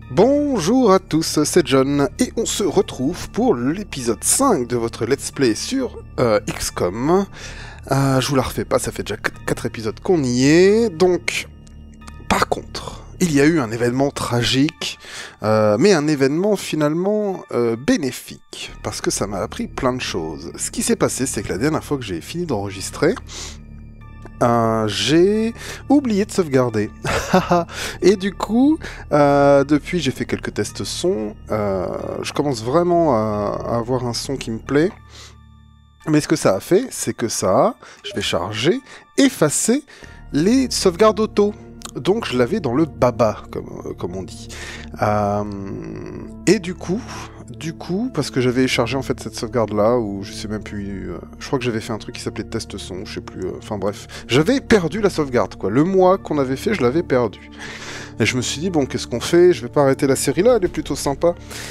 Bonjour à tous, c'est John, et on se retrouve pour l'épisode 5 de votre Let's Play sur XCOM. Je vous la refais pas, ça fait déjà 4 épisodes qu'on y est, donc... Par contre, il y a eu un événement tragique, mais un événement finalement bénéfique, parce que ça m'a appris plein de choses. Ce qui s'est passé, c'est que la dernière fois que j'ai fini d'enregistrer, j'ai oublié de sauvegarder. Et du coup, depuis j'ai fait quelques tests son, je commence vraiment à avoir un son qui me plaît. Mais ce que ça a fait, c'est que je vais charger, effacer les sauvegardes auto. Donc je l'avais dans le baba, comme on dit. Et du coup, parce que j'avais chargé en fait cette sauvegarde-là, ou je sais même plus, je crois que j'avais fait un truc qui s'appelait test son, je sais plus, enfin bref. J'avais perdu la sauvegarde, quoi. Le mois qu'on avait fait, je l'avais perdu. Et je me suis dit, bon, qu'est-ce qu'on fait? Je vais pas arrêter la série là, elle est plutôt sympa.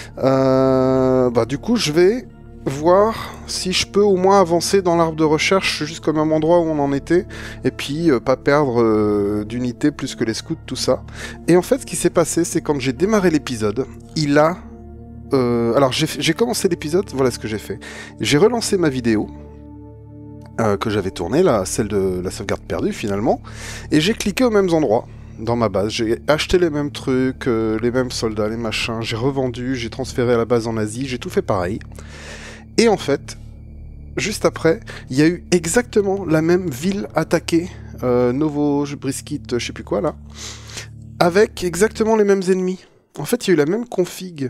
Du coup, je vais voir si je peux au moins avancer dans l'arbre de recherche jusqu'au même endroit où on en était, et puis pas perdre d'unité plus que les scouts, tout ça. Et en fait, ce qui s'est passé, c'est quand j'ai démarré l'épisode, il a... alors, j'ai commencé l'épisode, voilà ce que j'ai fait. J'ai relancé ma vidéo, que j'avais tournée, là, celle de la sauvegarde perdue, finalement, et j'ai cliqué aux mêmes endroits. Dans ma base, j'ai acheté les mêmes trucs, les mêmes soldats, les machins, j'ai revendu, j'ai transféré à la base en Asie, j'ai tout fait pareil. Et en fait, juste après, il y a eu exactement la même ville attaquée, Novobriskit, je sais plus quoi là, avec exactement les mêmes ennemis. En fait, il y a eu la même config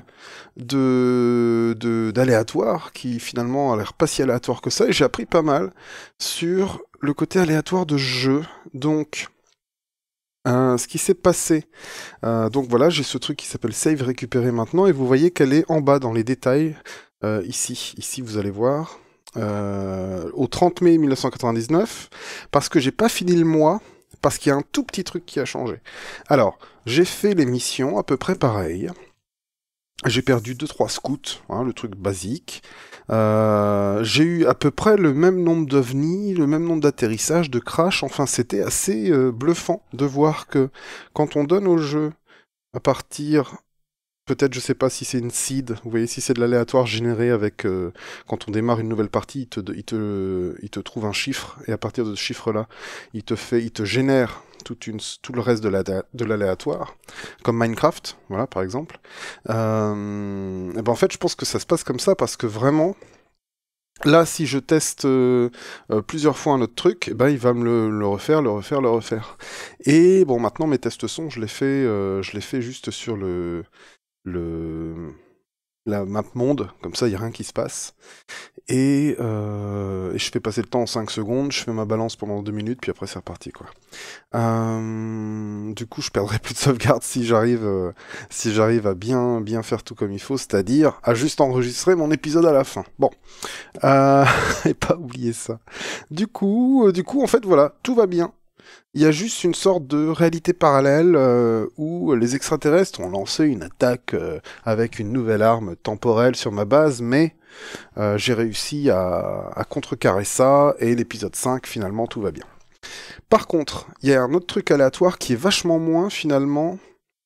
d'aléatoire, qui finalement a l'air pas si aléatoire que ça, et j'ai appris pas mal sur le côté aléatoire de jeu. Donc... ce qui s'est passé, donc voilà, j'ai ce truc qui s'appelle Save récupérer maintenant, et vous voyez qu'elle est en bas dans les détails, ici vous allez voir, au 30 mai 1999, parce que j'ai pas fini le mois, parce qu'il y a un tout petit truc qui a changé. Alors, j'ai fait les missions à peu près pareil. J'ai perdu 2-3 scouts, hein, le truc basique. J'ai eu à peu près le même nombre d'ovnis, le même nombre d'atterrissages, de crash. Enfin, c'était assez bluffant de voir que quand on donne au jeu à partir... Peut-être, je sais pas si c'est une seed, vous voyez, si c'est de l'aléatoire généré avec... quand on démarre une nouvelle partie, il te trouve un chiffre, et à partir de ce chiffre-là, il te génère tout le reste de l'aléatoire, comme Minecraft, voilà, par exemple. Et ben en fait, je pense que ça se passe comme ça, parce que vraiment... Là, si je teste plusieurs fois un autre truc, eh ben, il va me le refaire. Et bon, maintenant, mes tests son, je les fais juste sur la map monde, comme ça il n'y a rien qui se passe, et je fais passer le temps en 5 secondes, je fais ma balance pendant 2 minutes, puis après c'est reparti, quoi. Du coup je perdrai plus de sauvegarde si j'arrive à bien faire tout comme il faut, c'est-à-dire à juste enregistrer mon épisode à la fin. Bon, et pas oublier ça. Du coup en fait voilà, tout va bien. Il y a juste une sorte de réalité parallèle où les extraterrestres ont lancé une attaque avec une nouvelle arme temporelle sur ma base, mais j'ai réussi à contrecarrer ça, et l'épisode 5, finalement, tout va bien. Par contre, il y a un autre truc aléatoire qui est vachement moins, finalement...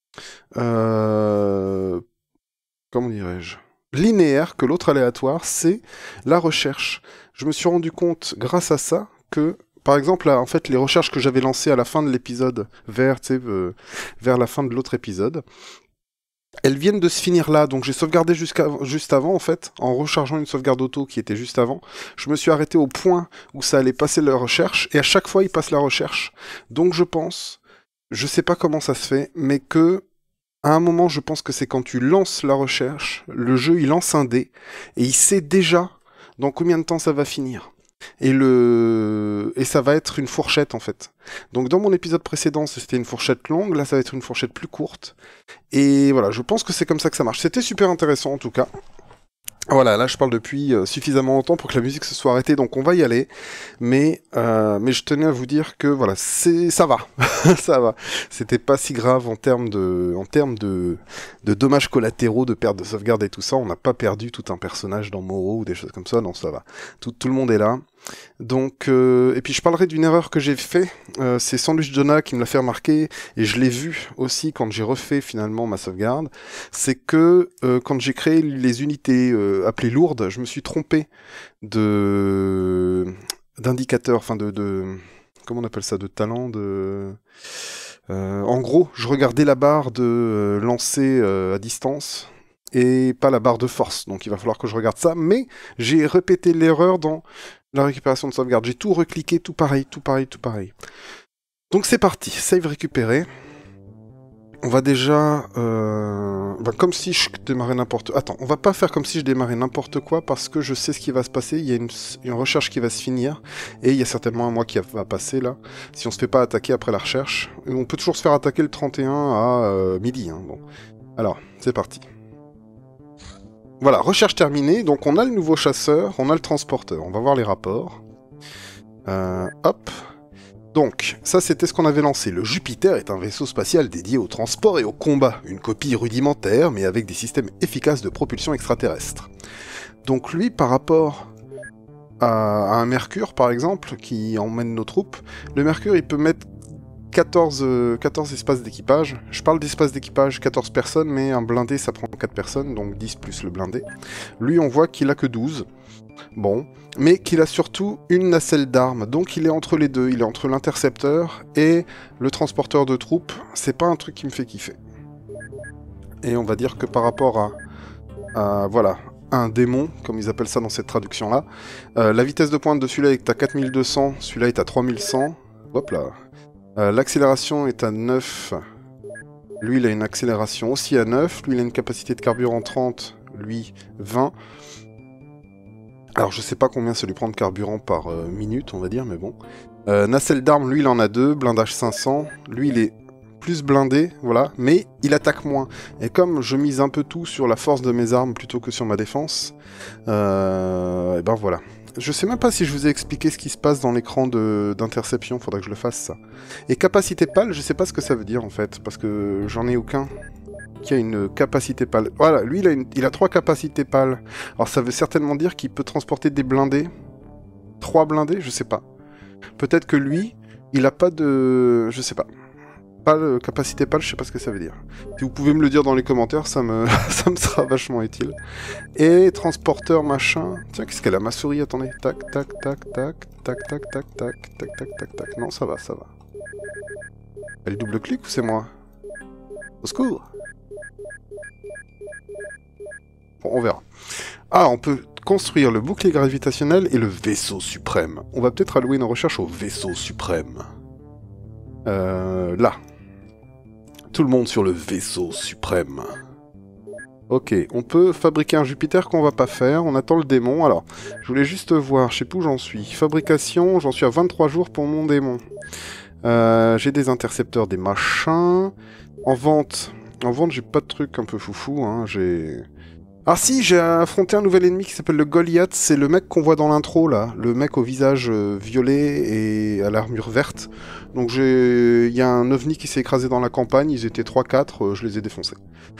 comment dirais-je, linéaire que l'autre aléatoire, c'est la recherche. Je me suis rendu compte, grâce à ça, que... Par exemple, là, en fait, les recherches que j'avais lancées à la fin de l'épisode, vers la fin de l'autre épisode, elles viennent de se finir là, donc j'ai sauvegardé juste avant, en fait, en rechargeant une sauvegarde auto qui était juste avant. Je me suis arrêté au point où ça allait passer la recherche, et à chaque fois, il passe la recherche. Donc je pense, je sais pas comment ça se fait, mais que, à un moment, je pense que c'est quand tu lances la recherche, le jeu, il lance un dé, et il sait déjà dans combien de temps ça va finir. Et ça va être une fourchette, en fait. Donc dans mon épisode précédent, c'était une fourchette longue, là ça va être une fourchette plus courte. Et voilà, je pense que c'est comme ça que ça marche. C'était super intéressant en tout cas. Voilà, là je parle depuis suffisamment longtemps pour que la musique se soit arrêtée, donc on va y aller. Mais je tenais à vous dire que voilà, ça va, ça va. C'était pas si grave en termes de dommages collatéraux, de perte de sauvegarde et tout ça. On n'a pas perdu tout un personnage dans Moreau ou des choses comme ça, non, ça va. Tout le monde est là. Donc, et puis je parlerai d'une erreur que j'ai fait. C'est Sandwich Jonah qui me l'a fait remarquer, et je l'ai vu aussi quand j'ai refait finalement ma sauvegarde. C'est que quand j'ai créé les unités appelées lourdes, je me suis trompé d'indicateur, enfin comment on appelle ça, de talent, en gros, je regardais la barre de lancer à distance et pas la barre de force. Donc il va falloir que je regarde ça. Mais j'ai répété l'erreur dans la récupération de sauvegarde. J'ai tout recliqué, tout pareil, tout pareil, tout pareil. Donc c'est parti, save récupéré. On va déjà... comme si je démarrais n'importe... Attends, on va pas faire comme si je démarrais n'importe quoi parce que je sais ce qui va se passer. Il y a une recherche qui va se finir et il y a certainement un mois qui va passer là. Si on se fait pas attaquer après la recherche. Et on peut toujours se faire attaquer le 31 à midi. Hein, bon. Alors, c'est parti. Voilà, recherche terminée. Donc on a le nouveau chasseur, on a le transporteur. On va voir les rapports. Hop. Donc, ça c'était ce qu'on avait lancé. Le Jupiter est un vaisseau spatial dédié au transport et au combat. Une copie rudimentaire, mais avec des systèmes efficaces de propulsion extraterrestre. Donc lui, par rapport à un Mercure, par exemple, qui emmène nos troupes, le Mercure, il peut mettre 14 espaces d'équipage. Je parle d'espace d'équipage, 14 personnes, mais un blindé, ça prend 4 personnes, donc 10 plus le blindé. Lui, on voit qu'il a que 12. Bon, mais qu'il a surtout une nacelle d'armes, donc il est entre les deux, il est entre l'intercepteur et le transporteur de troupes, c'est pas un truc qui me fait kiffer. Et on va dire que par rapport à voilà, un démon, comme ils appellent ça dans cette traduction-là, la vitesse de pointe de celui-là est à 4200, celui-là est à 3100, hop là. L'accélération est à 9, lui il a une accélération aussi à 9, lui il a une capacité de carburant 30, lui 20. Alors je sais pas combien ça lui prend de carburant par minute, on va dire, mais bon. Nacelle d'armes, lui il en a 2, blindage 500, lui il est plus blindé, voilà, mais il attaque moins. Et comme je mise un peu tout sur la force de mes armes plutôt que sur ma défense, et ben voilà. Je sais même pas si je vous ai expliqué ce qui se passe dans l'écran d'interception, faudrait que je le fasse ça. Et capacité pâle, je sais pas ce que ça veut dire en fait, parce que j'en ai aucun qui a une capacité pâle. Voilà, lui il a 3 capacités pâles. Alors ça veut certainement dire qu'il peut transporter des blindés. 3 blindés, je sais pas. Peut-être que lui, il a pas de... Je sais pas. Pâle, capacité pâle, je sais pas ce que ça veut dire. Si vous pouvez me le dire dans les commentaires, ça me sera vachement utile. Et transporteur machin... Tiens, qu'est-ce qu'elle a ma souris? Attendez. Tac, tac, tac, tac, tac, tac, tac, tac, tac, tac, tac, tac. Non, ça va, ça va. Elle double-clique ou c'est moi? Au secours! Bon, on verra. Ah, on peut construire le bouclier gravitationnel et le vaisseau suprême. On va peut-être allouer nos recherches au vaisseau suprême. Là. Tout le monde sur le vaisseau suprême. Ok, on peut fabriquer un Jupiter qu'on va pas faire. On attend le démon. Alors, je voulais juste voir, je sais plus où j'en suis. Fabrication, j'en suis à 23 jours pour mon démon. J'ai des intercepteurs, des machins. En vente, j'ai pas de trucs un peu foufou. Hein. Ah si, j'ai affronté un nouvel ennemi qui s'appelle le Goliath, c'est le mec qu'on voit dans l'intro là, le mec au visage violet et à l'armure verte. Donc il y a un ovni qui s'est écrasé dans la campagne, ils étaient 3-4, je les ai défoncés.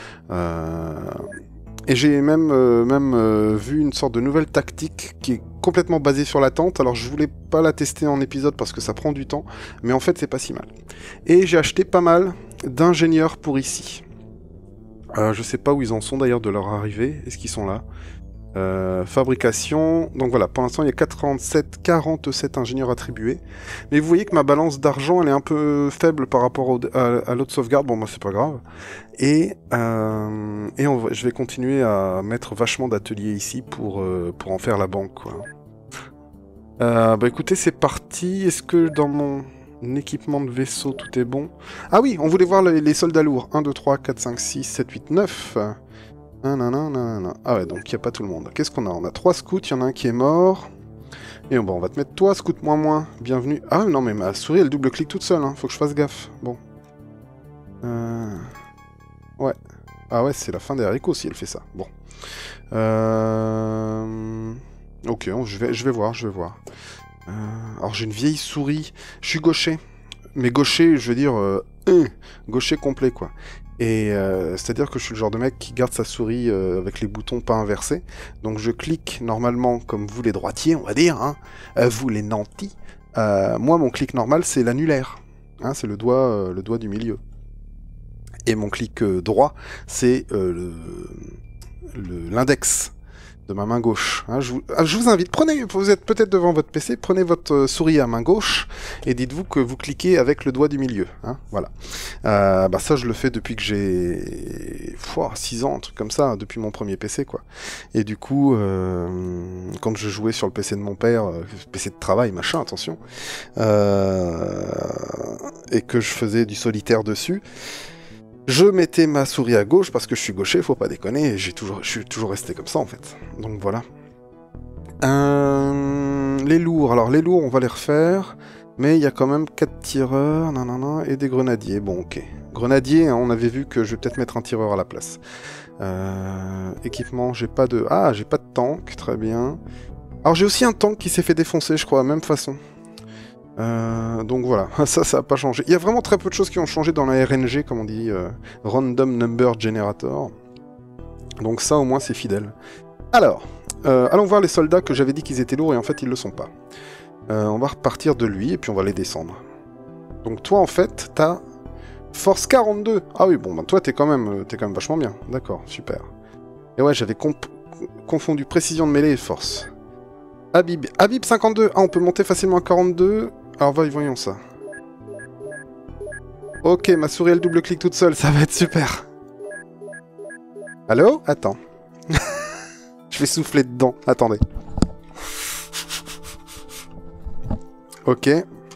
Et j'ai même vu une sorte de nouvelle tactique qui est complètement basée sur l'attente, alors je voulais pas la tester en épisode parce que ça prend du temps, mais en fait c'est pas si mal. Et j'ai acheté pas mal d'ingénieurs pour ici. Je sais pas où ils en sont d'ailleurs de leur arrivée. Est-ce qu'ils sont là? Fabrication. Donc voilà, pour l'instant il y a 47 ingénieurs attribués. Mais vous voyez que ma balance d'argent elle est un peu faible par rapport à l'autre sauvegarde. Bon, moi c'est pas grave. Et je vais continuer à mettre vachement d'ateliers ici pour en faire la banque, quoi. Bah écoutez, c'est parti. Est-ce que dans mon équipement de vaisseau, tout est bon? Ah oui, on voulait voir les soldats lourds. 1, 2, 3, 4, 5, 6, 7, 8, 9. Ah ouais, donc il n'y a pas tout le monde. Qu'est-ce qu'on a? On a 3 scouts, il y en a un qui est mort. Et bon, on va te mettre toi, scout moins. Bienvenue. Ah non, mais ma souris, elle double-clique toute seule. Hein. Faut que je fasse gaffe. Bon. Ouais. Ah ouais, c'est la fin des haricots si elle fait ça. Bon. Ok, je vais voir. Alors j'ai une vieille souris. Je suis gaucher. Mais gaucher, je veux dire... gaucher complet, quoi. Et c'est-à-dire que je suis le genre de mec qui garde sa souris avec les boutons pas inversés. Donc je clique normalement comme vous les droitiers, on va dire, hein, vous les nantis. Moi, mon clic normal, c'est l'annulaire. Hein, c'est le doigt du milieu. Et mon clic droit, c'est l'index de ma main gauche. Hein, je vous invite, vous êtes peut-être devant votre PC, prenez votre souris à main gauche et dites-vous que vous cliquez avec le doigt du milieu. Hein, voilà. Ça, je le fais depuis que j'ai 6 ans, un truc comme ça, depuis mon premier PC, quoi. Et du coup, quand je jouais sur le PC de mon père, PC de travail, machin, attention, et que je faisais du solitaire dessus, je mettais ma souris à gauche parce que je suis gaucher, faut pas déconner, et je suis toujours resté comme ça en fait. Donc voilà. Les lourds, alors les lourds on va les refaire, mais il y a quand même 4 tireurs, et des grenadiers. Bon ok. Grenadiers, hein, on avait vu que je vais peut-être mettre un tireur à la place. Équipement, j'ai pas de tank, très bien. Alors j'ai aussi un tank qui s'est fait défoncer je crois, même façon. Donc voilà, ça a pas changé. Il y a vraiment très peu de choses qui ont changé dans la RNG, comme on dit, Random Number Generator. Donc ça au moins c'est fidèle. Alors, allons voir les soldats que j'avais dit qu'ils étaient lourds et en fait ils le sont pas. On va repartir de lui et puis on va les descendre. Donc toi en fait t'as force 42. Ah oui bon, bah, toi t'es quand même vachement bien. D'accord, super. Et ouais j'avais confondu précision de mêlée et force. Habib 52. Ah on peut monter facilement à 42. Alors voyons ça. Ok, ma souris elle double-clique toute seule, ça va être super. Allô? Attends. Je vais souffler dedans, attendez. Ok.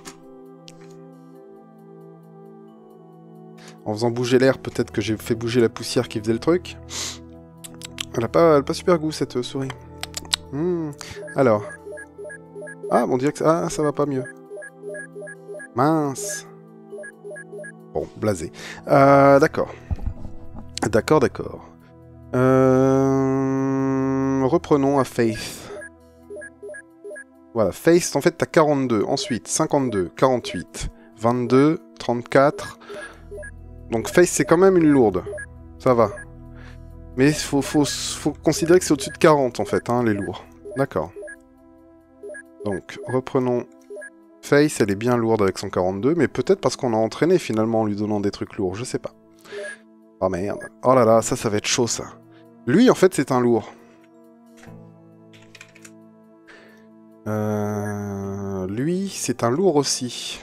En faisant bouger l'air, peut-être que j'ai fait bouger la poussière qui faisait le truc. Elle a pas super goût cette souris. Alors. Ah, on dirait que ça va pas mieux. Mince. Bon, blasé. D'accord. D'accord. Reprenons à Faith. Voilà, Faith, en fait, t'as 42. Ensuite, 52, 48, 22, 34. Donc Faith, c'est quand même une lourde. Ça va. Mais il faut considérer que c'est au-dessus de 40, en fait, hein, les lourds. D'accord. Donc, reprenons... Face, elle est bien lourde avec son 42, mais peut-être parce qu'on a entraîné finalement en lui donnant des trucs lourds, je sais pas. Oh merde. Oh là là, ça va être chaud ça. Lui, en fait, c'est un lourd. Lui, c'est un lourd aussi.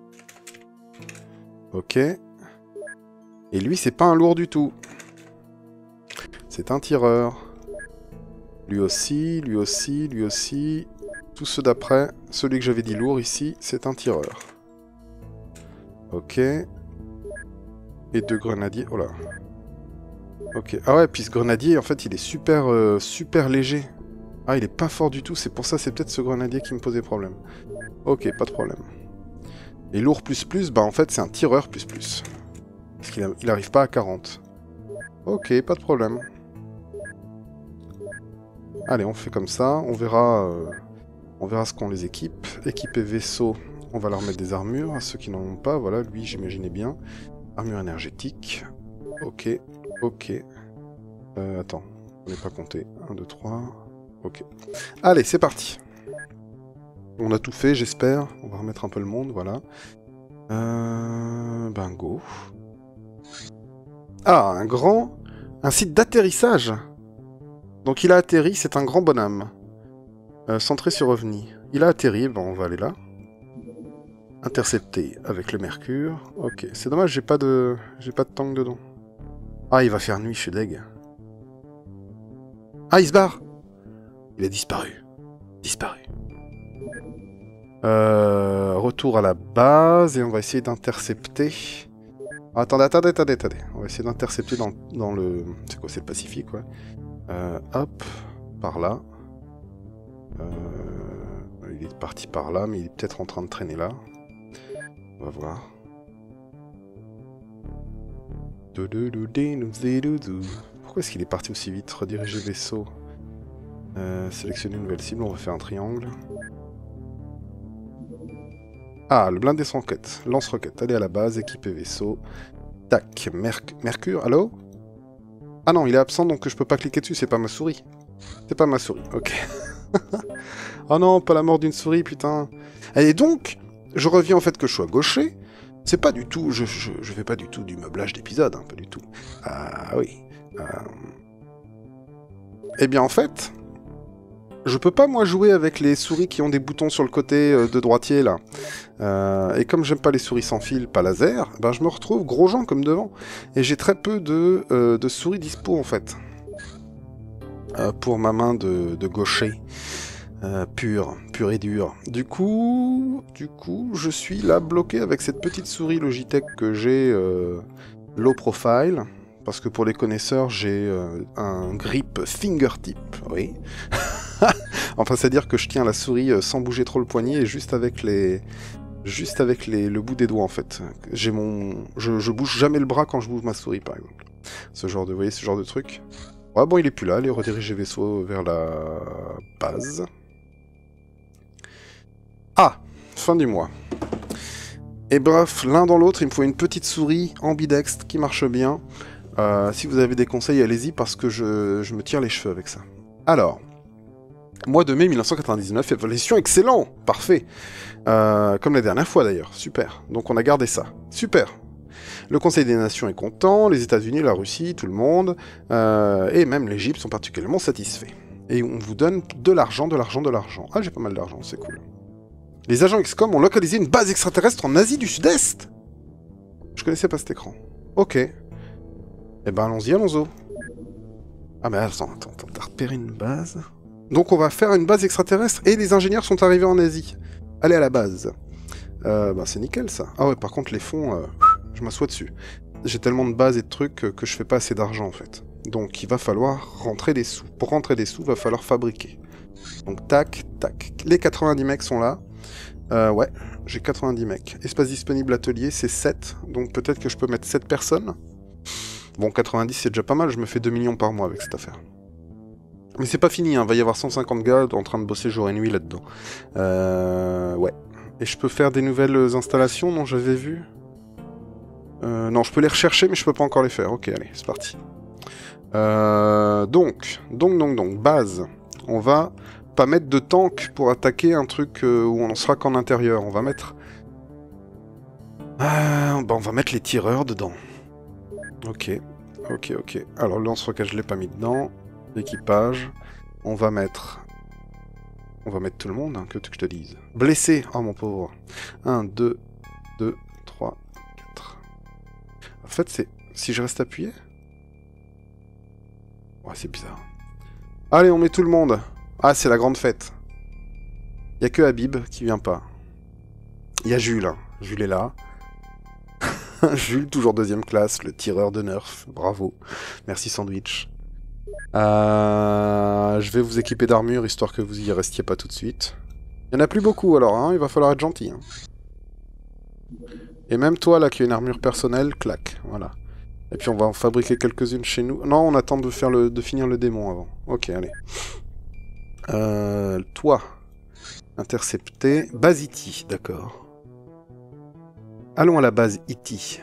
Ok. Et lui, c'est pas un lourd du tout. C'est un tireur. Lui aussi. Tous ceux d'après, celui que j'avais dit lourd ici, c'est un tireur. Ok. Et 2 grenadiers. Oh là. Ok. Ah ouais, puis ce grenadier, en fait, il est super léger. Ah, il est pas fort du tout, c'est pour ça, c'est peut-être ce grenadier qui me posait problème. Ok, pas de problème. Et lourd ++, bah en fait, c'est un tireur ++. Parce qu'il arrive pas à 40. Ok, pas de problème. Allez, on fait comme ça, on verra ce qu'on les équipe. Équiper vaisseau, on va leur mettre des armures, à ceux qui n'en ont pas, voilà, lui j'imaginais bien. Armure énergétique, ok. Attends, on n'est pas compté. 1, 2, 3, ok. Allez, c'est parti. On a tout fait, j'espère. On va remettre un peu le monde, voilà. Go. Ah, un site d'atterrissage. Donc il a atterri, c'est un grand bonhomme. Centré sur OVNI. Il a atterri, bon, on va aller là. Intercepté avec le mercure. Ok, c'est dommage, j'ai pas de tank dedans. Ah, il va faire nuit, je suis deg. Ah, il se barre. Il a disparu. Retour à la base, et on va essayer d'intercepter... Ah, attendez. On va essayer d'intercepter dans le... C'est quoi, c'est le Pacifique, ouais. Hop, par là. Il est parti par là, mais il est peut-être en train de traîner là. On va voir. Pourquoi est-ce qu'il est parti aussi vite? Rediriger vaisseau. Sélectionner une nouvelle cible, on va faire un triangle. Ah, le blindé sans roquette. Lance-roquette, allez à la base, équiper vaisseau. Tac, Mercure, allô? Ah non, il est absent, donc je peux pas cliquer dessus, c'est pas ma souris. C'est pas ma souris, ok. Oh non, pas la mort d'une souris, putain. Et donc, je reviens au fait que je sois gaucher. C'est pas du tout... Je fais pas du tout du meublage d'épisode, hein, pas du tout. Ah oui. Eh bien, en fait... Je peux pas, moi, jouer avec les souris qui ont des boutons sur le côté de droitier, là. Et comme j'aime pas les souris sans fil, pas laser, ben je me retrouve gros gens comme devant. Et j'ai très peu de souris dispo, en fait. Pour ma main de gaucher. Pur et dur. Du coup, je suis là bloqué avec cette petite souris Logitech que j'ai low profile. Parce que pour les connaisseurs, j'ai un grip fingertip, oui. Enfin, c'est-à-dire que je tiens la souris sans bouger trop le poignet et juste avec le bout des doigts, en fait. Je bouge jamais le bras quand je bouge ma souris, par exemple. Ce genre de truc. Ouais, bon, il est plus là. Allez, rediriger vaisseau vers la base. Ah, fin du mois. Et bref, l'un dans l'autre, il me faut une petite souris ambidextre qui marche bien. Si vous avez des conseils, allez-y, parce que je me tire les cheveux avec ça. Alors, mois de mai 1999, évolution excellent, parfait. Comme la dernière fois d'ailleurs, super. Donc on a gardé ça, super. Le Conseil des Nations est content, les États-Unis, la Russie, tout le monde, et même l'Égypte sont particulièrement satisfaits. Et on vous donne de l'argent, de l'argent, de l'argent. Ah, j'ai pas mal d'argent, c'est cool. Les agents XCOM ont localisé une base extraterrestre en Asie du Sud-Est. Je connaissais pas cet écran. Ok. Eh ben allons-y, allons-y. Ah mais attends, t'as repéré une base. Donc on va faire une base extraterrestre et les ingénieurs sont arrivés en Asie. Allez à la base. Bah c'est nickel ça. Ah ouais, par contre les fonds, je m'assois dessus. J'ai tellement de bases et de trucs que je fais pas assez d'argent en fait. Donc il va falloir rentrer des sous. Pour rentrer des sous, il va falloir fabriquer. Donc tac, tac. Les 90 mecs sont là. Ouais, j'ai 90 mecs. Espace disponible atelier, c'est 7. Donc peut-être que je peux mettre 7 personnes. Bon, 90 c'est déjà pas mal, je me fais 2 millions par mois avec cette affaire. Mais c'est pas fini, hein. Va y avoir 150 gars en train de bosser jour et nuit là-dedans. Ouais. Et je peux faire des nouvelles installations, non, j'avais vu. Non, je peux les rechercher, mais je peux pas encore les faire. Ok, allez, c'est parti. Donc, base. On va pas mettre de tank pour attaquer un truc où on en sera qu'en intérieur. On va mettre... bah, on va mettre les tireurs dedans. Ok. Alors, le lance-roquette, je l'ai pas mis dedans. Équipage. On va mettre tout le monde, hein, que je te dise. Blessé, oh mon pauvre. 1, 2, 3, 4. En fait, c'est... Si je reste appuyé... Ouais, c'est bizarre. Allez, on met tout le monde. Ah, c'est la grande fête. Il y a que Habib qui vient pas. Il y a Jules, hein. Jules est là. Jules, toujours deuxième classe, le tireur de Nerf. Bravo. Merci Sandwich. Je vais vous équiper d'armure, histoire que vous y restiez pas tout de suite. Il y en a plus beaucoup, alors, hein, il va falloir être gentil. Hein. Et même toi, là, qui a une armure personnelle, clac, voilà. Et puis on va en fabriquer quelques-unes chez nous. Non, on attend de finir le démon avant. Ok, allez. Toi. Intercepté. Base E.T., d'accord. Allons à la base E.T.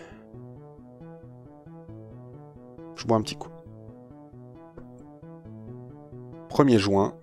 Je bois un petit coup. 1er juin.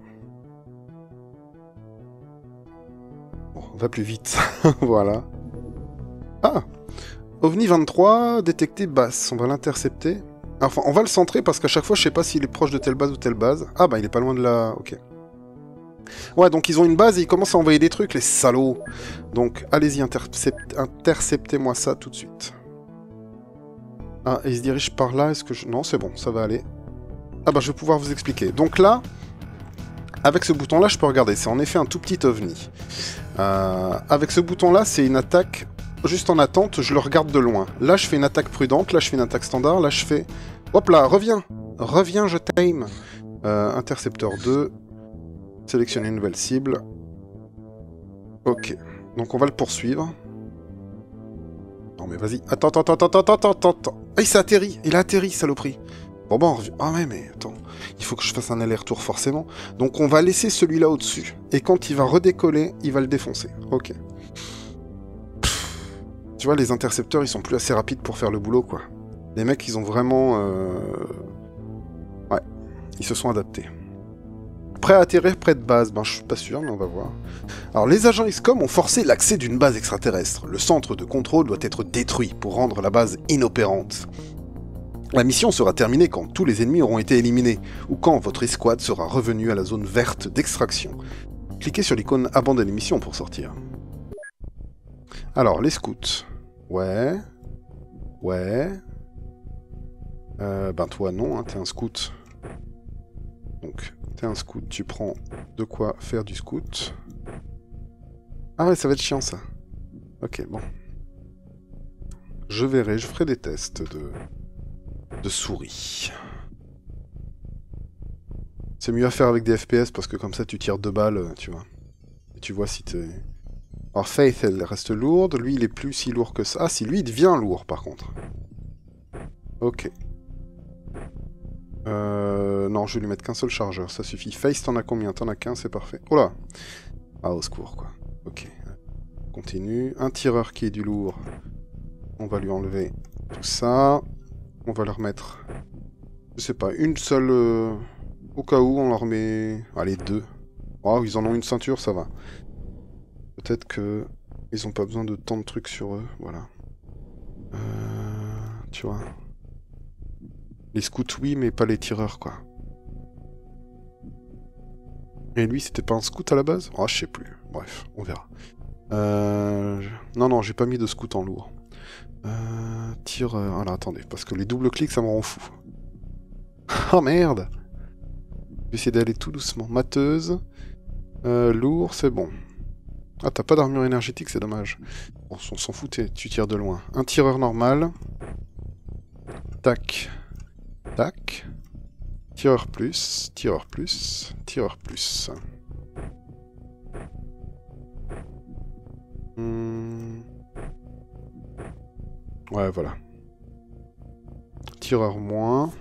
Bon, on va plus vite. Voilà. Ah! OVNI 23, détecté basse. On va l'intercepter. Enfin, on va le centrer parce qu'à chaque fois, je sais pas s'il est proche de telle base ou telle base. Ah bah, il est pas loin de la... Ok. Ouais, donc ils ont une base et ils commencent à envoyer des trucs, les salauds. Donc, allez-y, interceptez-moi ça tout de suite. Ah, et il se dirige par là, est-ce que je... Non, c'est bon, ça va aller. Ah bah, je vais pouvoir vous expliquer. Donc là, avec ce bouton-là, je peux regarder. C'est en effet un tout petit OVNI. Avec ce bouton-là, c'est une attaque juste en attente, je le regarde de loin. Là, je fais une attaque prudente, là, je fais une attaque standard, là, je fais... Hop là, reviens, je t'aime. Intercepteur 2. Sélectionner une nouvelle cible. Ok. Donc on va le poursuivre. Non mais vas-y. Attends. Ah, il s'est atterri. Il a atterri, saloperie. Bon, on revient. Ah ouais, mais attends. Il faut que je fasse un aller-retour forcément. Donc on va laisser celui-là au-dessus. Et quand il va redécoller, il va le défoncer. Ok. Tu vois, les intercepteurs, ils sont plus assez rapides pour faire le boulot, quoi. Les mecs, ils ont vraiment... Ouais, ils se sont adaptés. Prêt à atterrir près de base, ben je suis pas sûr, mais on va voir. Alors, les agents XCOM ont forcé l'accès d'une base extraterrestre. Le centre de contrôle doit être détruit pour rendre la base inopérante. La mission sera terminée quand tous les ennemis auront été éliminés, ou quand votre escouade sera revenue à la zone verte d'extraction. Cliquez sur l'icône Abandonner mission pour sortir. Alors, les scouts. Ouais. Ouais. Ben toi non, hein, t'es un scout. Donc, t'es un scout, tu prends de quoi faire du scout. Ah ouais, ça va être chiant ça. Ok, bon. Je verrai, je ferai des tests de souris. C'est mieux à faire avec des FPS parce que comme ça tu tires 2 balles, tu vois. Et tu vois si t'es... Alors Faith, elle reste lourde. Lui, il est plus si lourd que ça. Ah si, lui, il devient lourd par contre. Ok. Non, je vais lui mettre qu'un seul chargeur, ça suffit. Faith, t'en as combien? T'en as qu'un, c'est parfait. Oh là! Ah, au secours, quoi. Ok. Continue. Un tireur qui est du lourd. On va lui enlever tout ça. On va leur mettre... Je sais pas, une seule... Au cas où, on leur met... Allez, 2. Oh, ils en ont une ceinture, ça va. Peut-être que... Ils ont pas besoin de tant de trucs sur eux, voilà. Tu vois. Les scouts, oui, mais pas les tireurs, quoi. Et lui, c'était pas un scout à la base? Oh, je sais plus. Bref, on verra. Non, non, j'ai pas mis de scout en lourd. Tireur... Alors, attendez, parce que les double-clics, ça me rend fou. Oh, merde! Je vais essayer d'aller tout doucement. Mateuse. Lourd, c'est bon. Ah, t'as pas d'armure énergétique, c'est dommage. Bon, on s'en fout, tu tires de loin. Un tireur normal. Tac. Tac. Tireur plus, tireur plus, tireur plus. Ouais, voilà. Tireur moins.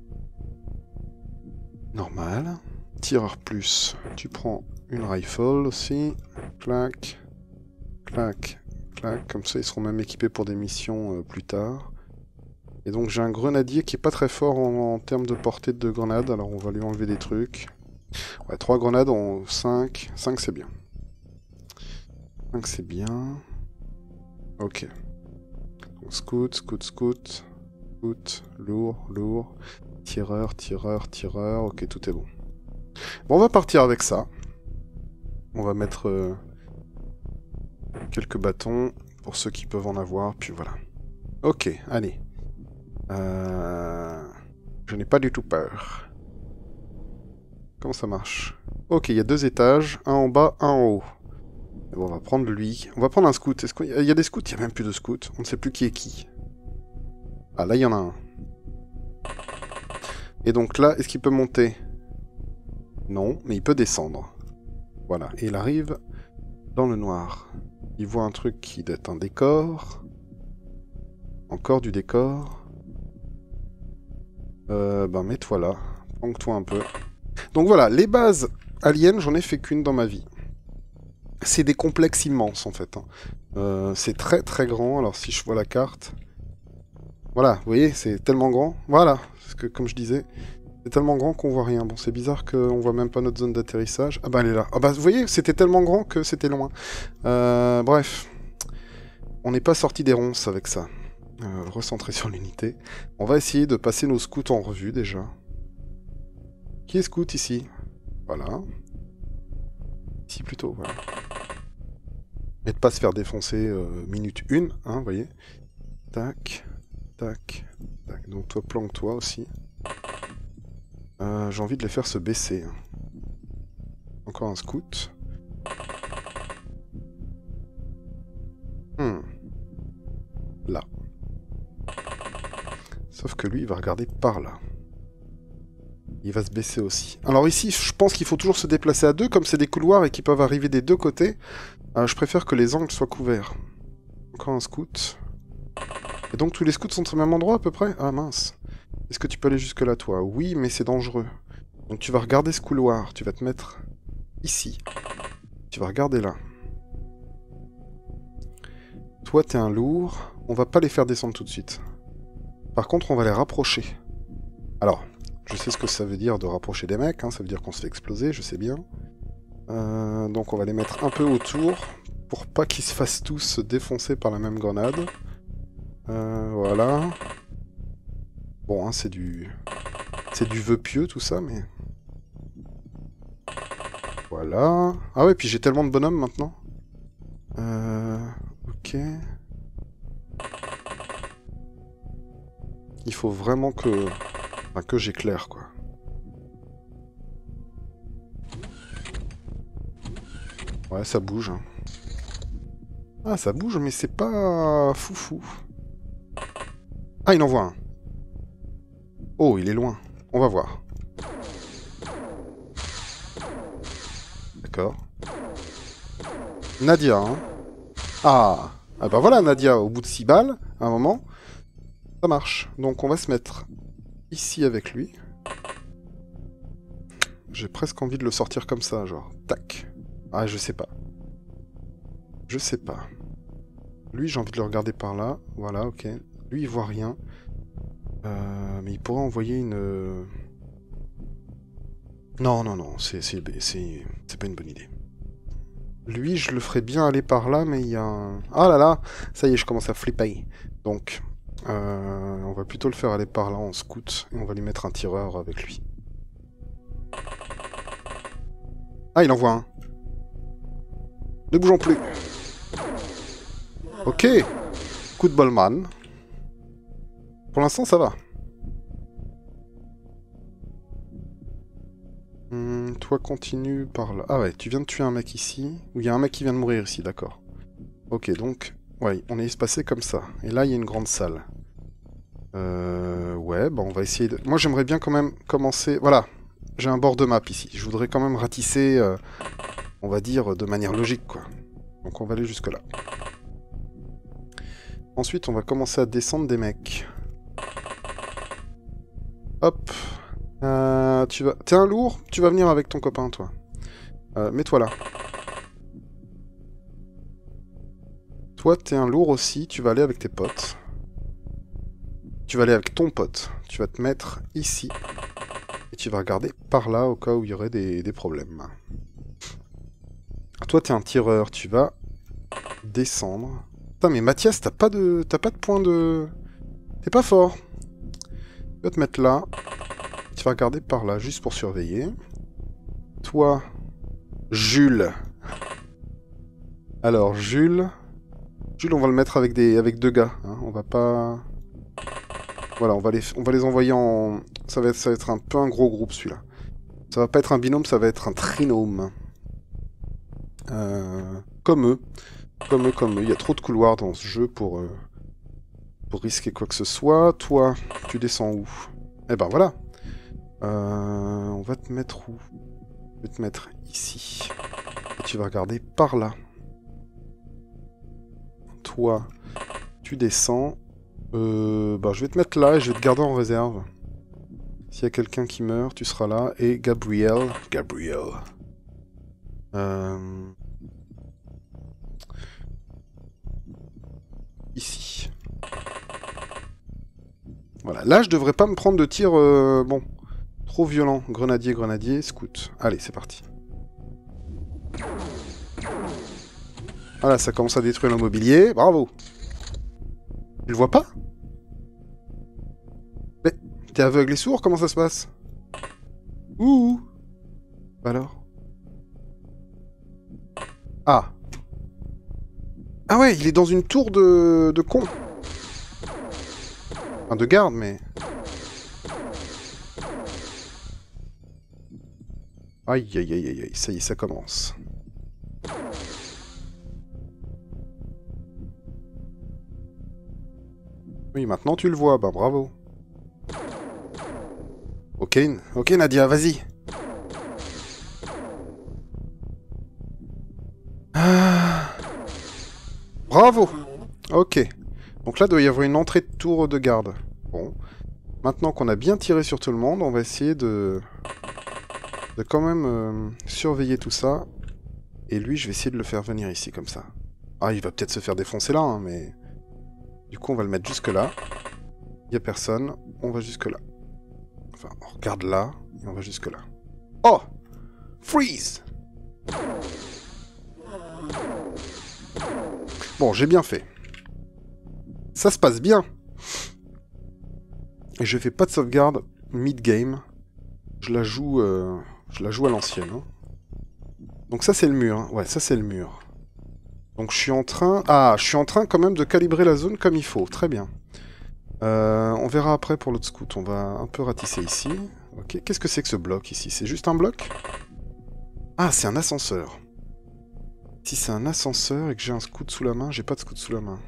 Normal. Tireur plus. Tu prends une rifle aussi. Clac. Clac. Clac. Comme ça, ils seront même équipés pour des missions plus tard. Et donc j'ai un grenadier qui est pas très fort en termes de portée de grenades, alors on va lui enlever des trucs. Ouais, 3 grenades en 5. 5 c'est bien. 5 c'est bien. Ok. Donc, scout, scout, scout. Scout, lourd, lourd. Tireur, tireur, tireur. Ok, tout est bon. Bon, on va partir avec ça. On va mettre quelques bâtons pour ceux qui peuvent en avoir, puis voilà. Ok, allez. Je n'ai pas du tout peur. Comment ça marche? Ok, il y a 2 étages, un en bas, un en haut. Et bon, on va prendre lui. On va prendre un scout. Est-ce qu'il y a des scouts? Il n'y a même plus de scouts. On ne sait plus qui est qui. Ah, là, il y en a un. Et donc là, est-ce qu'il peut monter? Non, mais il peut descendre. Voilà, et il arrive dans le noir. Il voit un truc qui doit être un décor. Encore du décor. Ben mets-toi là. Planque-toi un peu. Donc voilà, les bases aliens, j'en ai fait qu'une dans ma vie. C'est des complexes immenses en fait. Hein. C'est très très grand. Alors si je vois la carte... Voilà, vous voyez, c'est tellement grand. Voilà, parce que comme je disais, c'est tellement grand qu'on voit rien. Bon, c'est bizarre qu'on voit même pas notre zone d'atterrissage. Ah bah elle est là. Ah bah vous voyez, c'était tellement grand que c'était loin. Bref. On n'est pas sorti des ronces avec ça. Recentrer sur l'unité. On va essayer de passer nos scouts en revue déjà. Qui est scout ici? Voilà. Ici plutôt, voilà. Et de pas se faire défoncer minute 1, hein, vous voyez. Tac, tac, tac. Donc toi, planque-toi aussi. J'ai envie de les faire se baisser. Hein. Encore un scout. Là. Sauf que lui, il va regarder par là. Il va se baisser aussi. Alors ici, je pense qu'il faut toujours se déplacer à 2, comme c'est des couloirs et qu'ils peuvent arriver des 2 côtés. Je préfère que les angles soient couverts. Encore un scout. Et donc tous les scouts sont au même endroit à peu près? Ah mince. Est-ce que tu peux aller jusque là, toi? Oui, mais c'est dangereux. Donc tu vas regarder ce couloir. Tu vas te mettre ici. Tu vas regarder là. Toi, t'es un lourd. On va pas les faire descendre tout de suite. Par contre, on va les rapprocher. Alors, je sais ce que ça veut dire de rapprocher des mecs, hein, ça veut dire qu'on se fait exploser, je sais bien. Donc on va les mettre un peu autour, pour pas qu'ils se fassent tous défoncer par la même grenade. Voilà. Bon, hein, c'est du vœu pieux tout ça, mais... Voilà. Ah ouais, puis j'ai tellement de bonhommes maintenant. Ok. Il faut vraiment que... Enfin, que j'éclaire, quoi. Ouais, ça bouge. Hein. Ah, ça bouge, mais c'est pas foufou. Ah, il en voit un. Oh, il est loin. On va voir. D'accord. Nadia, hein. Ah. Ah bah voilà, Nadia, au bout de 6 balles, à un moment, ça marche. Donc on va se mettre ici avec lui. J'ai presque envie de le sortir comme ça, genre. Tac. Ah, je sais pas. Je sais pas. Lui, j'ai envie de le regarder par là. Voilà, ok. Lui, il voit rien. Mais il pourrait envoyer une... Non, non, non, c'est pas une bonne idée. Lui, je le ferais bien aller par là, mais il y a un... Ah là là, ça y est, je commence à flipper. Donc, on va plutôt le faire aller par là en scout, et on va lui mettre un tireur avec lui. Ah, il en voit un. Ne bougeons plus. Ok. Coup de Bolman. Pour l'instant, ça va. Toi, continue par là. Ah ouais, tu viens de tuer un mec ici. Ou il y a un mec qui vient de mourir ici, d'accord. Ok, donc... Ouais, on est espacé comme ça. Et là, il y a une grande salle. Ouais, bah on va essayer de... Moi, j'aimerais bien quand même commencer... Voilà, j'ai un bord de map ici. Je voudrais quand même ratisser, on va dire, de manière logique, quoi. Donc on va aller jusque là. Ensuite, on va commencer à descendre des mecs. Hop. Tu vas... T'es un lourd, tu vas venir avec ton copain, toi. Mets-toi là. Toi, t'es un lourd aussi, tu vas aller avec tes potes. Tu vas aller avec ton pote. Tu vas te mettre ici. Et tu vas regarder par là au cas où il y aurait des problèmes. Toi, t'es un tireur, tu vas descendre. Putain, mais Mathias, t'as pas de point de... T'es pas fort. Tu vas te mettre là. Tu vas regarder par là, juste pour surveiller. Toi, Jules. Alors, Jules, on va le mettre avec deux gars. Hein. On va pas... Voilà, on va les envoyer en... Ça va être un peu un gros groupe, celui-là. Ça va pas être un binôme, ça va être un trinôme. Comme eux. Comme eux. Il y a trop de couloirs dans ce jeu pour risquer quoi que ce soit. Toi, tu descends où? Eh ben voilà. On va te mettre où? Je vais te mettre ici. Et tu vas regarder par là. Toi, tu descends. Bah, je vais te mettre là et je vais te garder en réserve. S'il y a quelqu'un qui meurt, tu seras là. Et Gabriel. Ici. Voilà. Là, je devrais pas me prendre de tir... bon. Trop violent. Grenadier, scout. Allez, c'est parti. Voilà, ça commence à détruire le mobilier. Bravo. Tu le vois pas? Mais, t'es aveugle et sourd? Comment ça se passe? Ouh. Alors? Ah. Ah ouais, il est dans une tour de con. Enfin, de garde, mais... Aïe, aïe, aïe, aïe, aïe, ça y est, ça commence. Oui, maintenant tu le vois, bah bravo. Ok, ok Nadia, vas-y. Ah. Bravo. Ok. Donc là, il doit y avoir une entrée de tour de garde. Bon. Maintenant qu'on a bien tiré sur tout le monde, on va essayer de quand même surveiller tout ça. Et lui, je vais essayer de le faire venir ici, comme ça. Ah, il va peut-être se faire défoncer là, hein, mais... Du coup, on va le mettre jusque là. Il n'y a personne. On va jusque là. Enfin, on regarde là, et on va jusque là. Oh! Freeze! Bon, j'ai bien fait. Ça se passe bien. Et je fais pas de sauvegarde mid-game. Je la joue à l'ancienne. Hein. Donc ça, c'est le mur. Hein. Ouais, ça, c'est le mur. Donc je suis en train... Ah, je suis en train quand même de calibrer la zone comme il faut. Très bien. On verra après pour l'autre scout. On va un peu ratisser ici. Ok, qu'est-ce que c'est que ce bloc ici? C'est juste un bloc? Ah, c'est un ascenseur. Si c'est un ascenseur et que j'ai un scout sous la main, j'ai pas de scout sous la main.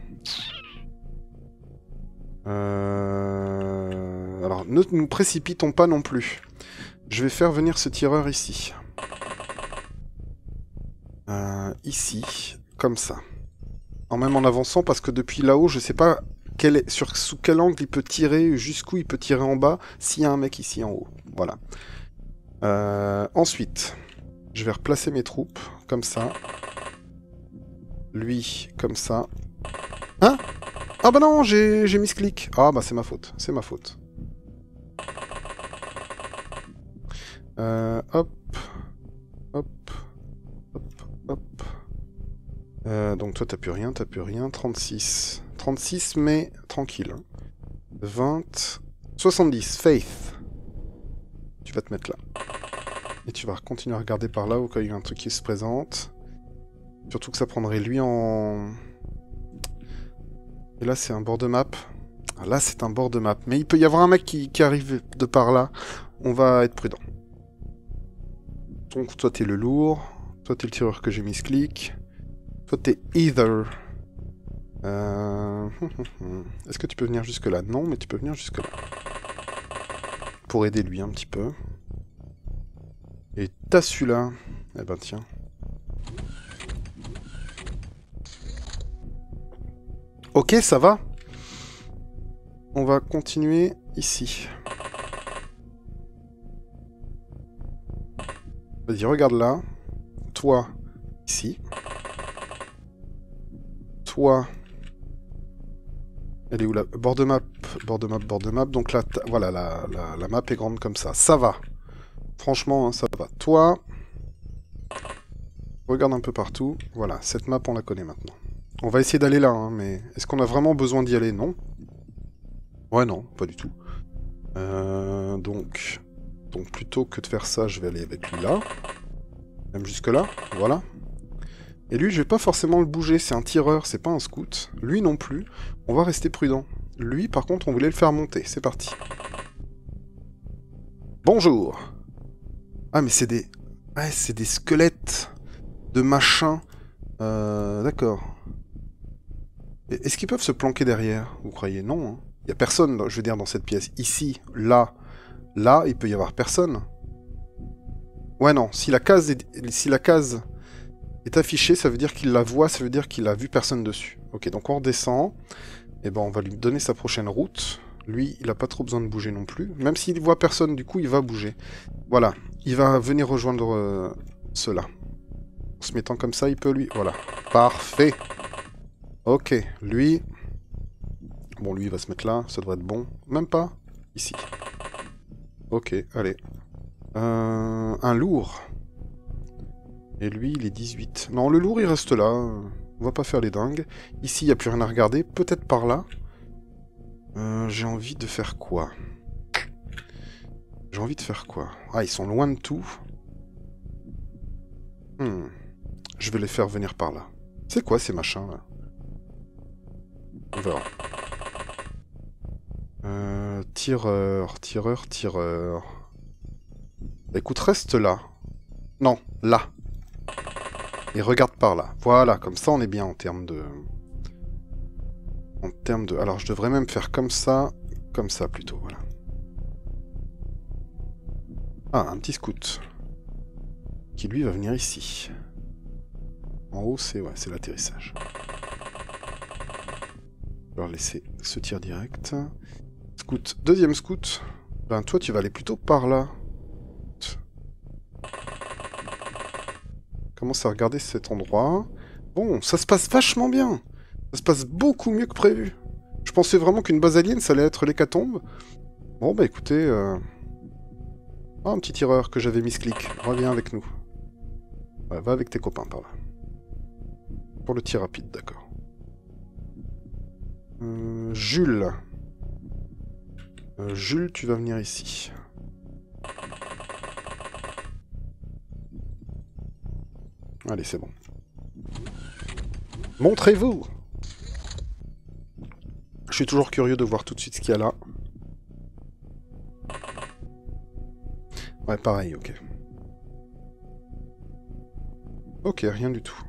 Alors, ne nous précipitons pas non plus. Je vais faire venir ce tireur ici. Ici, comme ça. Même en avançant, parce que depuis là-haut, je sais pas sous quel angle il peut tirer, jusqu'où il peut tirer en bas, s'il y a un mec ici en haut. Voilà. Ensuite, je vais replacer mes troupes, comme ça. Lui, comme ça. Hein? Ah bah non, j'ai mis ce clic. Ah bah c'est ma faute, c'est ma faute. Hop. Hop. Hop. Hop. Donc toi t'as plus rien, 36. 36 mais tranquille. 20. 70, Faith. Tu vas te mettre là. Et tu vas continuer à regarder par là au cas où il y a un truc qui se présente. Surtout que ça prendrait lui en... Et là c'est un bord de map. Ah, là c'est un bord de map. Mais il peut y avoir un mec qui arrive de par là. On va être prudent. Donc toi t'es le lourd. Toi t'es le tireur que j'ai mis ce clic. Toi t'es Either. Est-ce que tu peux venir jusque là? Non, mais tu peux venir jusque là. Pour aider lui un petit peu. Et t'as celui-là. Eh ben tiens. Ok, ça va. On va continuer ici. Vas-y, regarde là. Toi, ici. Toi... Elle est où la... Bord de map, bord de map, bord de map. Donc là, voilà, la map est grande comme ça. Ça va. Franchement, hein, ça va. Toi... Regarde un peu partout. Voilà, cette map, on la connaît maintenant. On va essayer d'aller là, hein, mais... Est-ce qu'on a vraiment besoin d'y aller? Non. Ouais, non, pas du tout. Donc, plutôt que de faire ça, je vais aller avec lui là. Même jusque là, voilà. Et lui, je vais pas forcément le bouger, c'est un tireur, c'est pas un scout. Lui non plus, on va rester prudent. Lui, par contre, on voulait le faire monter, c'est parti. Bonjour. Ah, mais c'est des... Ouais, c'est des squelettes de machin. D'accord. Est-ce qu'ils peuvent se planquer derrière, vous croyez? Non, hein. Il y a personne, je veux dire, dans cette pièce. Ici, là, là, il peut y avoir personne. Ouais, non, si la case est affichée, ça veut dire qu'il la voit, ça veut dire qu'il a vu personne dessus. Ok, donc on redescend. Et ben on va lui donner sa prochaine route. Lui, il a pas trop besoin de bouger non plus. Même s'il voit personne, du coup, il va bouger. Voilà, il va venir rejoindre ceux-là. En se mettant comme ça, il peut lui... Voilà, parfait. Ok, lui... Bon, lui, il va se mettre là, ça devrait être bon. Même pas, ici. Ok, allez. Un lourd. Et lui, il est 18. Non, le lourd, il reste là. On va pas faire les dingues. Ici, il n'y a plus rien à regarder. Peut-être par là. J'ai envie de faire quoi? J'ai envie de faire quoi? Ah, ils sont loin de tout. Je vais les faire venir par là. C'est quoi ces machins, là? On verra. Tireur, tireur, tireur. Bah, écoute, reste là. Non, là. Et regarde par là. Voilà, comme ça on est bien en termes de... Alors je devrais même faire comme ça plutôt, voilà. Ah, un petit scout. Qui lui va venir ici. En haut, c'est l'atterrissage. Je vais leur laisser ce tir direct. Scout, deuxième scout. Ben toi tu vas aller plutôt par là. Commence à regarder cet endroit. Bon, ça se passe vachement bien. Ça se passe beaucoup mieux que prévu. Je pensais vraiment qu'une base alien, ça allait être l'hécatombe. Bon, bah écoutez... Oh, un petit tireur que j'avais misclick. Reviens avec nous. Ouais, va avec tes copains par là. Pour le tir rapide, d'accord. Jules. Jules, tu vas venir ici. Allez, c'est bon. Montrez-vous! Je suis toujours curieux de voir tout de suite ce qu'il y a là. Ouais, pareil, ok. Ok, rien du tout.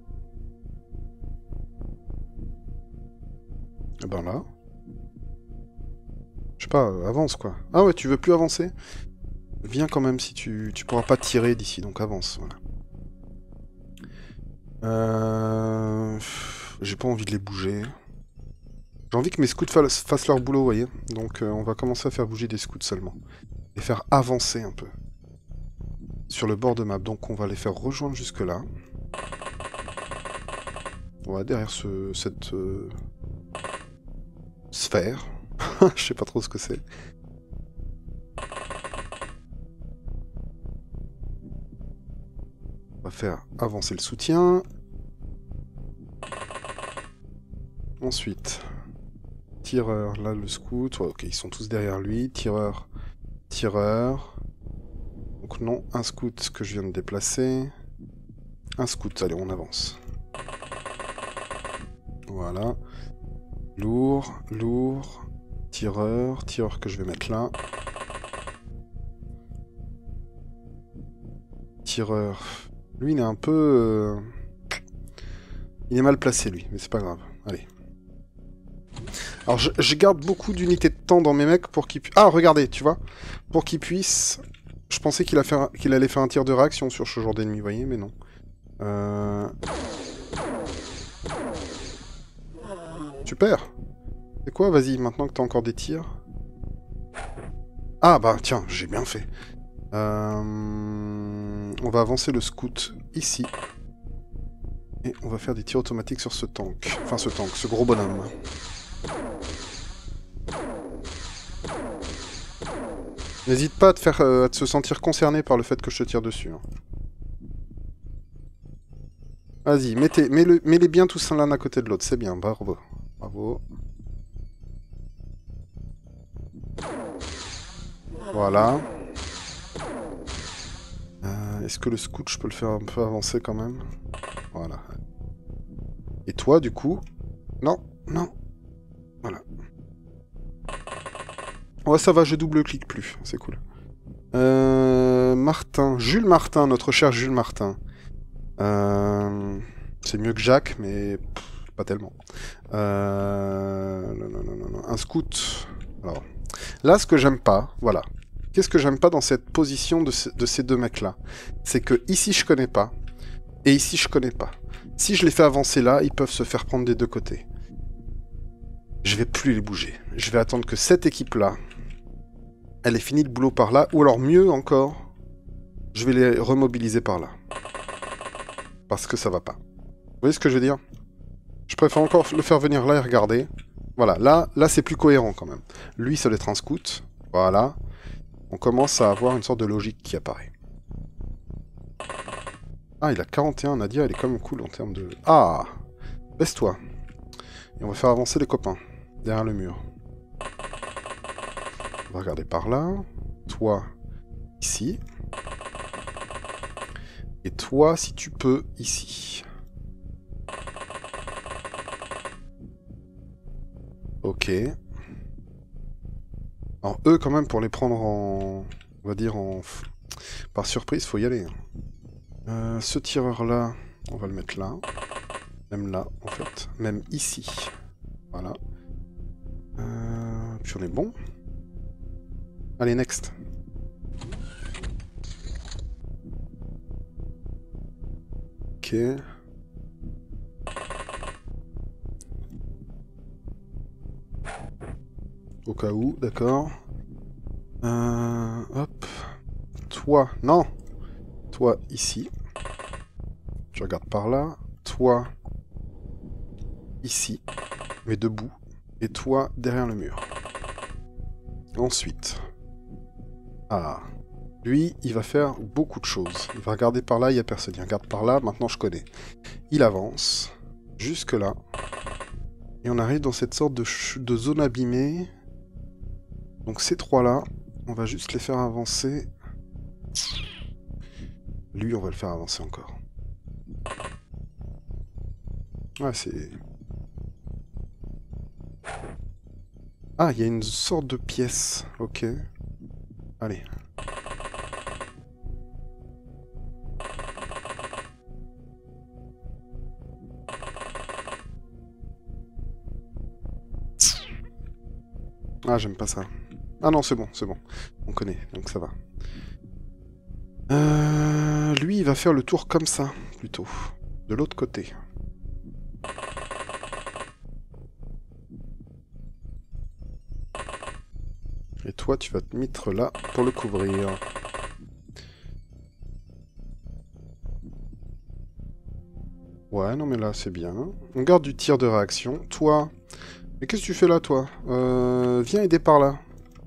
Et ben là... Je sais pas, avance quoi. Ah ouais, tu veux plus avancer? Viens quand même si tu pourras pas tirer d'ici, donc avance, voilà. J'ai pas envie de les bouger. J'ai envie que mes scouts fassent leur boulot, vous voyez. Donc on va commencer à faire bouger des scouts seulement. Les faire avancer un peu. Sur le bord de map. Donc on va les faire rejoindre jusque là. Ouais, derrière cette sphère. Je sais pas trop ce que c'est. On va faire avancer le soutien. Ensuite, tireur, là le scout. Ouais, ok, ils sont tous derrière lui. Tireur, tireur. Donc non, un scout que je viens de déplacer. Un scout, allez, on avance. Voilà. Lourd, lourd. Tireur, tireur que je vais mettre là. Tireur. Lui, il est un peu... Il est mal placé, lui, mais c'est pas grave. Allez. Alors, je garde beaucoup d'unités de temps dans mes mecs pour qu'ils puissent... Ah, regardez, tu vois. Pour qu'ils puissent... Je pensais qu'il allait faire un tir de réaction sur ce genre d'ennemi, vous voyez, mais non. Super. C'est quoi, vas-y, maintenant que t'as encore des tirs. Ah, bah, tiens, j'ai bien fait. On va avancer le scout ici. Et on va faire des tirs automatiques sur ce tank. Enfin, ce gros bonhomme. N'hésite pas à te sentir concerné par le fait que je te tire dessus. Hein. Vas-y, mets-les bien tous l'un à côté de l'autre, c'est bien, bravo. Bravo. Voilà. Est-ce que le scout, je peux le faire un peu avancer quand même? Voilà. Et toi, du coup? Non, non. Voilà. Ouais, ça va, je double-clique plus, c'est cool. Martin, Jules Martin, notre cher Jules Martin. C'est mieux que Jacques, mais pas tellement. Non. Un scout. Alors, là, ce que j'aime pas, voilà. Qu'est-ce que j'aime pas dans cette position de ces deux mecs-là? C'est que ici, je connais pas. Et ici, je connais pas. Si je les fais avancer là, ils peuvent se faire prendre des deux côtés. Je vais plus les bouger. Je vais attendre que cette équipe-là, elle ait fini le boulot par là. Ou alors, mieux encore, je vais les remobiliser par là. Parce que ça va pas. Vous voyez ce que je veux dire? Je préfère encore le faire venir là et regarder. Voilà, là c'est plus cohérent quand même. Lui, ça doit être un scout. Voilà. On commence à avoir une sorte de logique qui apparaît. Ah, il a 41, Nadia, elle est quand même cool en termes de... Ah! Baisse-toi. Et on va faire avancer les copains. Derrière le mur. On va regarder par là. Toi, ici. Et toi, si tu peux, ici. Ok. Alors eux, quand même, pour les prendre en... On va dire en... Par surprise, faut y aller. Ce tireur-là, on va le mettre là. Même là, en fait. Même ici. Voilà. Puis on est bon. Allez, next. Ok. Au cas où, d'accord. Hop. Toi, non. Toi, ici. Je regarde par là. toi ici, mais debout, et toi derrière le mur. Ensuite, ah, lui, il va faire beaucoup de choses. Il va regarder par là, il n'y a personne. Il regarde par là, maintenant je connais. Il avance, jusque là, et on arrive dans cette sorte de zone abîmée. Donc ces trois-là, on va juste les faire avancer. Lui, on va le faire avancer encore. Ouais, c'est... Ah, il y a une sorte de pièce. Ok. Allez. Ah, j'aime pas ça. Ah non, c'est bon, c'est bon. On connaît, donc ça va. Lui, il va faire le tour comme ça, plutôt. De l'autre côté. Et toi, tu vas te mettre là pour le couvrir. Ouais, non mais là, c'est bien. On garde du tir de réaction. Toi... Mais qu'est-ce que tu fais là, toi? Viens aider par là.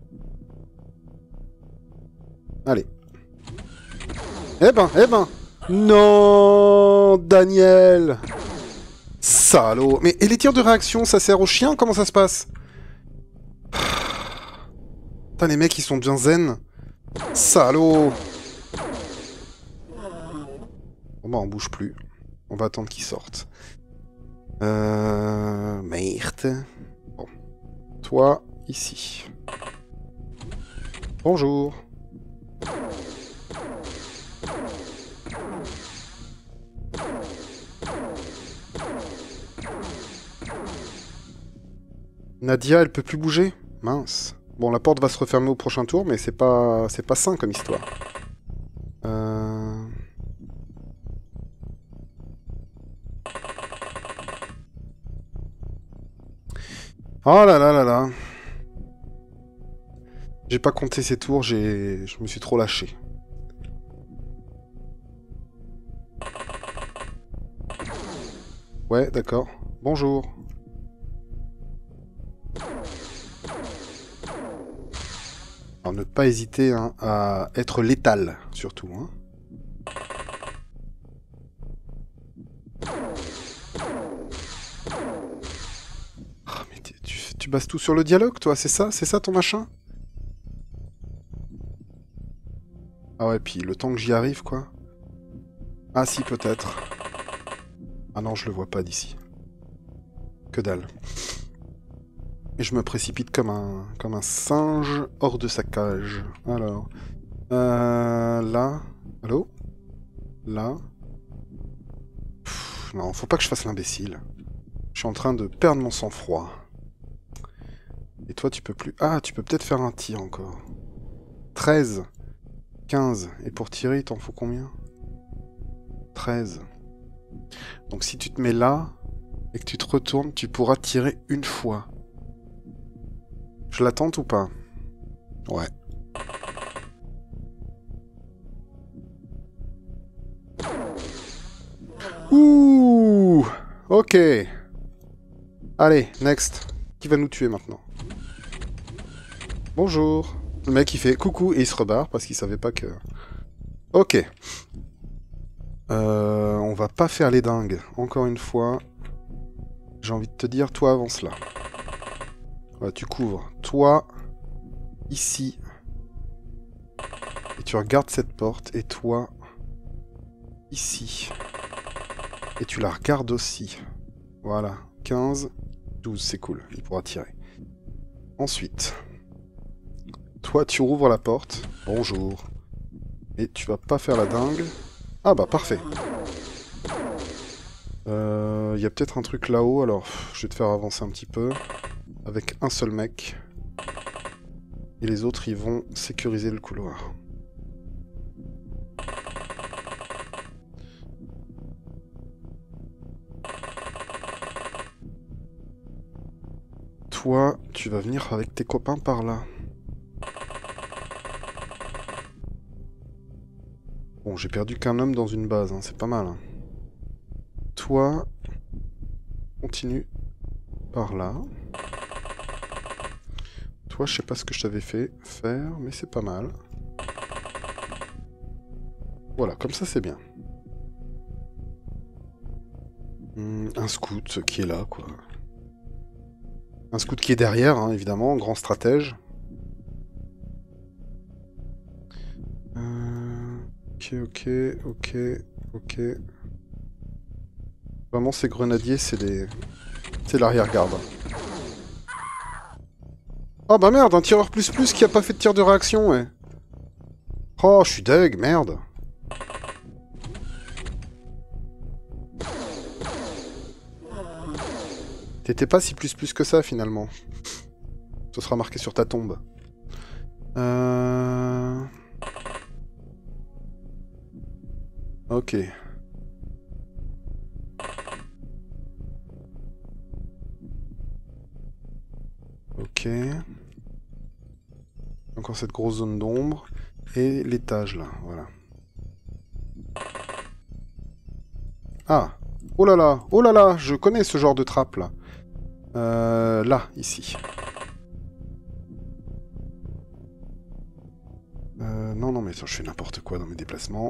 Allez. Eh ben non, Daniel. Salaud. Mais et les tirs de réaction, ça sert aux chiens? Comment ça se passe? Putain, les mecs, ils sont bien zen. Salaud. Bon bah, on bouge plus. On va attendre qu'ils sortent. Merde. Bon. Toi, ici. Bonjour. Nadia, elle peut plus bouger? Mince. Bon, la porte va se refermer au prochain tour, mais c'est pas sain comme histoire. Oh là là là là. J'ai pas compté ces tours, je me suis trop lâché. Ouais, d'accord. Bonjour. Alors ne pas hésiter hein, à être létal, surtout. Hein. Oh, mais tu bases tout sur le dialogue, toi, c'est ça? C'est ça ton machin? Ah ouais, puis le temps que j'y arrive, quoi. Ah si, peut-être. Ah non, je le vois pas d'ici. Que dalle. Et je me précipite comme un singe hors de sa cage. Alors... là... Allô? Là... Pff, non, faut pas que je fasse l'imbécile. Je suis en train de perdre mon sang-froid. Et toi, tu peux plus... Ah, tu peux peut-être faire un tir encore. 13. 15. Et pour tirer, il t'en faut combien? 13. Donc si tu te mets là, et que tu te retournes, tu pourras tirer une fois. Je la tente ou pas? Ouais. Ouh. Ok. Allez, next. Qui va nous tuer maintenant? Bonjour. Le mec il fait coucou et il se rebarre parce qu'il savait pas que... Ok. On va pas faire les dingues. Encore une fois. J'ai envie de te dire, toi avance là. Voilà, tu couvres. Toi, ici. Et tu regardes cette porte. Et toi, ici. Et tu la regardes aussi. Voilà. 15, 12, c'est cool. Il pourra tirer. Ensuite, toi, tu rouvres la porte. Bonjour. Et tu vas pas faire la dingue. Ah bah, parfait. Il y a peut-être un truc là-haut, alors je vais te faire avancer un petit peu. Avec un seul mec. Et les autres, ils vont sécuriser le couloir. Toi, tu vas venir avec tes copains par là. Bon, j'ai perdu qu'un homme dans une base, hein, c'est pas mal. Hein. toi, continue par là. Toi, je sais pas ce que je t'avais fait faire, mais c'est pas mal. Voilà, comme ça c'est bien. Un scout qui est là, quoi. Un scout qui est derrière, hein, évidemment, grand stratège. Ok. Vraiment, ces grenadiers, c'est des... C'est l'arrière-garde. Oh bah merde, un tireur plus qui a pas fait de tir de réaction, ouais. Oh, je suis deg, merde. T'étais pas si plus que ça, finalement. Ce sera marqué sur ta tombe. Ok. Ok. Encore cette grosse zone d'ombre. Et l'étage, là, voilà. Ah. Oh là là, je connais ce genre de trappe, là. Là, ici. Non, mais ça, je fais n'importe quoi dans mes déplacements.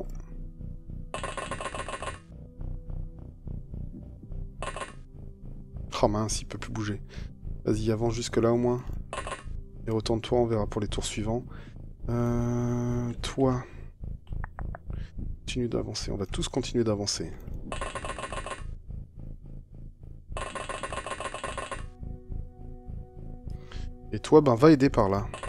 Oh mince, il peut plus bouger. Vas-y, avance jusque là au moins. Et retourne-toi, on verra pour les tours suivants. Toi. Continue d'avancer, on va tous continuer d'avancer. Et toi, ben va aider par là.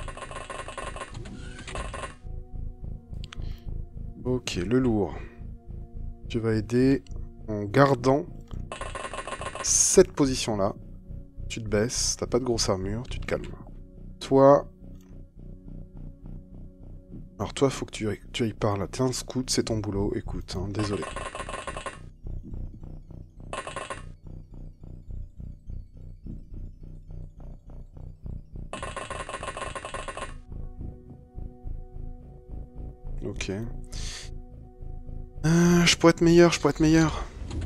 Ok, le lourd. Tu vas aider en gardant cette position-là. Tu te baisses, t'as pas de grosse armure, tu te calmes. Toi... Alors toi, faut que tu ailles par là. T'es un scout, c'est ton boulot. Écoute, hein, désolé. Ok. Je pourrais être meilleur.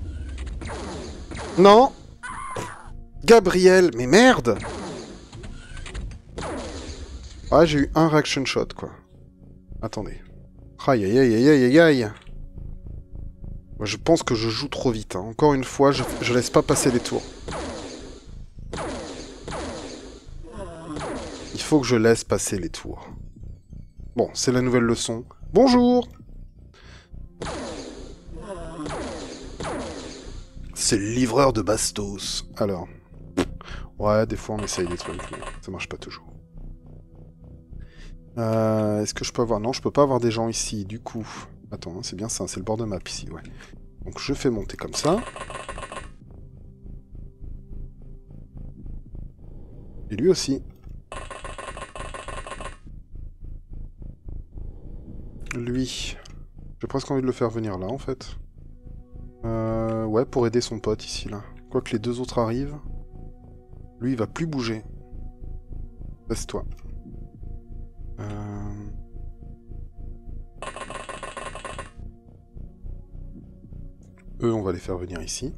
Non! Gabriel, mais merde! Ah, j'ai eu un reaction shot, quoi. Attendez. Aïe, aïe, aïe, aïe, aïe, aïe. Moi, je pense que je joue trop vite. Hein. Encore une fois, je laisse pas passer les tours. Il faut que je laisse passer les tours. Bon, c'est la nouvelle leçon. Bonjour! C'est le livreur de Bastos. Alors. Ouais, des fois on essaye des trucs, mais ça marche pas toujours. Est-ce que je peux avoir... Non, je peux pas avoir des gens ici, du coup. Attends, hein, c'est bien ça, c'est le bord de map ici, ouais. Donc je fais monter comme ça. Et lui aussi. Lui. J'ai presque envie de le faire venir là, en fait. Ouais, pour aider son pote ici, là. Quoique les deux autres arrivent. Lui, il va plus bouger. Laisse-toi. Eux, on va les faire venir ici.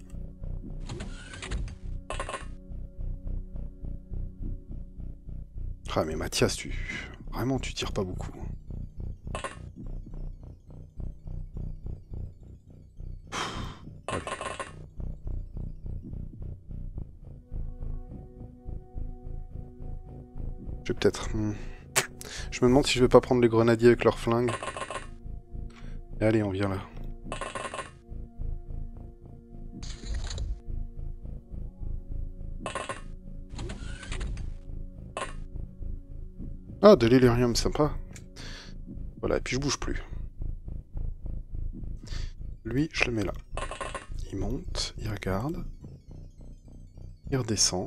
Ah, mais Mathias, vraiment, tu tires pas beaucoup. Allez. Je vais peut-être... Je me demande si je vais pas prendre les grenadiers avec leurs flingues. Et allez, on vient là. Ah, de l'hélérium, sympa. Voilà, et puis je bouge plus. Lui, je le mets là. Il monte, il regarde. Il redescend.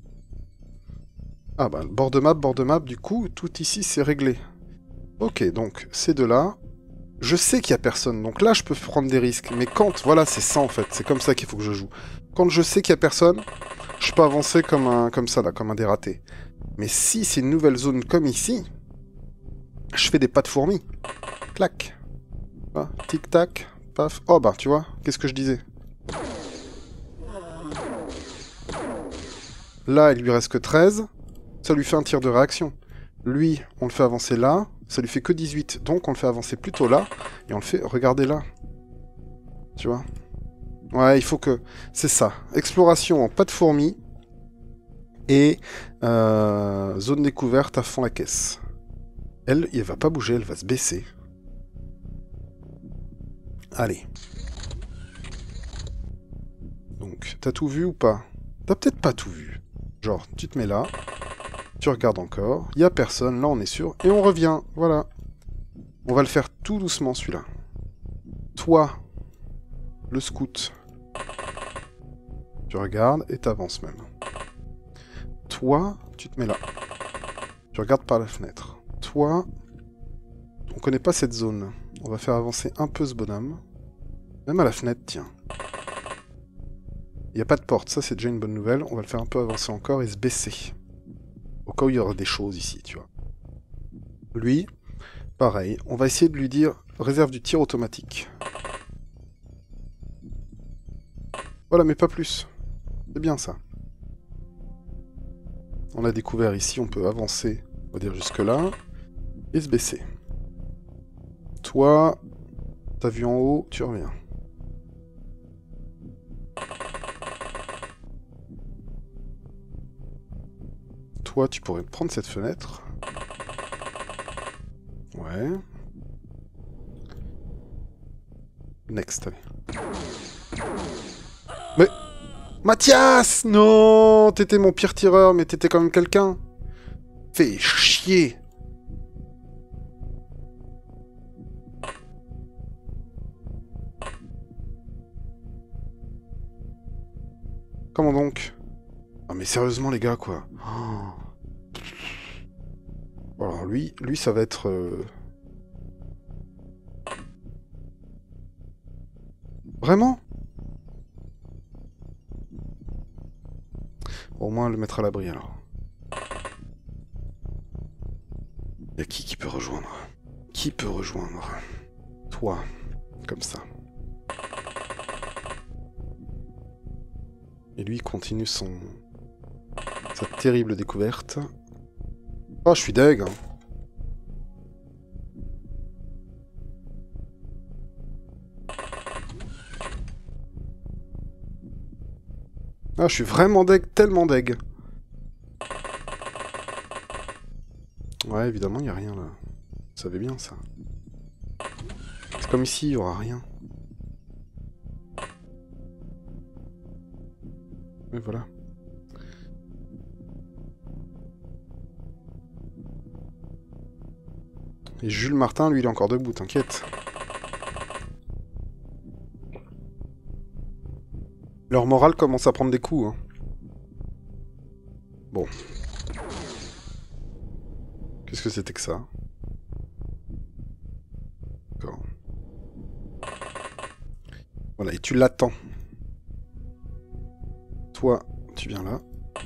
Ah bah, bord de map, du coup, tout ici, c'est réglé. Ok, donc, ces deux-là... Je sais qu'il y a personne, donc là, je peux prendre des risques. Mais quand... Voilà, c'est ça, en fait. C'est comme ça qu'il faut que je joue. Quand je sais qu'il y a personne, je peux avancer comme ça, là, comme un dératé. Mais si c'est une nouvelle zone comme ici, je fais des pas de fourmi. Clac. Ah, tic-tac, paf. Oh bah, tu vois, qu'est-ce que je disais? Là, il lui reste que 13. Ça lui fait un tir de réaction. Lui, on le fait avancer là. Ça lui fait que 18. Donc, on le fait avancer plutôt là. Et on le fait regarder là. Tu vois? Ouais, il faut que... C'est ça. Exploration en pas de fourmis. Et zone découverte à fond la caisse. Elle va pas bouger, elle va se baisser. Allez. Donc, t'as tout vu ou pas? T'as peut-être pas tout vu. Genre, tu te mets là, tu regardes encore, il y a personne, là on est sûr, et on revient, voilà. On va le faire tout doucement celui-là. Toi, le scout, tu regardes et t'avances même. Toi, tu te mets là. Tu regardes par la fenêtre. Toi, on connaît pas cette zone. On va faire avancer un peu ce bonhomme. Même à la fenêtre, tiens. Il n'y a pas de porte, ça c'est déjà une bonne nouvelle. On va le faire un peu avancer encore et se baisser. Au cas où il y aura des choses ici, tu vois. Lui, pareil. On va essayer de lui dire réserve du tir automatique. Voilà, mais pas plus. C'est bien ça. On a découvert ici, on peut avancer, on va dire jusque là, et se baisser. Toi, t'as vu en haut, tu reviens. Toi, tu pourrais prendre cette fenêtre. Ouais. Next, allez. Mais... Mathias! Non! T'étais mon pire tireur, mais t'étais quand même quelqu'un. Fais chier! Comment donc? Ah mais sérieusement les gars, quoi. Oh. Alors lui ça va être... Vraiment? Bon, au moins le mettre à l'abri alors. Y'a qui peut rejoindre? Qui peut rejoindre? Toi, comme ça. Et lui il continue sa terrible découverte. Oh, je suis deg, hein. Ah, je suis vraiment deg, tellement deg. Ouais, évidemment, il n'y a rien là. Vous savez bien ça. C'est comme ici, il n'y aura rien. Mais voilà. Et Jules Martin, lui, il est encore debout, t'inquiète. Leur morale commence à prendre des coups, hein. Bon. Qu'est-ce que c'était que ça? D'accord. Voilà, et tu l'attends. Toi, tu viens là.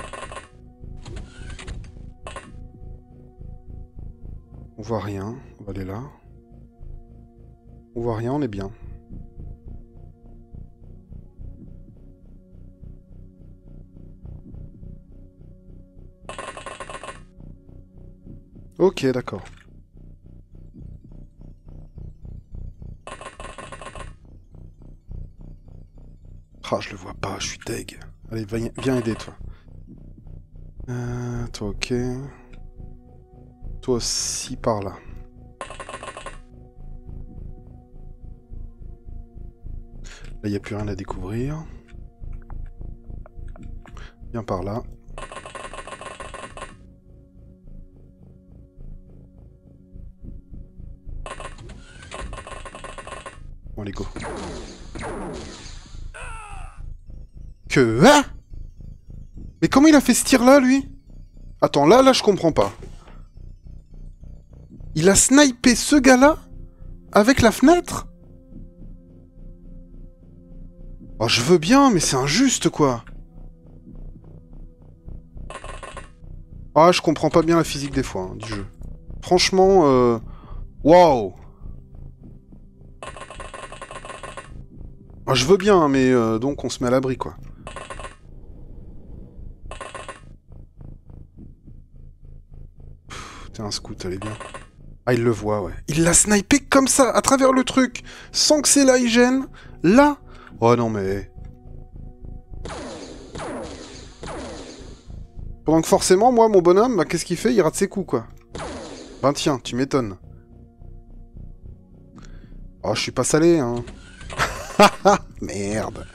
On voit rien, on va aller là. On voit rien, on est bien. Ok, d'accord. Ah, je le vois pas, je suis deg. Allez, viens aider, toi. Toi, ok. Toi aussi, par là. Là, il n'y a plus rien à découvrir. Viens par là. Bon, allez, go. Que... Hein? Mais comment il a fait ce tir-là, lui? Attends, là, je comprends pas. Il a snipé ce gars-là? Avec la fenêtre? Oh, je veux bien, mais c'est injuste, quoi. Ah, je comprends pas bien la physique des fois, hein, du jeu. Franchement, waouh. Ah, je veux bien, mais donc on se met à l'abri, quoi. un scout, allez bien. Ah, il le voit, ouais. Il l'a snipé comme ça, à travers le truc, sans que c'est là, il gêne. Là. Oh non, mais... Pendant que forcément, moi, mon bonhomme, bah, qu'est-ce qu'il fait? Il rate ses coups, quoi. Ben tiens, tu m'étonnes. Oh, je suis pas salé, hein. Merde.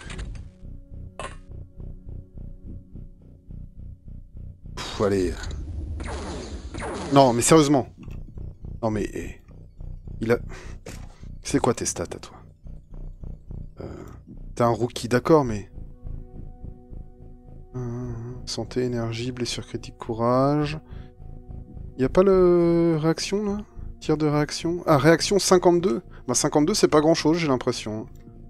Pff, allez. Non, mais sérieusement. Non, mais... Il a... C'est quoi tes stats, à toi? T'es un rookie, d'accord, mais... Santé, énergie, blessure critique, courage... Y a pas le... réaction, là? Tir de réaction? Ah, réaction 52. Bah 52, c'est pas grand-chose, j'ai l'impression.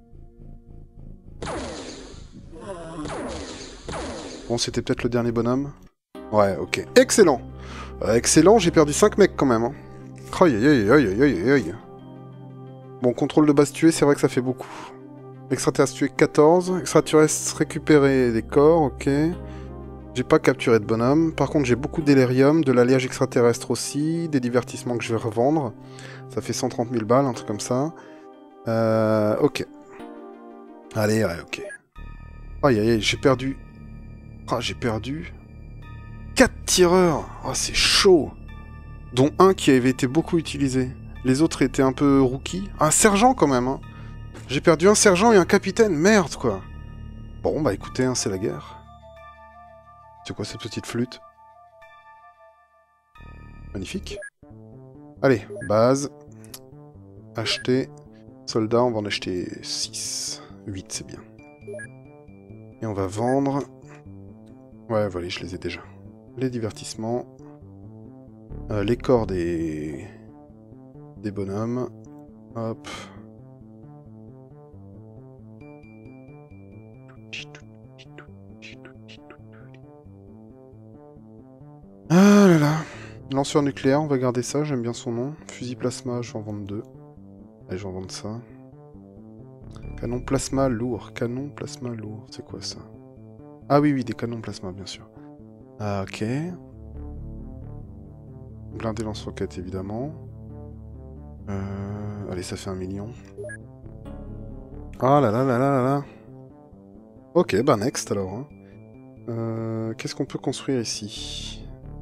Bon, c'était peut-être le dernier bonhomme. Ouais, ok. Excellent. Excellent, j'ai perdu 5 mecs, quand même. Hein. Aïe, aïe, aïe, aïe, aïe, aïe. Bon, contrôle de base tué, c'est vrai que ça fait beaucoup. Extraterrestre tué 14. Extraterrestre récupéré des corps, ok. J'ai pas capturé de bonhomme. Par contre, j'ai beaucoup d'élérium, de l'alliage extraterrestre aussi, des divertissements que je vais revendre. Ça fait 130 000 balles, un truc comme ça. Ok. Allez, ouais, ok. Aïe, aïe, aïe, j'ai perdu... Ah, j'ai perdu... 4 tireurs. Oh, c'est chaud. Dont un qui avait été beaucoup utilisé. Les autres étaient un peu rookies. Un sergent, quand même, hein. J'ai perdu un sergent et un capitaine. Merde, quoi. Bon, bah écoutez, hein, c'est la guerre. C'est quoi cette petite flûte? Magnifique. Allez, base. Acheter. Soldats, on va en acheter 6. 8, c'est bien. Et on va vendre... Ouais, voilà, je les ai déjà. Les divertissements. Les corps des bonhommes. Hop. Ah là là. Lanceur nucléaire, on va garder ça, j'aime bien son nom. Fusil plasma, je vais en vendre 2. Allez, je vais en vendre ça. Canon plasma lourd. Canon plasma lourd, c'est quoi ça? Ah oui, oui, des canons plasma, bien sûr. Ah, ok. Blindé lance-roquette, évidemment. Allez, ça fait 1 million. Ah là là là là là là. Ok, bah next alors. Hein. Qu'est-ce qu'on peut construire ici?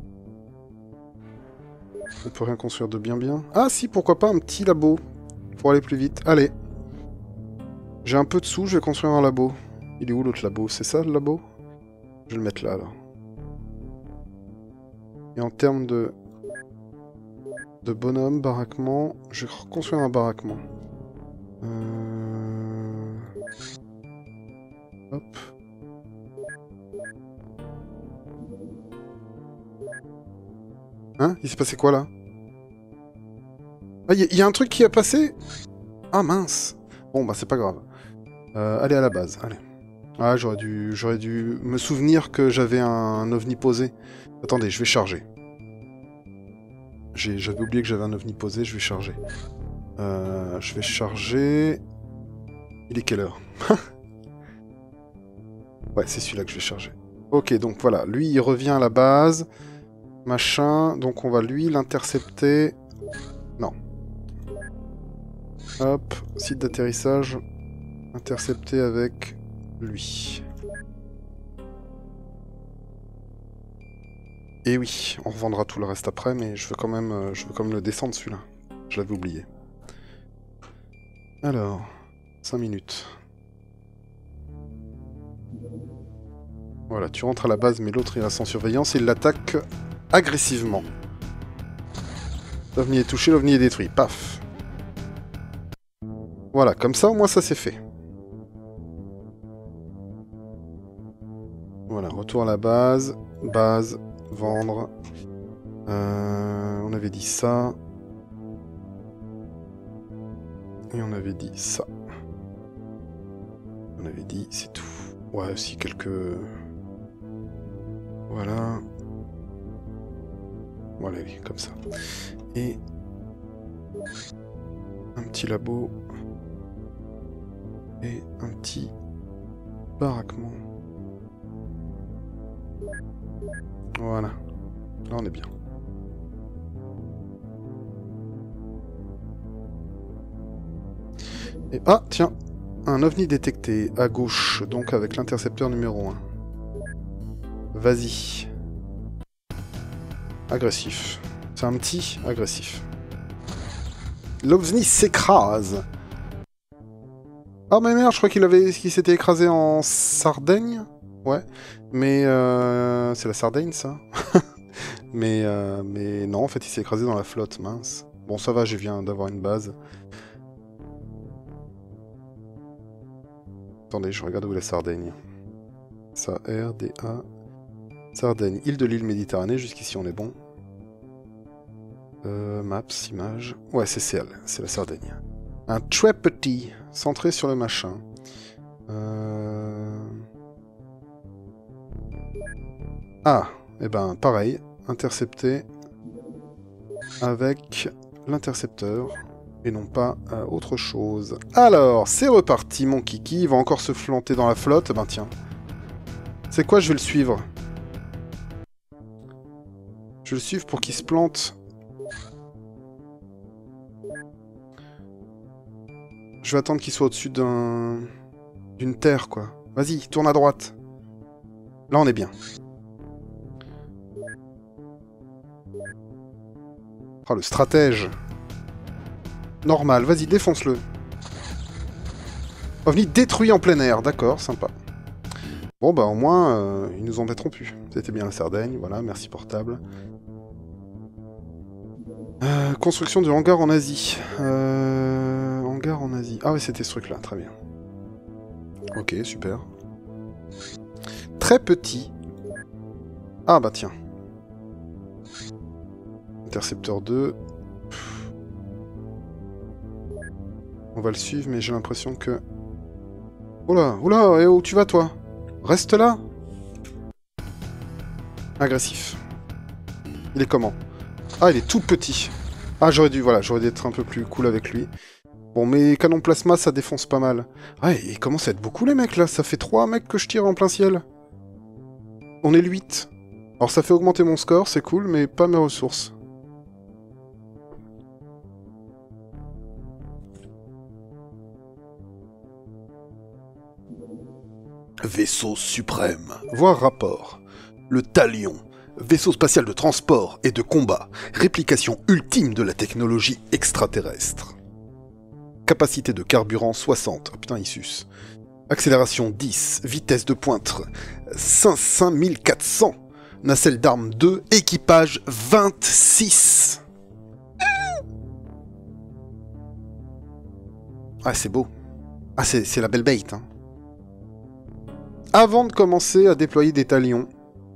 On peut rien construire de bien bien. Ah si, pourquoi pas un petit labo. Pour aller plus vite. Allez. J'ai un peu de sous, je vais construire un labo. Il est où l'autre labo? C'est ça le labo? Je vais le mettre là alors. Et en termes de bonhomme, baraquement, je vais reconstruire un baraquement. Hop. Hein? Il s'est passé quoi là? Ah, il y a un truc qui a passé? Ah mince. Bon bah c'est pas grave. Allez à la base, allez. Ah j'aurais dû me souvenir que j'avais un ovni posé. Attendez, je vais charger. J'avais oublié que j'avais un ovni posé, je vais charger. Je vais charger... Il est quelle heure? Ouais, c'est celui-là que je vais charger. Ok, donc voilà, lui il revient à la base. Machin, donc on va lui l'intercepter. Non. Hop, site d'atterrissage. Intercepté avec lui. Et oui, on revendra tout le reste après, mais je veux quand même le descendre celui-là. Je l'avais oublié. Alors, 5 minutes. Voilà, tu rentres à la base, mais l'autre il reste en surveillance et il l'attaque agressivement. L'OVNI est touché, l'OVNI est détruit. Paf. Voilà, comme ça au moins ça c'est fait. Voilà, retour à la base. Base, vendre. On avait dit ça. Et on avait dit ça. On avait dit, c'est tout. Ouais, aussi quelques... Voilà. Voilà, oui, comme ça. Et... un petit labo. Et un petit... baraquement. Voilà. Là, on est bien. Et, ah, tiens, un ovni détecté à gauche, donc avec l'intercepteur numéro 1. Vas-y. Agressif. C'est un petit agressif. L'ovni s'écrase. Ah mais merde, je crois qu'il s'était écrasé en Sardaigne. Ouais, mais c'est la Sardaigne ça. mais non, en fait, il s'est écrasé dans la flotte, mince. Bon, ça va, je viens d'avoir une base. Attendez, je regarde où est la Sardaigne. Ça, RDA. Sardaigne, île de l'île Méditerranée, jusqu'ici on est bon. Maps, images. Ouais, c'est celle, c'est la Sardaigne. Un très petit, centré sur le machin. Ah, et ben pareil, intercepté avec l'intercepteur et non pas autre chose. Alors, c'est reparti mon kiki, il va encore se flanter dans la flotte. Ben tiens. C'est quoi, je vais le suivre. Je vais le suivre pour qu'il se plante. Je vais attendre qu'il soit au-dessus d'une terre, quoi. Vas-y, tourne à droite. Là, on est bien. Oh, le stratège. Normal, vas-y, défonce-le. OVNI détruit en plein air, d'accord, sympa. Bon, bah au moins, ils nous embêteront plus. C'était bien la Sardaigne, voilà, merci portable. Construction du hangar en Asie. Hangar en Asie. Ah ouais, c'était ce truc-là, très bien. Ok, super. Très petit. Ah bah tiens. Intercepteur 2. On va le suivre, mais j'ai l'impression que... Oula, oula, et où tu vas toi? Reste là. Agressif. Il est comment? Ah, il est tout petit. Ah, j'aurais dû être un peu plus cool avec lui. Bon, mais canon plasma, ça défonce pas mal. Ah, il commence à être beaucoup les mecs là. Ça fait 3 mecs que je tire en plein ciel. On est le 8. Alors ça fait augmenter mon score, c'est cool, mais pas mes ressources. Vaisseau suprême. Voir rapport. Le Talion. Vaisseau spatial de transport et de combat. Réplication ultime de la technologie extraterrestre. Capacité de carburant 60. Oh putain, il suce. Accélération 10. Vitesse de pointe 5400. Nacelle d'armes 2. Équipage 26. Ah, c'est beau. Ah, c'est la belle bait, hein. Avant de commencer à déployer des talions,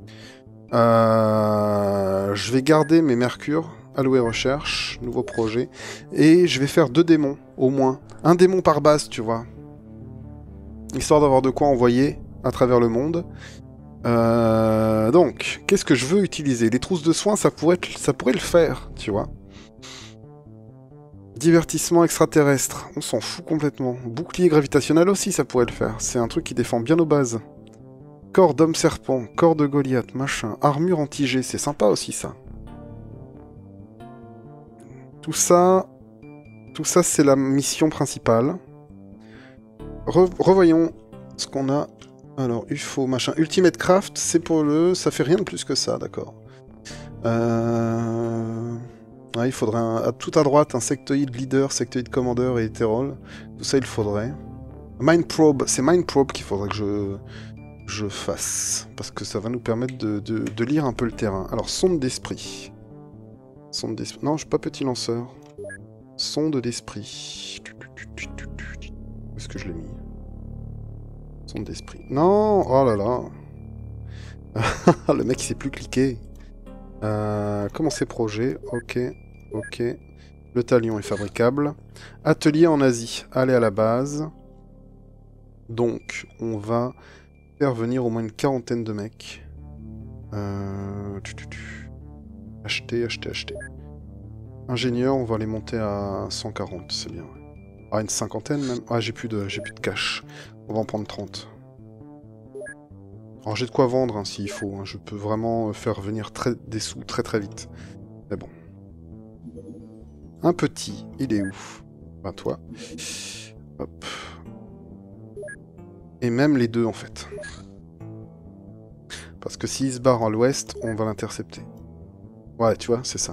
je vais garder mes mercures, allouer recherche, nouveau projet, et je vais faire 2 démons, au moins. Un démon par base, tu vois. Histoire d'avoir de quoi envoyer à travers le monde. Donc, qu'est-ce que je veux utiliser? Les trousses de soins, ça pourrait le faire, tu vois. Divertissement extraterrestre, on s'en fout complètement. Bouclier gravitationnel aussi, ça pourrait le faire. C'est un truc qui défend bien nos bases. Corps d'homme serpent, corps de Goliath, machin. Armure anti-G, c'est sympa aussi ça. Tout ça c'est la mission principale. Revoyons ce qu'on a. Alors, UFO, machin. Ultimate Craft, c'est pour le... Ça fait rien de plus que ça, d'accord. Ouais, il faudrait tout à droite un sectoïde leader, sectoïde commander et hétérol. Tout ça, il faudrait. Mind Probe, c'est Mind Probe qu'il faudrait que je fasse. Parce que ça va nous permettre de lire un peu le terrain. Alors, sonde d'esprit. Sonde d'esprit. Non, je suis pas petit lanceur. Sonde d'esprit. Où est-ce que je l'ai mis? Sonde d'esprit. Non! Oh là là! Le mec, il sait plus cliquer. Commencer projet, ok, ok. Le talion est fabricable. Atelier en Asie, aller à la base. Donc, on va faire venir au moins une quarantaine de mecs. Acheter. Ingénieur, on va les monter à 140, c'est bien. Ah, une cinquantaine même. Ah, j'ai plus de cash. On va en prendre 30. Alors j'ai de quoi vendre hein, s'il faut, hein. Je peux vraiment faire venir des sous très très vite. Mais bon. Un petit, il est où? Ben toi. Hop. Et même les deux, en fait. Parce que s'il se barre à l'ouest, on va l'intercepter. Ouais, tu vois, c'est ça.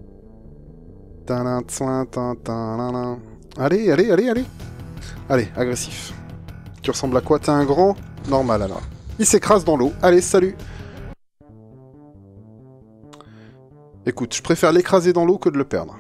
Allez, allez, allez, allez. Allez, agressif. Tu ressembles à quoi? T'es un grand? Normal, alors. Il s'écrase dans l'eau. Allez, salut. Écoute, je préfère l'écraser dans l'eau que de le perdre.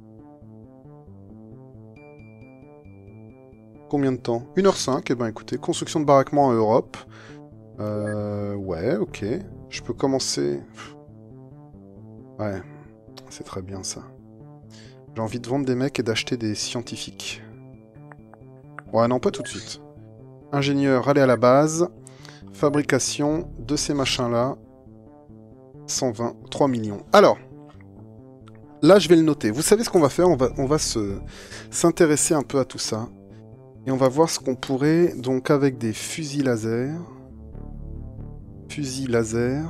Combien de temps? 1h05. Eh ben écoutez, construction de baraquement en Europe. Ouais, ok. Je peux commencer... Ouais, c'est très bien ça. J'ai envie de vendre des mecs et d'acheter des scientifiques. Ouais, non, pas tout de suite. Ingénieur, allez à la base. Fabrication de ces machins-là. 120, 3 millions. Alors, là, je vais le noter. Vous savez ce qu'on va faire? On va s'intéresser un peu à tout ça. Et on va voir ce qu'on pourrait, donc avec des fusils laser. Fusils laser.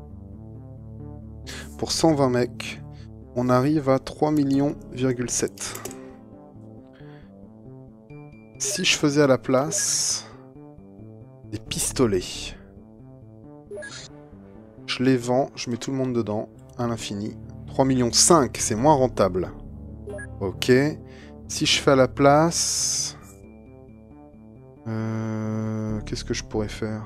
Pour 120 mecs, on arrive à 3 millions,7. Si je faisais à la place des pistolets, je les vends, je mets tout le monde dedans, à l'infini. 3,5 millions, c'est moins rentable. Ok. Si je fais à la place... Qu'est-ce que je pourrais faire?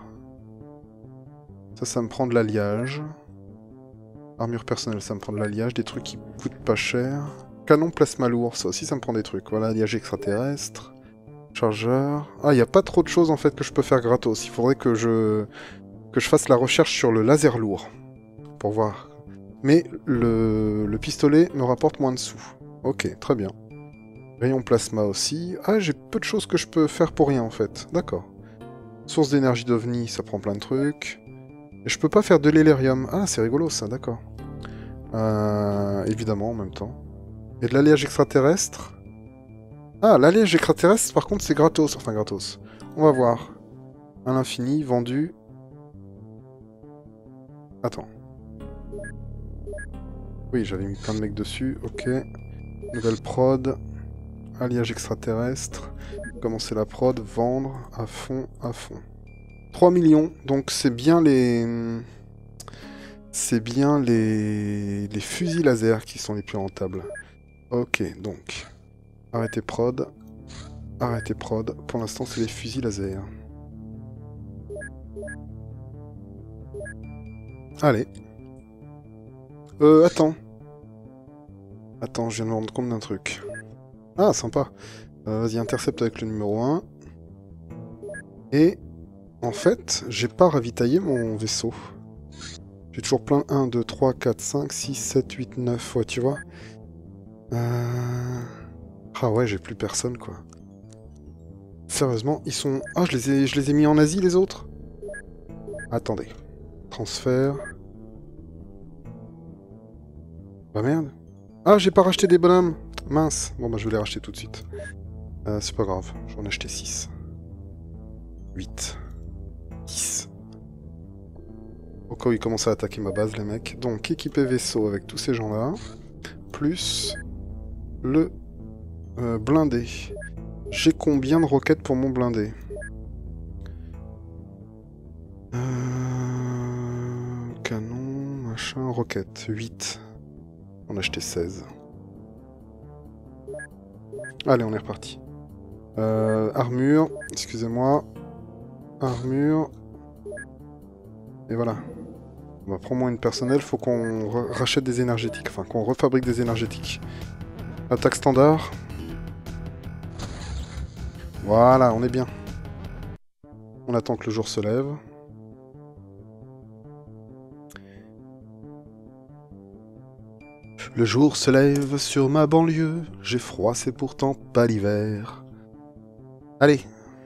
Ça me prend de l'alliage. Armure personnelle, ça me prend de l'alliage. Des trucs qui coûtent pas cher. Canon plasma lourd, ça aussi ça me prend des trucs. Voilà, alliage extraterrestre. Chargeur. Ah, il n'y a pas trop de choses en fait que je peux faire gratos. Il faudrait que je fasse la recherche sur le laser lourd. Pour voir. Mais le pistolet me rapporte moins de sous. Ok, très bien. Rayon plasma aussi. Ah, j'ai peu de choses que je peux faire pour rien en fait. D'accord. Source d'énergie d'OVNI, ça prend plein de trucs. Et je peux pas faire de l'hélérium. Ah, c'est rigolo ça, d'accord. Évidemment en même temps. Et de l'alliage extraterrestre. Ah, l'alliage extraterrestre, par contre, c'est gratos. Enfin, gratos. On va voir. À l'infini, vendu. Attends. Oui, j'avais mis plein de mecs dessus. Ok. Nouvelle prod. Alliage extraterrestre. Commencer la prod. Vendre. À fond, à fond. 3 millions. Donc, c'est bien les... C'est bien les fusils laser qui sont les plus rentables. Ok, donc... Arrêtez prod. Arrêtez prod. Pour l'instant, c'est les fusils laser. Allez. Attends. Attends, je viens de me rendre compte d'un truc. Ah, sympa. Vas-y, intercepte avec le numéro 1. Et... En fait, j'ai pas ravitaillé mon vaisseau. J'ai toujours plein 1, 2, 3, 4, 5, 6, 7, 8, 9. Ouais, tu vois. Ah ouais, j'ai plus personne, quoi. Sérieusement, ils sont... Ah, je les ai mis en Asie, les autres? Attendez. Transfert. Bah merde. Ah, j'ai pas racheté des bonhommes. Mince. Bon, bah je vais les racheter tout de suite. C'est pas grave. J'en ai acheté 6. 8. 10. Au cas où ils commencent à attaquer ma base, les mecs. Donc, équiper vaisseau avec tous ces gens-là. Plus... le... blindé. J'ai combien de roquettes pour mon blindé? Canon, machin, roquette. 8. On a acheté 16. Allez, on est reparti. Armure, excusez-moi. Armure. Et voilà. On va prendre moins une personnelle, faut qu'on rachète des énergétiques. Enfin, qu'on refabrique des énergétiques. Attaque standard. Voilà, on est bien. On attend que le jour se lève. Le jour se lève sur ma banlieue. J'ai froid, c'est pourtant pas l'hiver. Allez.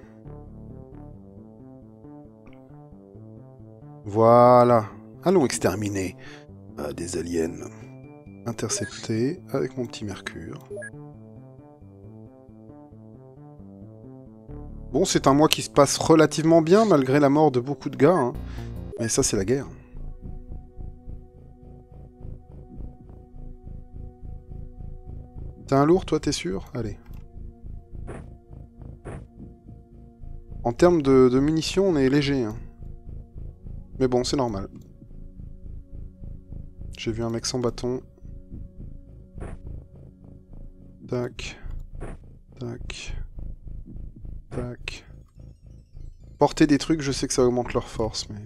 Voilà. Allons exterminer des aliens. Interceptés avec mon petit Mercure. Bon, c'est un mois qui se passe relativement bien, malgré la mort de beaucoup de gars. Hein. Mais ça, c'est la guerre. T'es un lourd, toi, t'es sûr? Allez. En termes de munitions, on est léger. Hein. Mais bon, c'est normal. J'ai vu un mec sans bâton. Tac. Tac. Tac. Porter des trucs, je sais que ça augmente leur force, mais...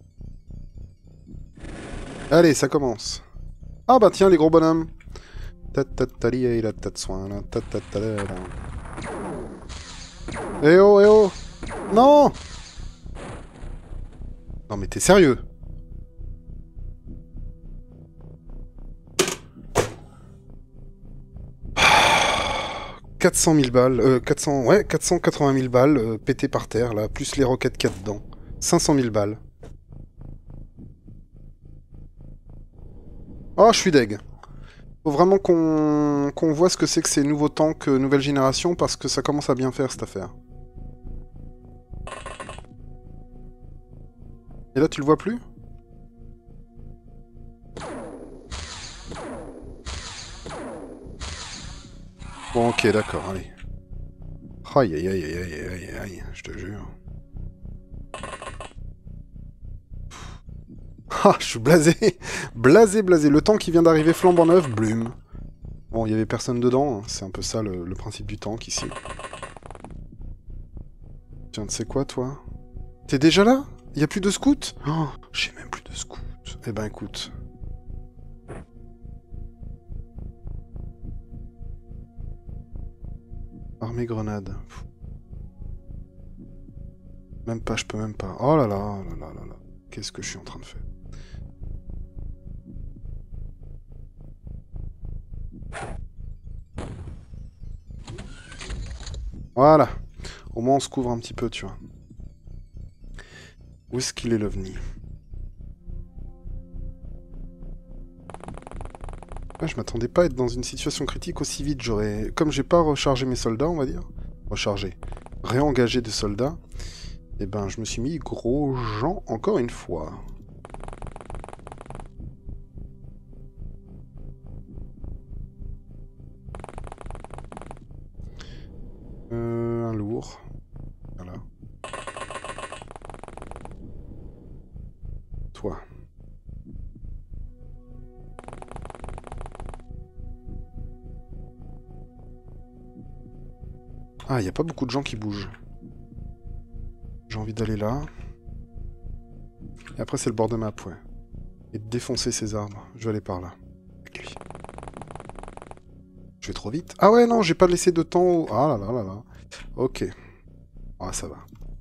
Allez, ça commence. Ah bah tiens, les gros bonhommes. Il a tas de soin, là. Eh oh, eh oh. Non. Non mais t'es sérieux? « 400 000 balles, 480 000 balles pétées par terre, là, plus les roquettes qu'il y a dedans. 500 000 balles. Oh, je suis deg. Faut vraiment qu'on voit ce que c'est que ces nouveaux tanks nouvelle génération, parce que ça commence à bien faire, cette affaire. Et là, tu le vois plus? Bon, ok, d'accord, allez. Aïe, aïe, aïe, aïe, aïe, aïe, aïe, je te jure. Ah, je suis blasé. Blasé, blasé. Le tank qui vient d'arriver flambant neuf, blume. Bon, il y avait personne dedans, hein. C'est un peu ça le principe du tank ici. Tiens, tu sais quoi, toi? T'es déjà là? Y a plus de scouts? Oh, j'ai même plus de scouts. Eh ben, écoute. Armée grenade. Même pas, je peux même pas. Oh là là, oh là là là là. Qu'est-ce que je suis en train de faire? Voilà. Au moins on se couvre un petit peu, tu vois. Où est-ce qu'il est l'OVNI? Ah, je m'attendais pas à être dans une situation critique aussi vite. Comme j'ai pas rechargé mes soldats, on va dire. Rechargé. Réengagé des soldats. Et ben, je me suis mis gros Jean encore une fois. Un lourd. Voilà. Toi. Ah, il n'y a pas beaucoup de gens qui bougent. J'ai envie d'aller là. Et après, c'est le bord de map, ouais. Et de défoncer ces arbres. Je vais aller par là. Avec lui. Je vais trop vite. Ah ouais, non, j'ai pas laissé de temps. Ah là là là là. Ok. Ah, ça va.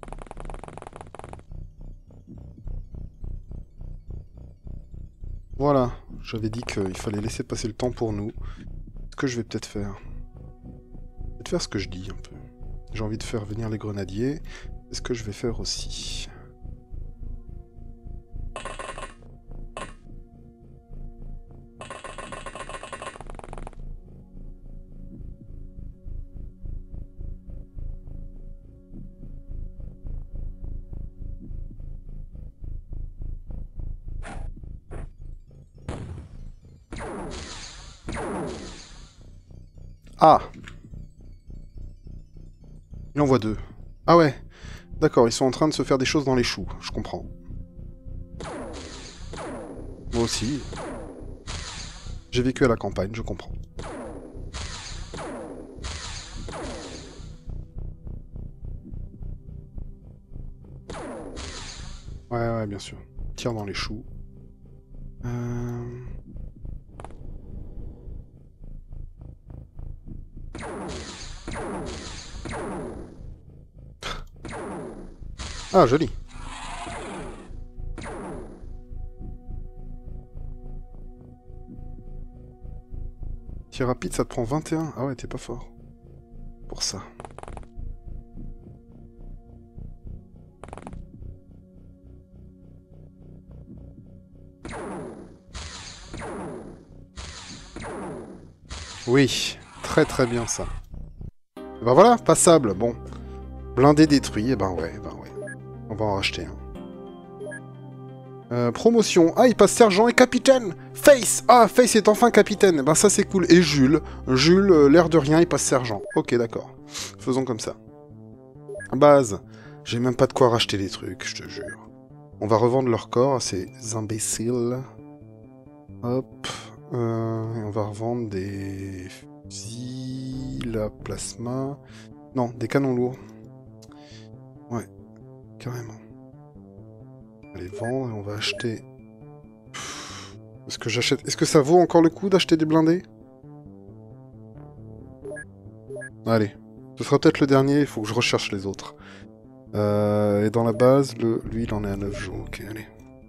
Voilà. J'avais dit qu'il fallait laisser passer le temps pour nous. Ce que je vais peut-être faire. Peut-être faire ce que je dis un peu. J'ai envie de faire venir les grenadiers. C'est ce que je vais faire aussi. Ah! Il en voit deux. Ah ouais. D'accord, ils sont en train de se faire des choses dans les choux. Je comprends. Moi aussi. J'ai vécu à la campagne, je comprends. Ouais, bien sûr. Tire dans les choux. Ah, joli. Tir rapide, ça te prend 21. Ah ouais, t'es pas fort. Pour ça. Oui, très très bien ça. Et ben voilà, passable, bon. Blindé détruit, et ben ouais. On va en racheter un. Promotion. Ah, il passe sergent et capitaine. Face. Ah, Face est enfin capitaine. Ben ça c'est cool. Et Jules. Jules, l'air de rien, il passe sergent. Ok, d'accord. Faisons comme ça. Base. J'ai même pas de quoi racheter des trucs, je te jure. On va revendre leur corps à ces imbéciles. Hop. Et on va revendre des fusils, la plasma... Non, des canons lourds. Ouais, carrément. On va les vendre et on va acheter... Est-ce que j'achète... Est-ce que ça vaut encore le coup d'acheter des blindés? Allez. Ce sera peut-être le dernier, il faut que je recherche les autres. Et dans la base, lui il en est à 9 jours. Ok, allez.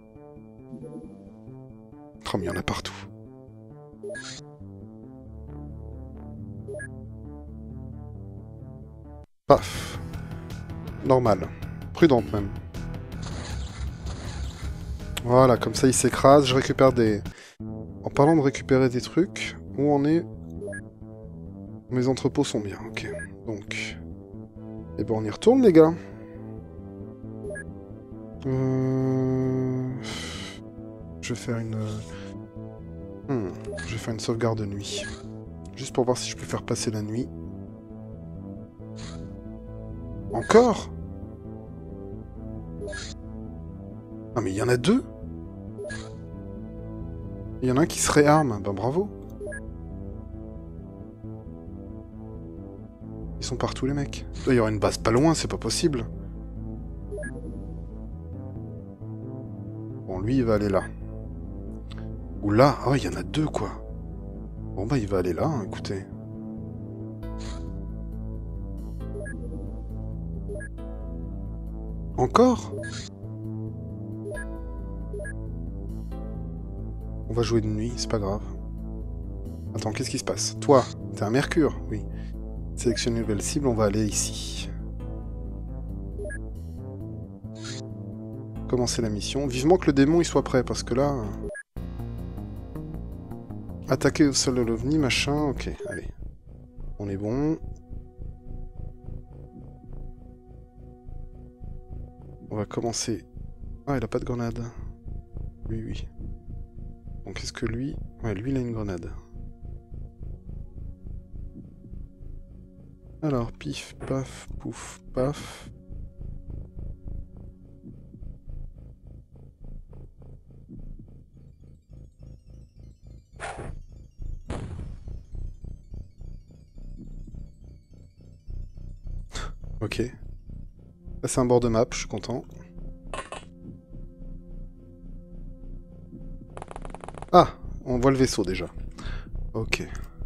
Oh, mais il y en a partout. Paf. Normal. Prudente même. Voilà, comme ça il s'écrase, je récupère des... En parlant de récupérer des trucs, où on est... Mes entrepôts sont bien, ok. Donc... Eh ben on y retourne les gars. Je vais faire une... Je vais faire une sauvegarde de nuit. Juste pour voir si je peux faire passer la nuit. Encore? Ah mais il y en a deux? Il y en a un qui se réarme, ben bravo. Ils sont partout les mecs. Il doit y avoir une base pas loin, c'est pas possible. Bon, lui il va aller là. Ou là, oh il y en a deux quoi. Bon bah il va aller là, hein, écoutez. Encore? On va jouer de nuit, c'est pas grave. Attends, qu'est-ce qui se passe? Toi, t'es un Mercure, oui. Sélectionner une nouvelle cible, on va aller ici. Commencer la mission. Vivement que le démon il soit prêt, parce que là... Attaquer au sol de l'OVNI, machin, ok, allez. On est bon. On va commencer... Ah, il a pas de grenade. Oui, oui. Donc est-ce que lui... Ouais, lui il a une grenade. Alors, pif, paf, pouf, paf. Ok. Là c'est un bord de map, je suis content. Ah, on voit le vaisseau déjà. Ok.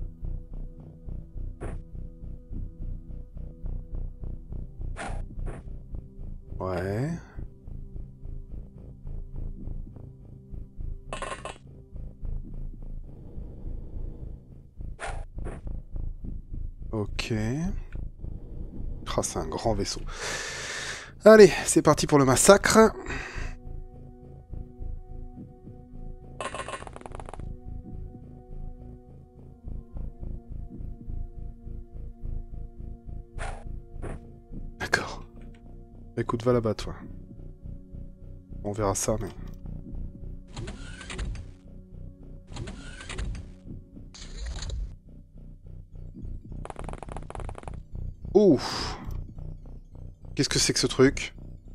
Ouais. Ok. Ah, c'est un grand vaisseau. Allez, c'est parti pour le massacre. D'accord. Écoute, va là-bas, toi. On verra ça, mais... Ouf. Qu'est-ce que c'est que ce truc?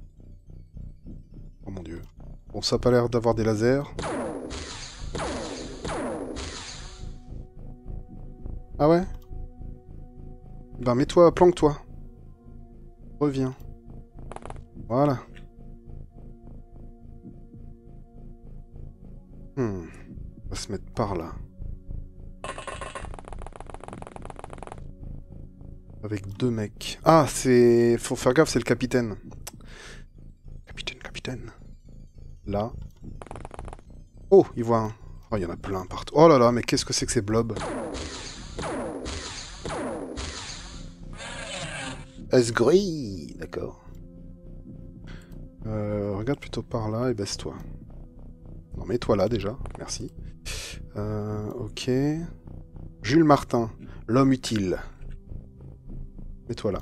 Oh mon dieu. Bon, ça a pas l'air d'avoir des lasers. Ah ouais? Ben mets-toi, planque-toi. Reviens. Voilà. On va se mettre par là. Avec deux mecs. Ah, c'est... Faut faire gaffe, c'est le capitaine. Capitaine. Là. Oh, il voit un. Oh, il y en a plein partout. Oh là là, mais qu'est-ce que c'est que ces blobs? Asgris, d'accord. Regarde plutôt par là et baisse-toi. Non, mets-toi là déjà, merci. Ok. Jules Martin, l'homme utile. Mets-toi là.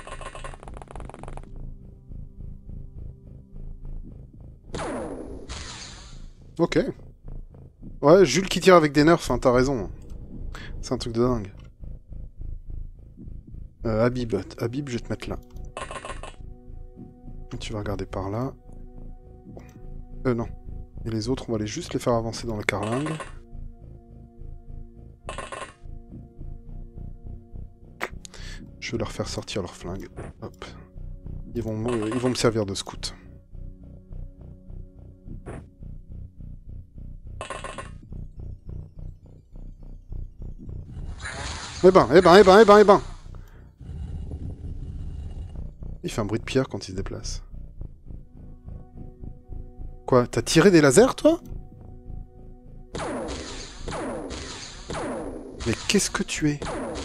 Ok. Ouais, Jules qui tire avec des nerfs, hein, t'as raison. C'est un truc de dingue. Habib, je vais te mettre là. Tu vas regarder par là. Bon. Non. Et les autres, on va juste les faire avancer dans le carlingue. Je vais leur faire sortir leur flingue. Hop. Ils vont me servir de scout. Eh ben. Il fait un bruit de pierre quand il se déplace. Quoi? T'as tiré des lasers, toi? Mais qu'est-ce que tu es?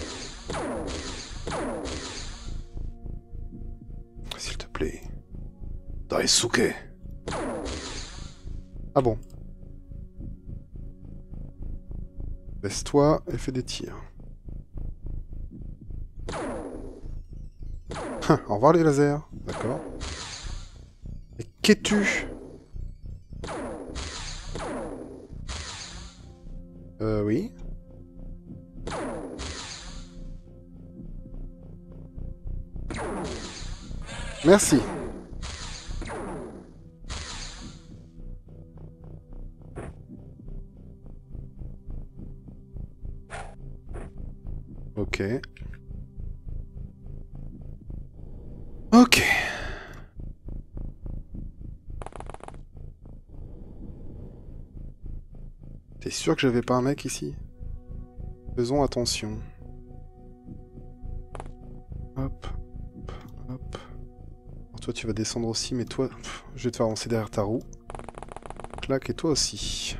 S'il te plaît. Daisuke. Ah bon. Baisse-toi et fais des tirs. Au revoir les lasers. D'accord. Et qu'es-tu? Oui. Merci. Ok. Ok. T'es sûr que j'avais pas un mec ici? Faisons attention. Hop. Hop. Hop. Alors toi tu vas descendre aussi, mais toi, je vais te faire avancer derrière ta roue. Clac, et toi aussi.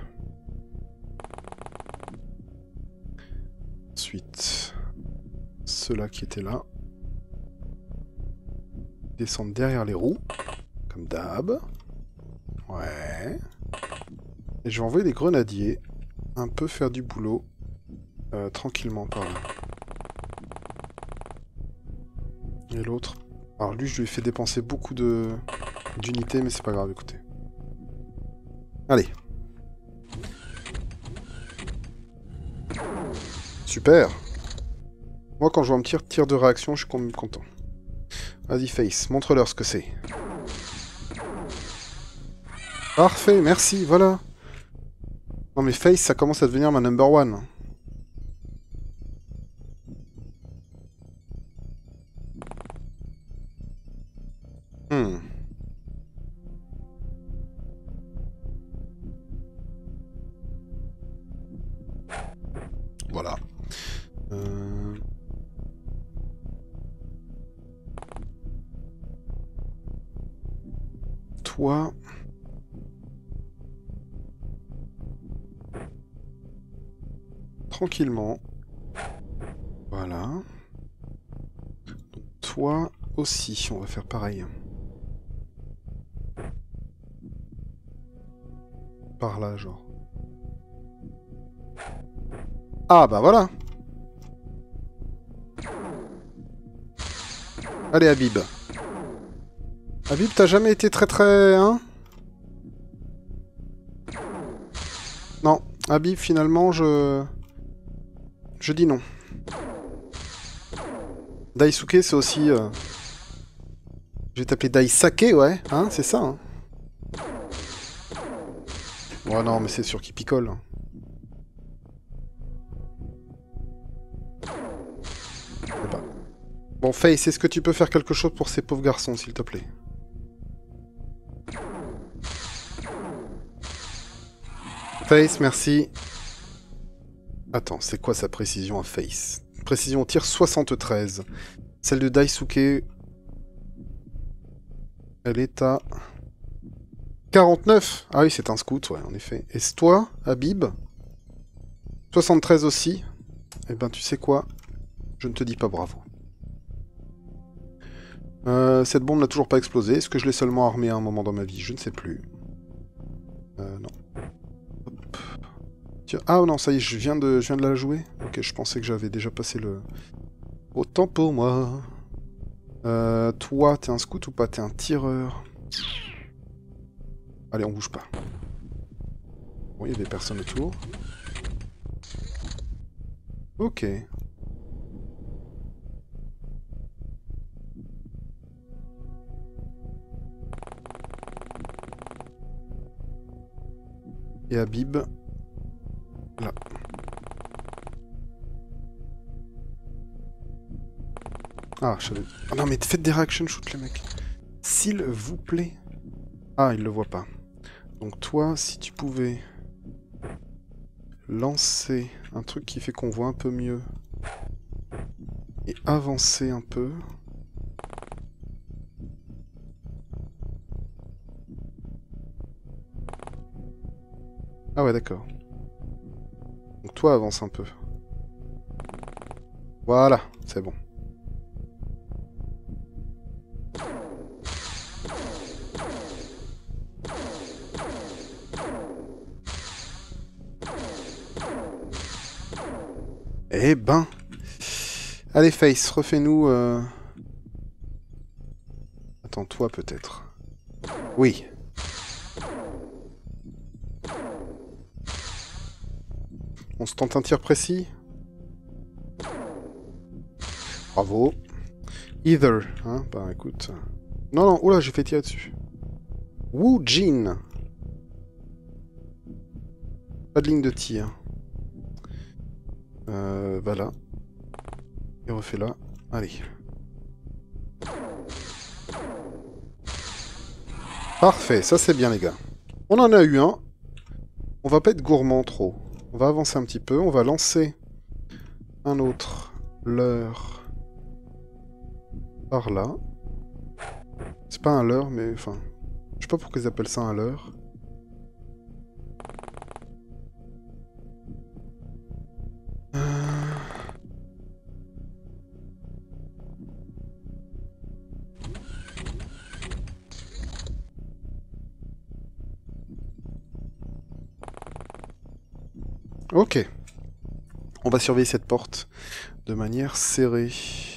Ensuite, ceux-là qui étaient là. Descendre derrière les roues. Comme d'hab. Ouais. Et je vais envoyer des grenadiers. Un peu faire du boulot. Tranquillement par là. Et l'autre. Alors lui, je lui ai fait dépenser beaucoup d'unités, mais c'est pas grave, écoutez. Allez. Super. Moi, quand je vois un petit tir de réaction, je suis quand même content. Vas-y, Face, montre-leur ce que c'est. Parfait, merci, voilà. Non mais Face, ça commence à devenir ma number one. Voilà. Toi... Tranquillement. Voilà. Donc, toi aussi, on va faire pareil. Par là, genre. Ah, bah voilà. Allez, Habib. Habib, t'as jamais été très... Hein? Non. Habib, finalement, je dis non. Daisuke, c'est aussi... Je vais t'appeler Daisake, ouais. Hein, c'est ça, hein. Ouais, non, mais c'est sûr qu'il picole. Je sais pas. Bon, Face, est-ce que tu peux faire quelque chose pour ces pauvres garçons, s'il te plaît? Face, merci. Attends, c'est quoi sa précision à Face? Précision au tir 73. Celle de Daisuke... Elle est à... 49. Ah oui, c'est un scout, ouais, en effet. Et c'est toi, Habib? 73 aussi. Eh ben, tu sais quoi? Je ne te dis pas bravo. Cette bombe n'a toujours pas explosé. Est-ce que je l'ai seulement armée à un moment dans ma vie? Je ne sais plus. Non. Hop. Tiens. Ah non, ça y est, je viens de la jouer. Ok, je pensais que j'avais déjà passé le... Autant pour moi. Toi, t'es un scout ou pas? T'es un tireur. Allez, on bouge pas. Bon, il y avait personne autour. Ok. Et Habib. Là. Ah, je savais... Ah non, mais faites des reaction shoot, les mecs. S'il vous plaît. Ah, il le voit pas. Donc toi, si tu pouvais lancer un truc qui fait qu'on voit un peu mieux et avancer un peu. Ah ouais, d'accord. Donc toi, avance un peu. Voilà, c'est bon. Eh ben... Allez, Face, refais-nous... Attends, toi, peut-être. Oui. On se tente un tir précis? Bravo. Either, hein, bah écoute... Non, non, oula, j'ai fait tirer dessus. Wu Jin. Pas de ligne de tir. Voilà. Et refais là. Allez. Parfait, ça c'est bien les gars. On en a eu un. On va pas être gourmand trop. On va avancer un petit peu. On va lancer un autre leurre par là. C'est pas un leurre, mais enfin... Je sais pas pourquoi ils appellent ça un leurre. Ok. On va surveiller cette porte de manière serrée.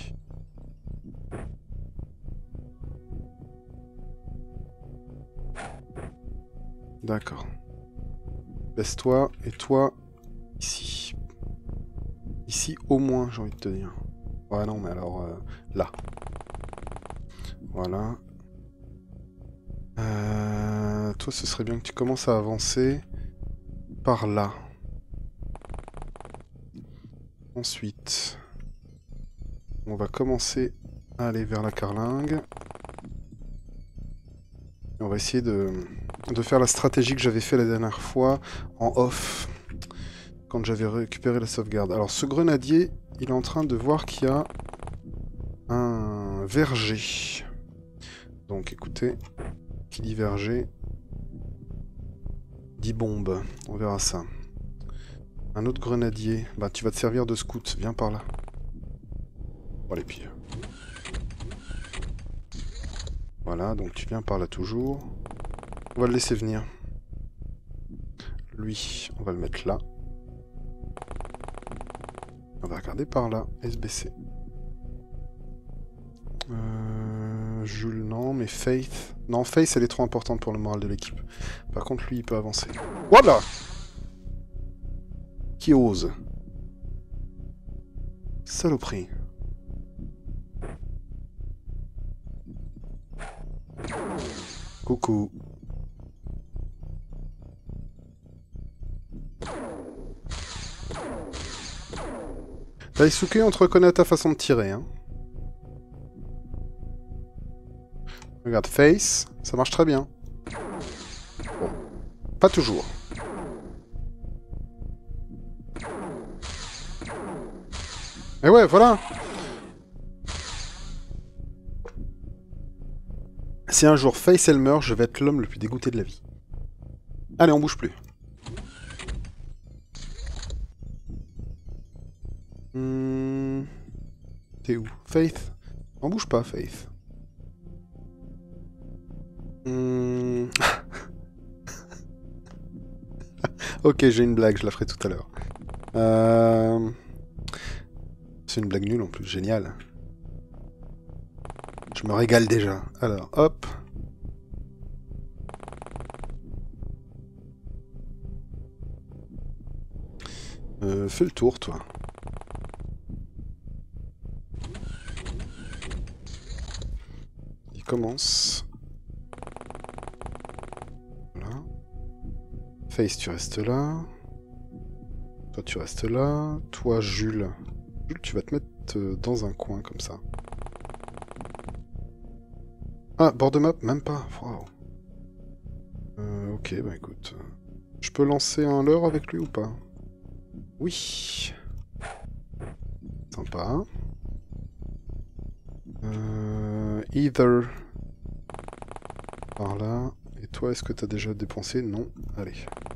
D'accord. Baisse-toi, et toi, ici. Ici, au moins, j'ai envie de te dire. Ouais, non, mais alors, là. Voilà. Toi, ce serait bien que tu commences à avancer par là. Ensuite, on va commencer à aller vers la carlingue. Et on va essayer de faire la stratégie que j'avais fait la dernière fois en off, quand j'avais récupéré la sauvegarde. Alors, ce grenadier, il est en train de voir qu'il y a un verger. Donc, écoutez, qui dit verger, dit bombe. On verra ça. Un autre grenadier. Bah, tu vas te servir de scout. Viens par là. Bon, allez, puis... Voilà, donc tu viens par là toujours. On va le laisser venir. Lui, on va le mettre là. On va regarder par là et se baisser. Jules, non, mais Faith... Non, Faith, elle est trop importante pour le moral de l'équipe. Par contre, lui, il peut avancer. Voilà! Qui ose? Saloperie. Coucou. Daisuke, on te reconnaît à ta façon de tirer, hein. Regarde, Face, ça marche très bien. Bon, pas toujours. Et ouais, voilà. Si un jour Face elle meurt, je vais être l'homme le plus dégoûté de la vie. Allez, on bouge plus. T'es où? Faith? On bouge pas, Faith. Ok, j'ai une blague, je la ferai tout à l'heure. C'est une blague nulle en plus, génial. Je me régale déjà. Alors, hop. Fais le tour, toi. Il commence. Voilà. Face, tu restes là. Toi, tu restes là. Toi, Jules. Jules, tu vas te mettre dans un coin, comme ça. Ah, bord de map, même pas. Wow. Ok, bah écoute. Je peux lancer un leurre avec lui ou pas? Oui. Sympa. Either. Par là. Et toi, est-ce que t'as déjà dépensé? Non. Allez.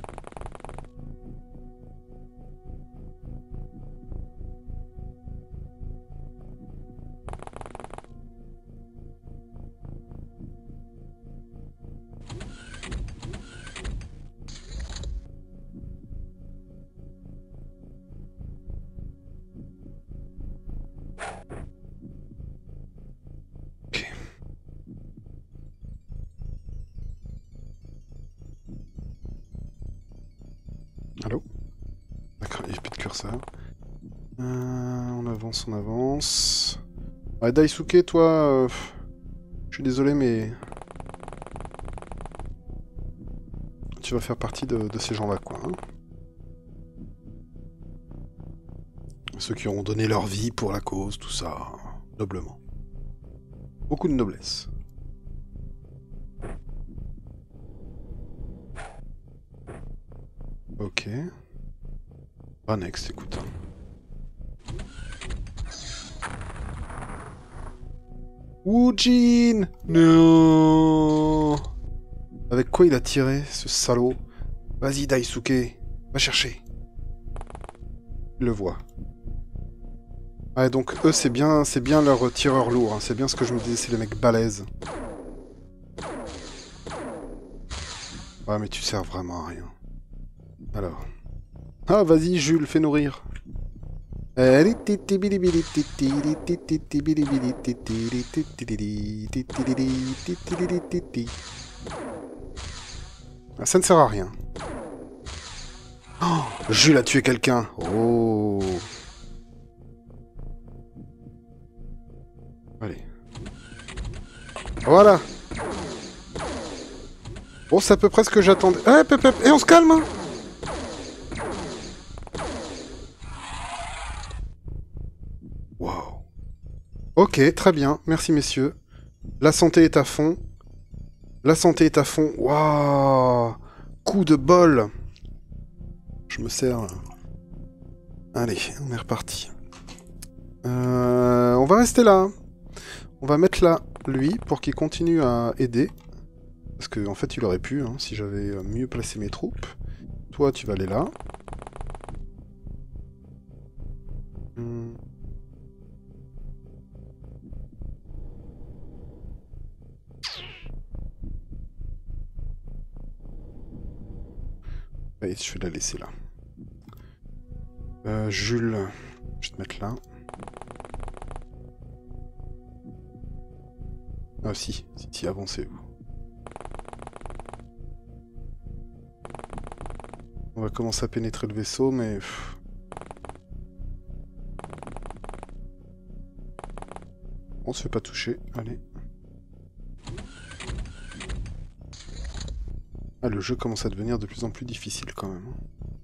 Allô? D'accord, il n'y a plus de curseur. On avance, on avance. Ouais, Daisuke, toi, je suis désolé, mais tu vas faire partie de ces gens-là, quoi. Hein. Ceux qui auront donné leur vie pour la cause, tout ça, noblement. Beaucoup de noblesse. Ok. Ah, next, écoute. Woojin! Non! Avec quoi il a tiré, ce salaud? Vas-y, Daisuke, va chercher. Il le voit. Ouais, donc eux, c'est bien leur tireur lourd. Hein. C'est bien ce que je me disais, c'est les mecs balèzes. Ouais, mais tu sers vraiment à rien. Alors. Ah, vas-y, Jules, fais nourrir. Ah, ça ne sert à rien. Oh, Jules a tué quelqu'un. Oh. Allez. Voilà. Bon, c'est à peu près ce que j'attendais. Et on se calme, hein. Wow. Ok, très bien. Merci, messieurs. La santé est à fond. La santé est à fond. Waouh. Coup de bol. Je me sers, là. Allez, on est reparti. On va rester là. On va mettre là, lui, pour qu'il continue à aider. Parce qu'en en fait, il aurait pu, hein, si j'avais mieux placé mes troupes. Toi, tu vas aller là. Allez, je vais la laisser là. Jules, je vais te mettre là. Ah si, avancez-vous. On va commencer à pénétrer le vaisseau, mais... On se fait pas toucher, allez. Ah, le jeu commence à devenir de plus en plus difficile quand même.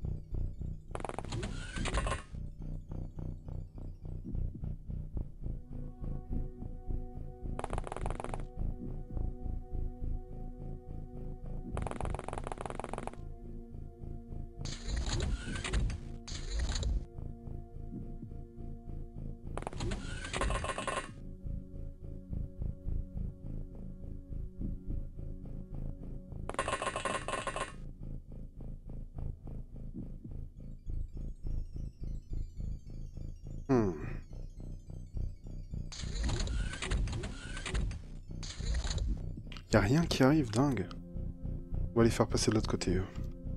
Y'a rien qui arrive, dingue. On va les faire passer de l'autre côté, eux.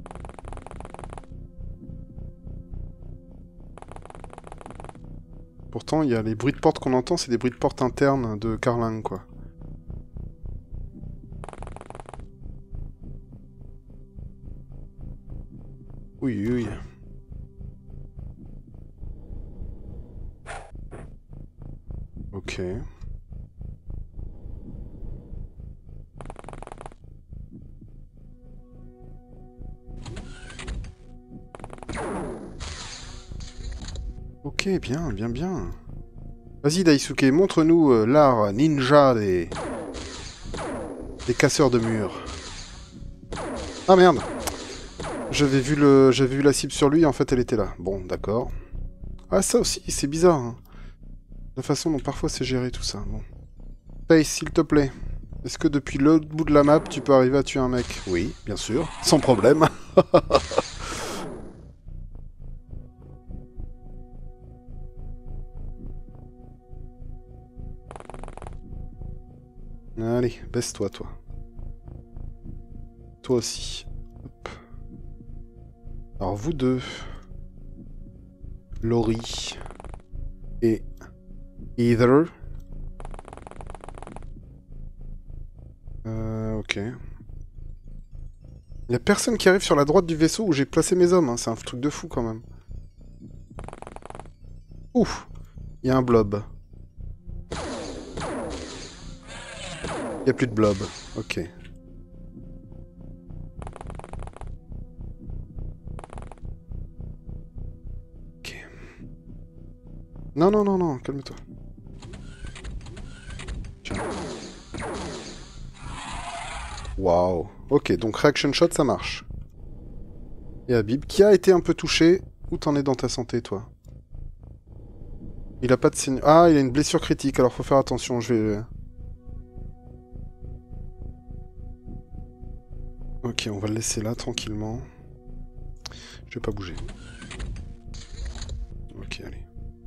Pourtant, il y a les bruits de porte qu'on entend, c'est des bruits de porte internes de Carling, quoi. Oui, oui. Ok. Ok, bien, bien, bien. Vas-y Daisuke, montre-nous l'art ninja des casseurs de murs. Ah merde! J'avais vu la cible sur lui, en fait elle était là. Bon, d'accord. Ah ça aussi, c'est bizarre. Hein. La façon dont parfois c'est géré tout ça. Bon. Face, s'il te plaît. Est-ce que depuis l'autre bout de la map, tu peux arriver à tuer un mec? Oui, bien sûr. Sans problème. Allez, baisse-toi, toi. Toi aussi. Hop. Alors, vous deux. Laurie. Et... Either. Ok. Il y a personne qui arrive sur la droite du vaisseau où j'ai placé mes hommes. Hein. C'est un truc de fou, quand même. Ouf. Il y a un blob. Il n'y a plus de blob. Ok. Ok. Non, non, non, non, calme-toi. Tiens. Waouh. Ok, donc reaction shot, ça marche. Et Habib, qui a été un peu touché. Où t'en es dans ta santé, toi? Il a pas de signe... Ah, il a une blessure critique, alors faut faire attention, je vais... Ok, on va le laisser là, tranquillement. Je vais pas bouger. Ok, allez.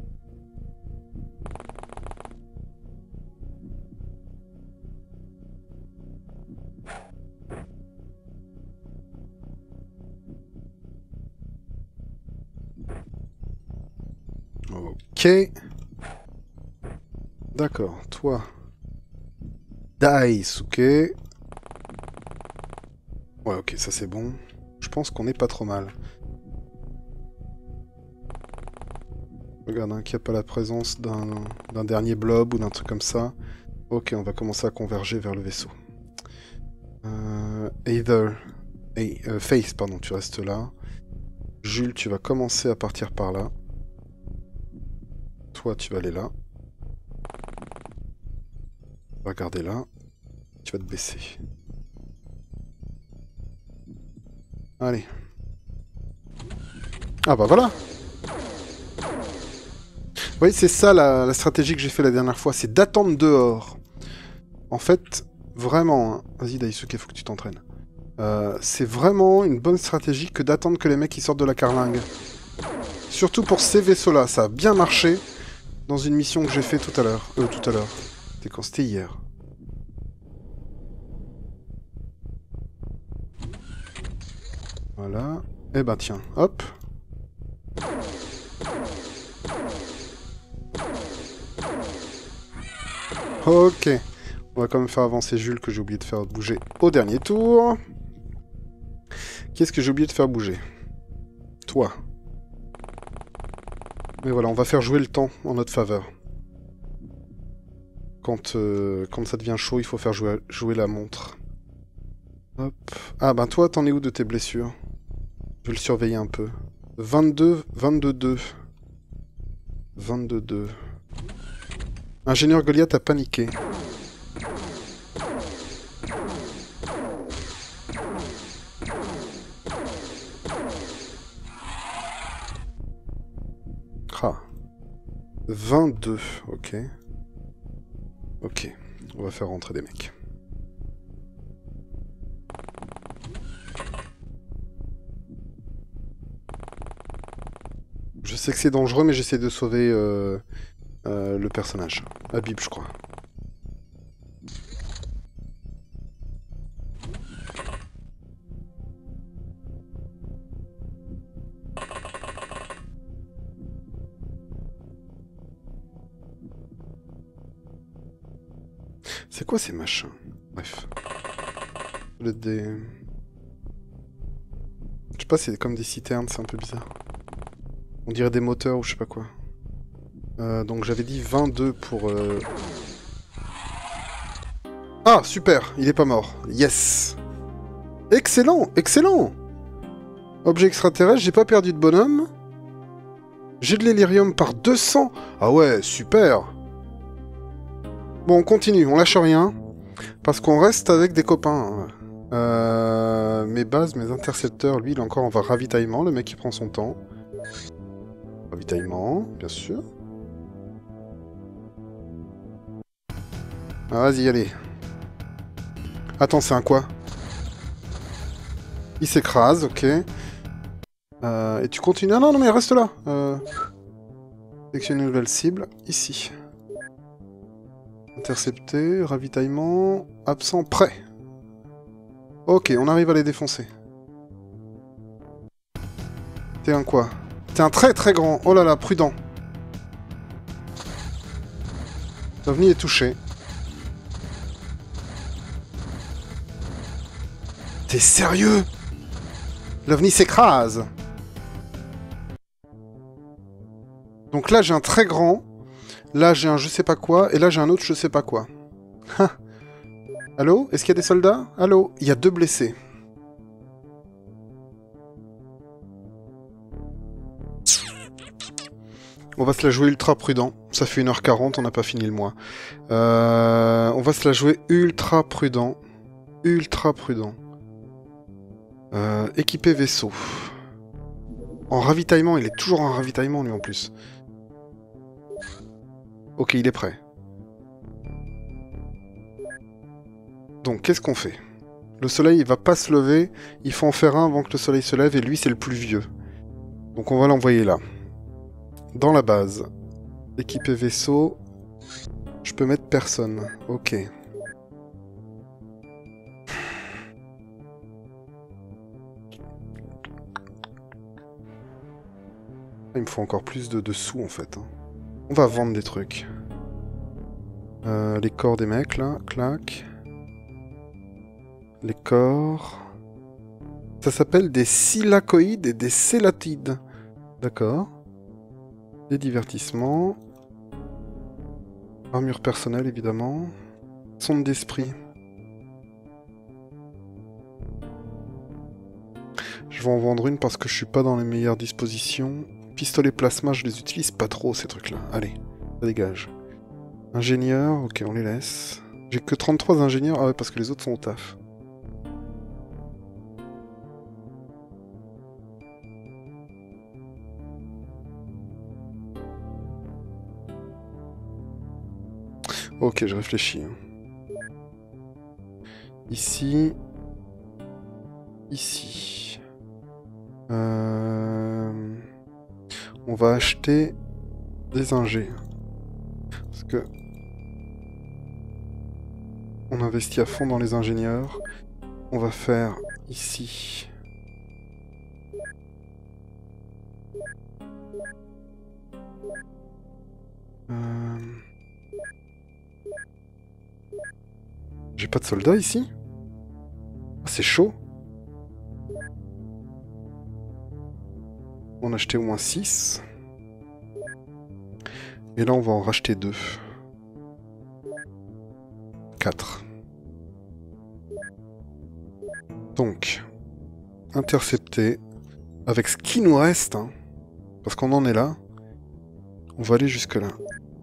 Ok. D'accord, toi. Daisuke. Ouais, ok, ça c'est bon. Je pense qu'on est pas trop mal. Regarde, hein, qu'il n'y a pas la présence d'un dernier blob ou d'un truc comme ça. Ok, on va commencer à converger vers le vaisseau. Face, pardon, tu restes là. Jules, tu vas commencer à partir par là. Toi, tu vas aller là. Tu vas regarder là. Tu vas te baisser. Allez. Ah bah voilà. Vous voyez, c'est ça la stratégie que j'ai fait la dernière fois, c'est d'attendre dehors. En fait, vraiment, hein. Vas-y Daisuke, faut que tu t'entraînes. C'est vraiment une bonne stratégie que d'attendre que les mecs ils sortent de la carlingue. Surtout pour ces vaisseaux-là, ça a bien marché dans une mission que j'ai fait tout à l'heure. C'était quand? C'était hier. Voilà. Eh ben tiens, hop. Ok. On va quand même faire avancer Jules que j'ai oublié de faire bouger au dernier tour. Qu'est-ce que j'ai oublié de faire bouger? Toi. Mais voilà, on va faire jouer le temps en notre faveur. Quand ça devient chaud, il faut faire jouer la montre. Hop. Ah ben toi, t'en es où de tes blessures? Je vais le surveiller un peu. 22, 22-2. 22-2. Ingénieur Goliath a paniqué. Ah. 22, ok. Ok, on va faire rentrer des mecs. Je sais que c'est dangereux, mais j'essaie de sauver le personnage. Habib, je crois. C'est quoi ces machins? Bref. Je sais pas, c'est comme des citernes, c'est un peu bizarre. On dirait des moteurs ou je sais pas quoi. Donc j'avais dit 22 pour... Ah, super, il est pas mort. Yes. Excellent, excellent. Objet extraterrestre, j'ai pas perdu de bonhomme. J'ai de l'hélirium par 200. Ah ouais, super. Bon, on continue, on lâche rien. Parce qu'on reste avec des copains. Mes bases, mes intercepteurs, lui, il est encore en ravitaillement. Le mec, il prend son temps. Ravitaillement, bien sûr. Ah, vas-y, allez. Attends, c'est un quoi? Il s'écrase, ok. Et tu continues... Ah non, non, mais reste là. Sélectionne une nouvelle cible, ici. Intercepté, ravitaillement, absent, prêt. Ok, on arrive à les défoncer. T'es un quoi? T'es un très très grand. Oh là là, prudent. L'OVNI est touché. T'es sérieux? L'OVNI s'écrase. Donc là, j'ai un très grand. Là, j'ai un je sais pas quoi. Et là, j'ai un autre je sais pas quoi. Allô? Est-ce qu'il y a des soldats? Allô? Il y a 2 blessés. On va se la jouer ultra prudent. Ça fait 1h40, on n'a pas fini le mois. On va se la jouer ultra prudent. Ultra prudent. Équipé vaisseau. En ravitaillement, il est toujours en ravitaillement lui en plus. Ok, il est prêt. Donc, qu'est-ce qu'on fait? Le soleil, il va pas se lever. Il faut en faire un avant que le soleil se lève. Et lui, c'est le plus vieux. Donc, on va l'envoyer là. Dans la base. Équipé vaisseau. Je peux mettre personne. Ok. Il me faut encore plus de sous, en fait. On va vendre des trucs. Les corps des mecs, là. Clac. Les corps... Ça s'appelle des silacoïdes et des célatides. D'accord. Des divertissements. Armure personnelle, évidemment. Sonde d'esprit. Je vais en vendre une parce que je suis pas dans les meilleures dispositions. Pistolet plasma, je les utilise pas trop, ces trucs-là. Allez, ça dégage. Ingénieur, ok, on les laisse. J'ai que 33 ingénieurs. Ah ouais, parce que les autres sont au taf. Ok, je réfléchis. Ici. Ici. On va acheter des ingés. Parce que... on investit à fond dans les ingénieurs. On va faire ici... J'ai pas de soldats ici? Ah, c'est chaud. On a acheté au moins 6. Et là, on va en racheter 2. 4. Donc, intercepter. Avec ce qui nous reste, hein, parce qu'on en est là, on va aller jusque là.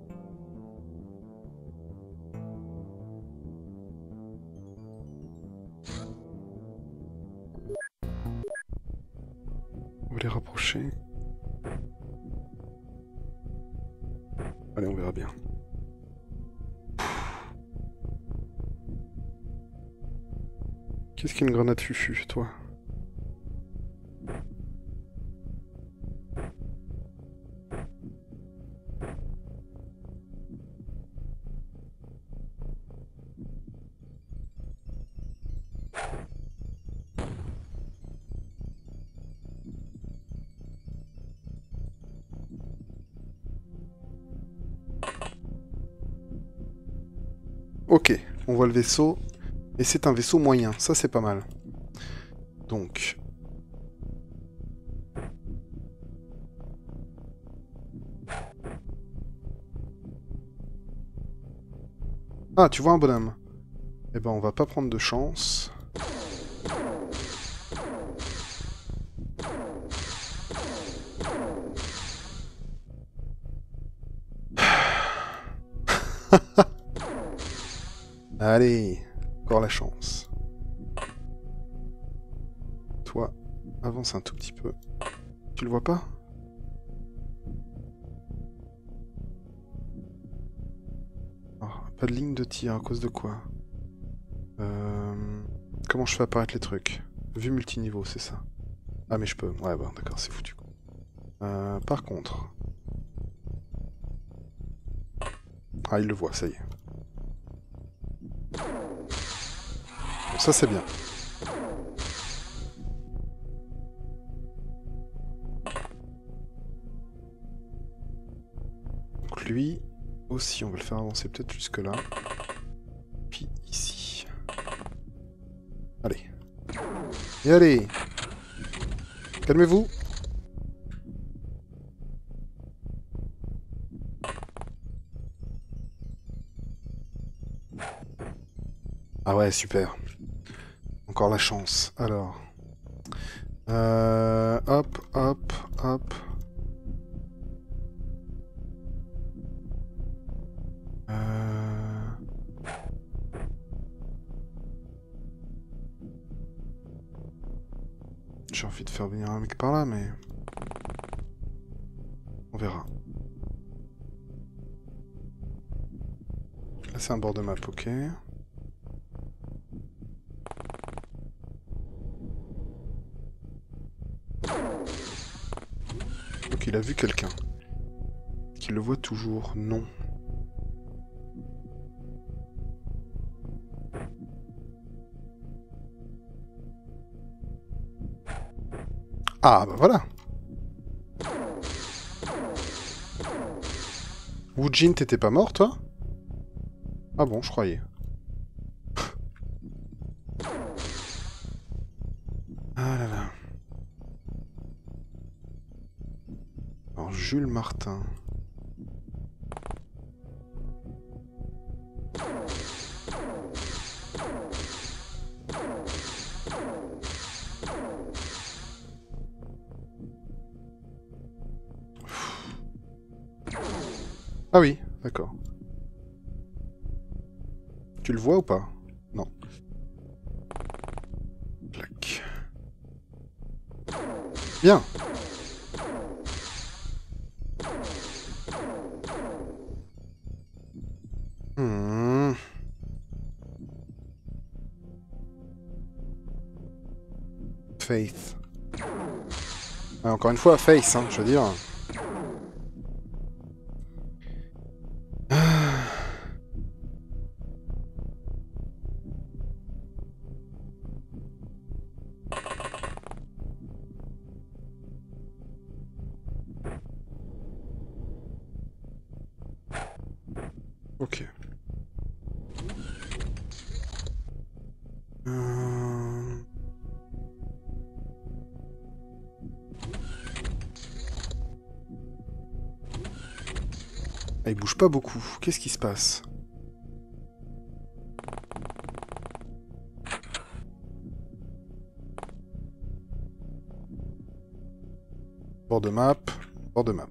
On va les rapprocher. Allez, on verra bien. Qu'est-ce qu'une grenade fufu, toi? Ok, on voit le vaisseau. Et c'est un vaisseau moyen, ça c'est pas mal. Donc... Ah, tu vois un bonhomme. Eh ben, on va pas prendre de chance. Allez, encore la chance. Toi, avance un tout petit peu. Tu le vois pas? Oh, pas de ligne de tir, à cause de quoi? Comment je fais apparaître les trucs? Vue multiniveau, c'est ça. Ah mais je peux. Ouais bah d'accord, c'est foutu. Par contre... Ah, il le voit, ça y est. Bon, ça c'est bien. Donc lui aussi, on va le faire avancer peut-être jusque là. Puis ici. Allez. Et allez! Calmez-vous! Ah ouais, super. Encore la chance. Alors. Hop, hop, hop. J'ai envie de faire venir un mec par là, mais... On verra. Là, c'est un bord de map, ok. Donc il a vu quelqu'un. Qu'il le voit toujours, non. Ah, bah voilà. Woojin, t'étais pas mort, toi? Ah bon, je croyais. Ah là là. Alors, Jules Martin. Ah oui, d'accord. Tu le vois ou pas? Non. Clac. Bien. Hmm. Faith. Ouais, encore une fois, Faith, hein, je veux dire. Ok. Ah, il bouge pas beaucoup. Qu'est-ce qui se passe? Bord de map. Bord de map.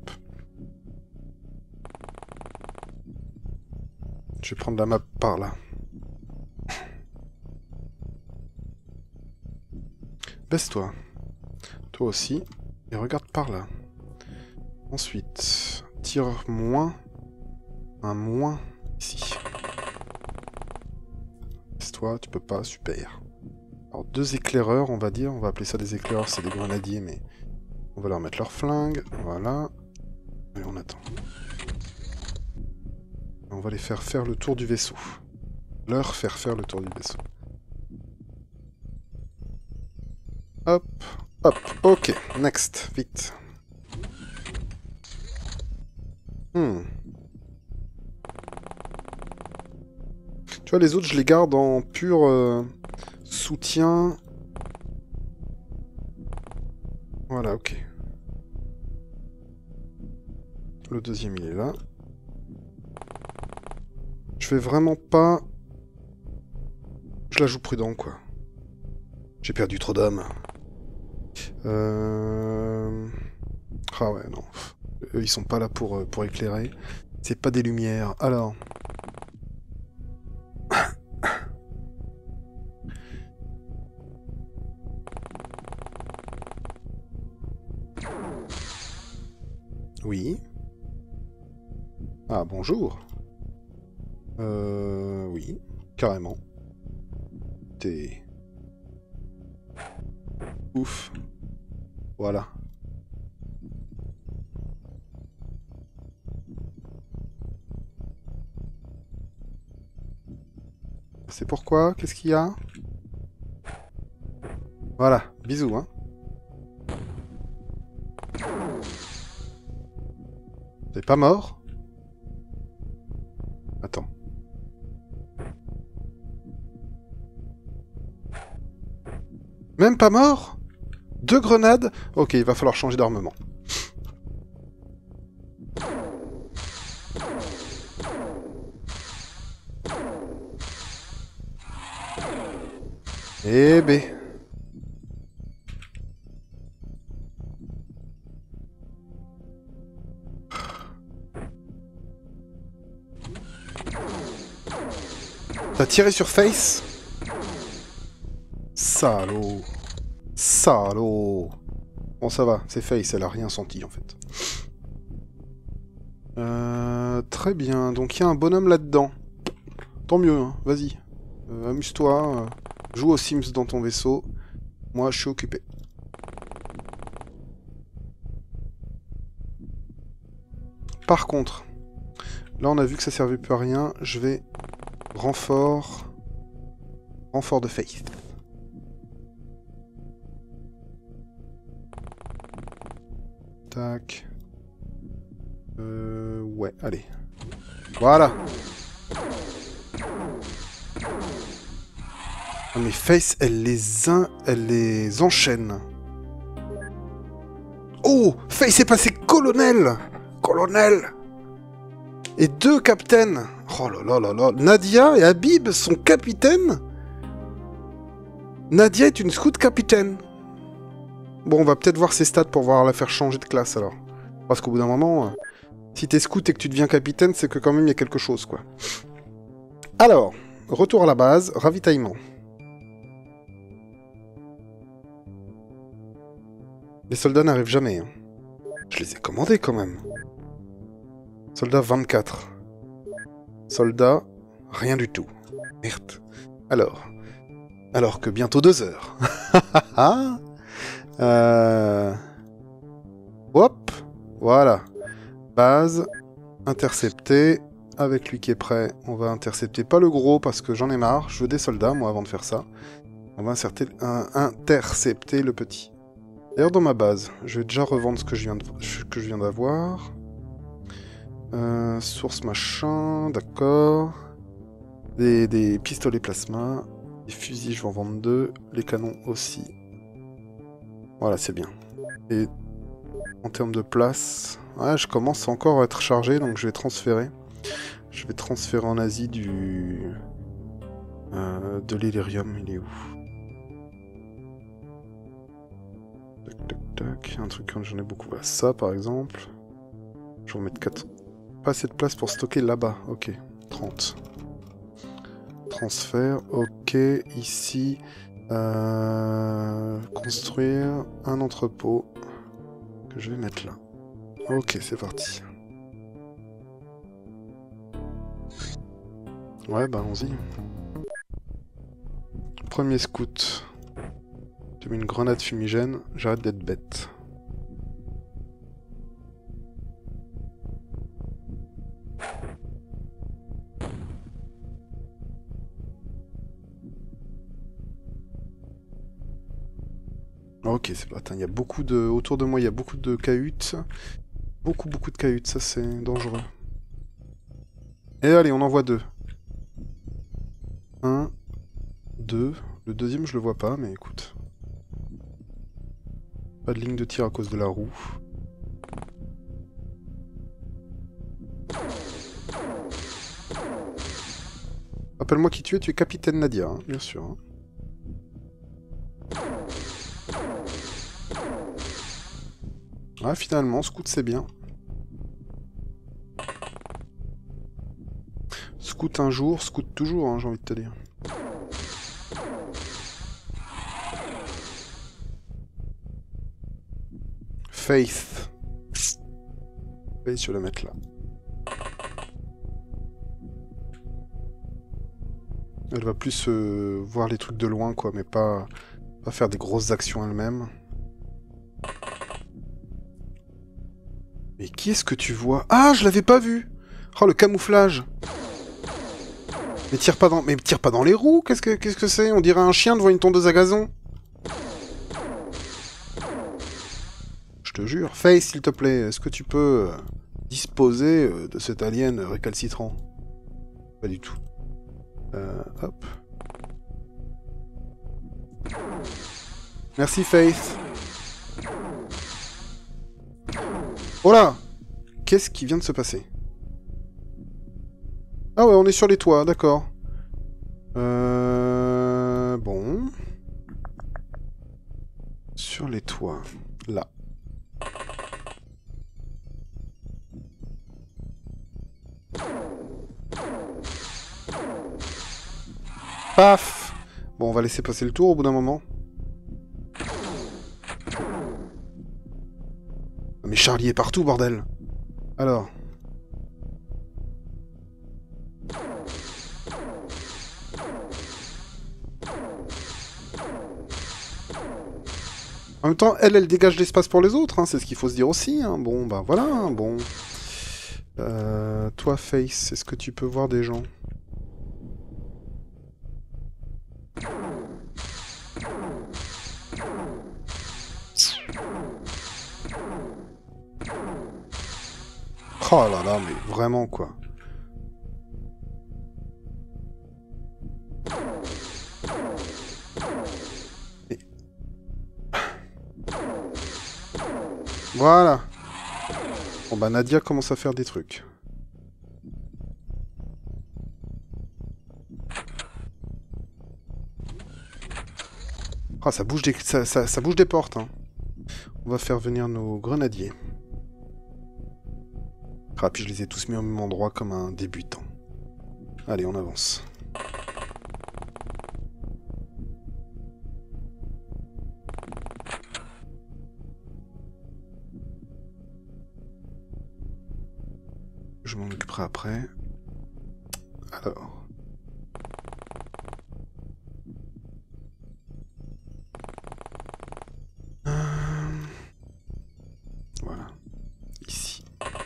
Je vais prendre la map par là. Baisse-toi. Toi aussi. Et regarde par là. Ensuite, tire moins. Un moins ici. Baisse-toi, tu peux pas, super. Alors, deux éclaireurs, on va dire. On va appeler ça des éclaireurs, c'est des grenadiers, mais... On va leur mettre leur flingue. Voilà. Et on attend. On va les faire faire le tour du vaisseau. Leur faire faire le tour du vaisseau. Hop, hop, ok, next, vite. Tu vois, les autres, je les garde en pur soutien. Voilà, ok. Le deuxième, il est là. Je vais vraiment pas... Je la joue prudent, quoi. J'ai perdu trop d'hommes. Ah ouais, non. Eux, ils sont pas là pour éclairer. C'est pas des lumières. Alors... Oui. Ah, bonjour. Oui, carrément. T'es... Ouf. Voilà. C'est pourquoi? Qu'est-ce qu'il y a? Voilà, bisous, hein. T'es pas mort? Attends. Même pas mort? 2 grenades? Ok, il va falloir changer d'armement. Eh ben... T'as tiré sur Face? Salaud. Salaud. Bon, ça va, c'est Face, elle a rien senti, en fait. Très bien, donc il y a un bonhomme là-dedans. Tant mieux, hein. Vas-y. Amuse-toi, joue aux Sims dans ton vaisseau. Moi, je suis occupé. Par contre, là, on a vu que ça servait plus à rien. Je vais... Renfort... Renfort de Faith. Tac. Ouais, allez. Voilà. Ah, mais Face, elle les enchaîne. Oh, Face est passé colonel. Colonel. Et 2 capitaines. Oh là là là là. Nadia et Habib sont capitaines. Nadia est une scout capitaine. Bon, on va peut-être voir ses stats pour voir la faire changer de classe alors. Parce qu'au bout d'un moment, si t'es scout et que tu deviens capitaine, c'est que quand même il y a quelque chose, quoi. Alors, retour à la base, ravitaillement. Les soldats n'arrivent jamais. Hein. Je les ai commandés quand même. Soldat 24. Soldat, rien du tout. Merde. Alors que bientôt 2 heures. Hop, voilà. Base, intercepté. Avec lui qui est prêt, on va intercepter pas le gros parce que j'en ai marre. Je veux des soldats, moi, avant de faire ça. On va intercepter le petit. D'ailleurs, dans ma base, je vais déjà revendre ce que je viens d'avoir. Source machin, d'accord. Des pistolets plasma. Des fusils, je vais en vendre 2. Les canons aussi. Voilà, c'est bien. Et en termes de place... Ouais, je commence encore à être chargé, donc je vais transférer. Je vais transférer en Asie de l'Illyrium. Il est où? Tac, tac, tac. Un truc quand j'en ai beaucoup. Voilà, ça, par exemple. Je vais en mettre 4. Pas assez de place pour stocker là-bas. Ok. 30. Transfert. Ok. Ici. Construire un entrepôt. Que je vais mettre là. Ok, c'est parti. Ouais, bah allons-y. Premier scout. Tu mets une grenade fumigène, j'arrête d'être bête. Ok, c'est pas... Attends, il y a beaucoup de... Autour de moi, il y a beaucoup de cahutes. Beaucoup de cahutes, ça c'est dangereux. Et allez, on envoie 2. 1, 2. Le deuxième, je le vois pas, mais écoute. Pas de ligne de tir à cause de la roue. Rappelle-moi qui tu es capitaine Nadia, hein, bien sûr. Hein. Ah, finalement, scout c'est bien. Scout un jour, scout toujours, hein, j'ai envie de te dire. Faith. Face, je vais la mettre là. Elle va plus voir les trucs de loin, quoi, mais pas faire des grosses actions elle-même. Mais qui est-ce que tu vois? Ah, je l'avais pas vu! Oh, le camouflage! Mais tire pas dans les roues! Qu'est-ce que c'est? On dirait un chien devant une tondeuse à gazon! Je te jure. Face, s'il te plaît, est-ce que tu peux disposer de cet alien récalcitrant? Pas du tout. Hop. Merci, Faith. Oh là! Qu'est-ce qui vient de se passer? Ah ouais, on est sur les toits, d'accord. Bon. Sur les toits. Là. Paf! Bon, on va laisser passer le tour au bout d'un moment. Mais Charlie est partout, bordel! Alors. En même temps, elle dégage l'espace pour les autres, hein, c'est ce qu'il faut se dire aussi. Hein. Bon, bah voilà, hein, bon. Toi, Face, est-ce que tu peux voir des gens? Oh là là, mais vraiment, quoi. Et... Voilà. Bon bah Nadia commence à faire des trucs. Ah, ça bouge ça bouge des portes, hein. On va faire venir nos grenadiers. Ah, puis je les ai tous mis au même endroit comme un débutant. Allez, on avance. Je m'en occuperai après. Alors... Voilà. Ici.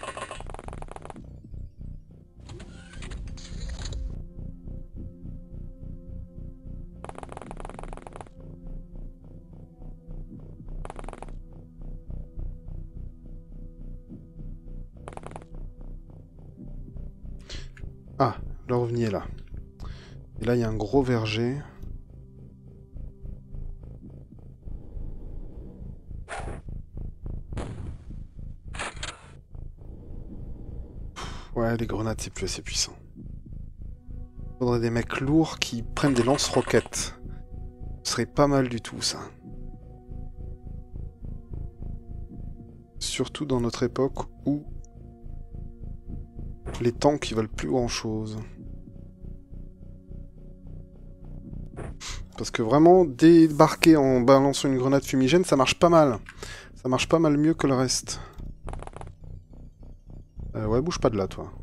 Ah, le revenu est là. Et là, il y a un gros verger. Ouais, les grenades, c'est plus assez puissant. Faudrait des mecs lourds qui prennent des lance-roquettes. Ce serait pas mal du tout, ça. Surtout dans notre époque où les tanks, ils valent plus grand-chose. Parce que vraiment, débarquer en balançant une grenade fumigène, ça marche pas mal. Ça marche pas mal mieux que le reste. Ouais, bouge pas de là, toi.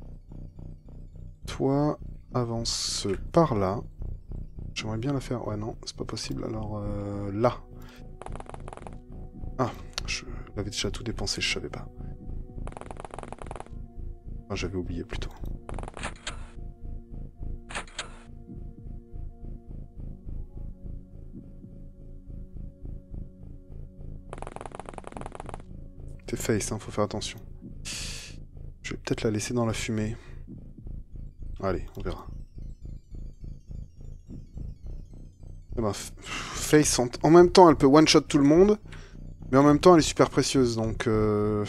Toi, avance par là. J'aimerais bien la faire... Ouais, non, c'est pas possible. Alors, là. Ah, je l'avais déjà tout dépensé, je savais pas. Enfin, j'avais oublié plutôt. T'es face, hein, faut faire attention. Je vais peut-être la laisser dans la fumée. Allez, on verra. Eh ben, face, en même temps, elle peut one-shot tout le monde, mais en même temps, elle est super précieuse, donc... Je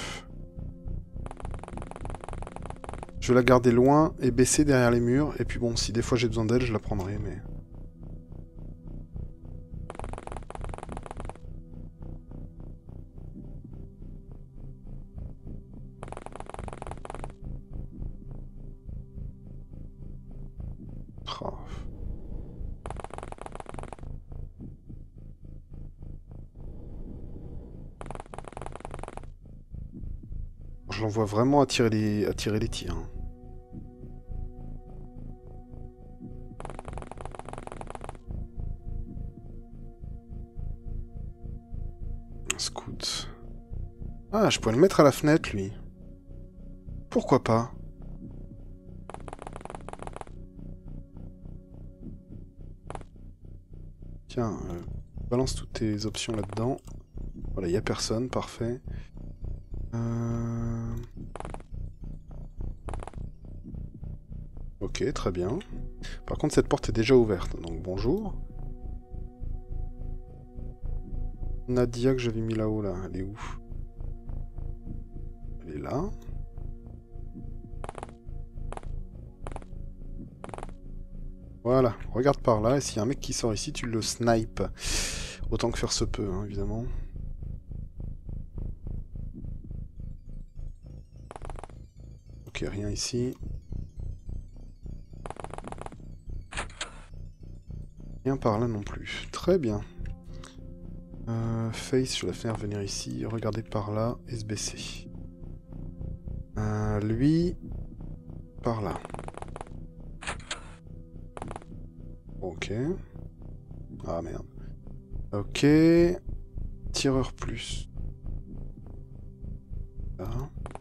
vais la garder loin et baisser derrière les murs, et puis bon, si des fois j'ai besoin d'elle, je la prendrai, mais... Oh. je l'envoie vraiment attirer les tirs. Un scout. Ah, je pourrais le mettre à la fenêtre, lui. Pourquoi pas? Tiens, balance toutes tes options là-dedans. Voilà, il n'y a personne, parfait. Ok, très bien. Par contre, cette porte est déjà ouverte, donc bonjour. Nadia que j'avais mis là-haut, là, elle est où? Elle est là. Voilà, regarde par là, et s'il y a un mec qui sort ici, tu le snipes. Autant que faire se peut, hein, évidemment. Ok, rien ici. Rien par là non plus. Très bien. Face, je vais la faire venir ici, regarder par là et se baisser. Lui, par là. Ok. Ah merde. Ok. Tireur plus. Là.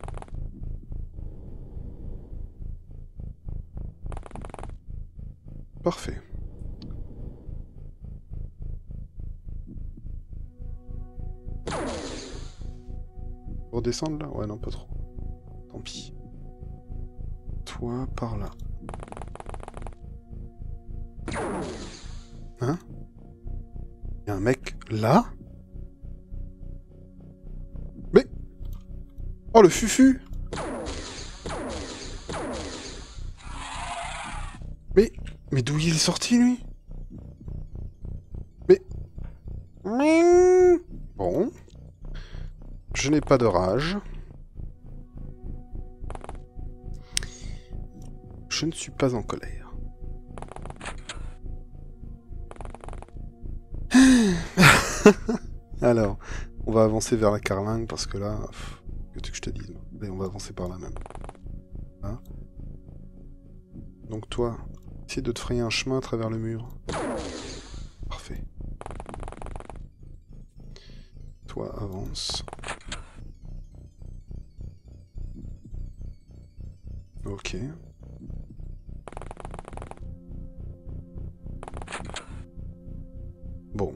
Parfait. Redescendre là? Ouais, non, pas trop. Tant pis. Toi, par là. Hein? Il y a un mec là? Mais... Oh, le fufu! Mais d'où il est sorti, lui? Mais... Bon. Je n'ai pas de rage. Je ne suis pas en colère. Alors, on va avancer vers la carlingue parce que là... que tu que je te dise? Allez, on va avancer par là même. Hein? Donc toi, essaye de te frayer un chemin à travers le mur. Parfait. Toi, avance. Ok. Bon.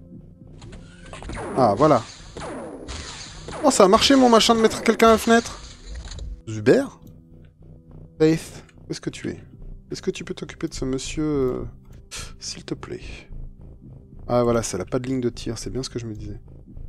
Ah, voilà. Oh, ça a marché mon machin de mettre quelqu'un à la fenêtre. Zuber? Faith, où est-ce que tu es? Est-ce que tu peux t'occuper de ce monsieur, s'il te plaît? Ah, voilà, ça n'a pas de ligne de tir, c'est bien ce que je me disais.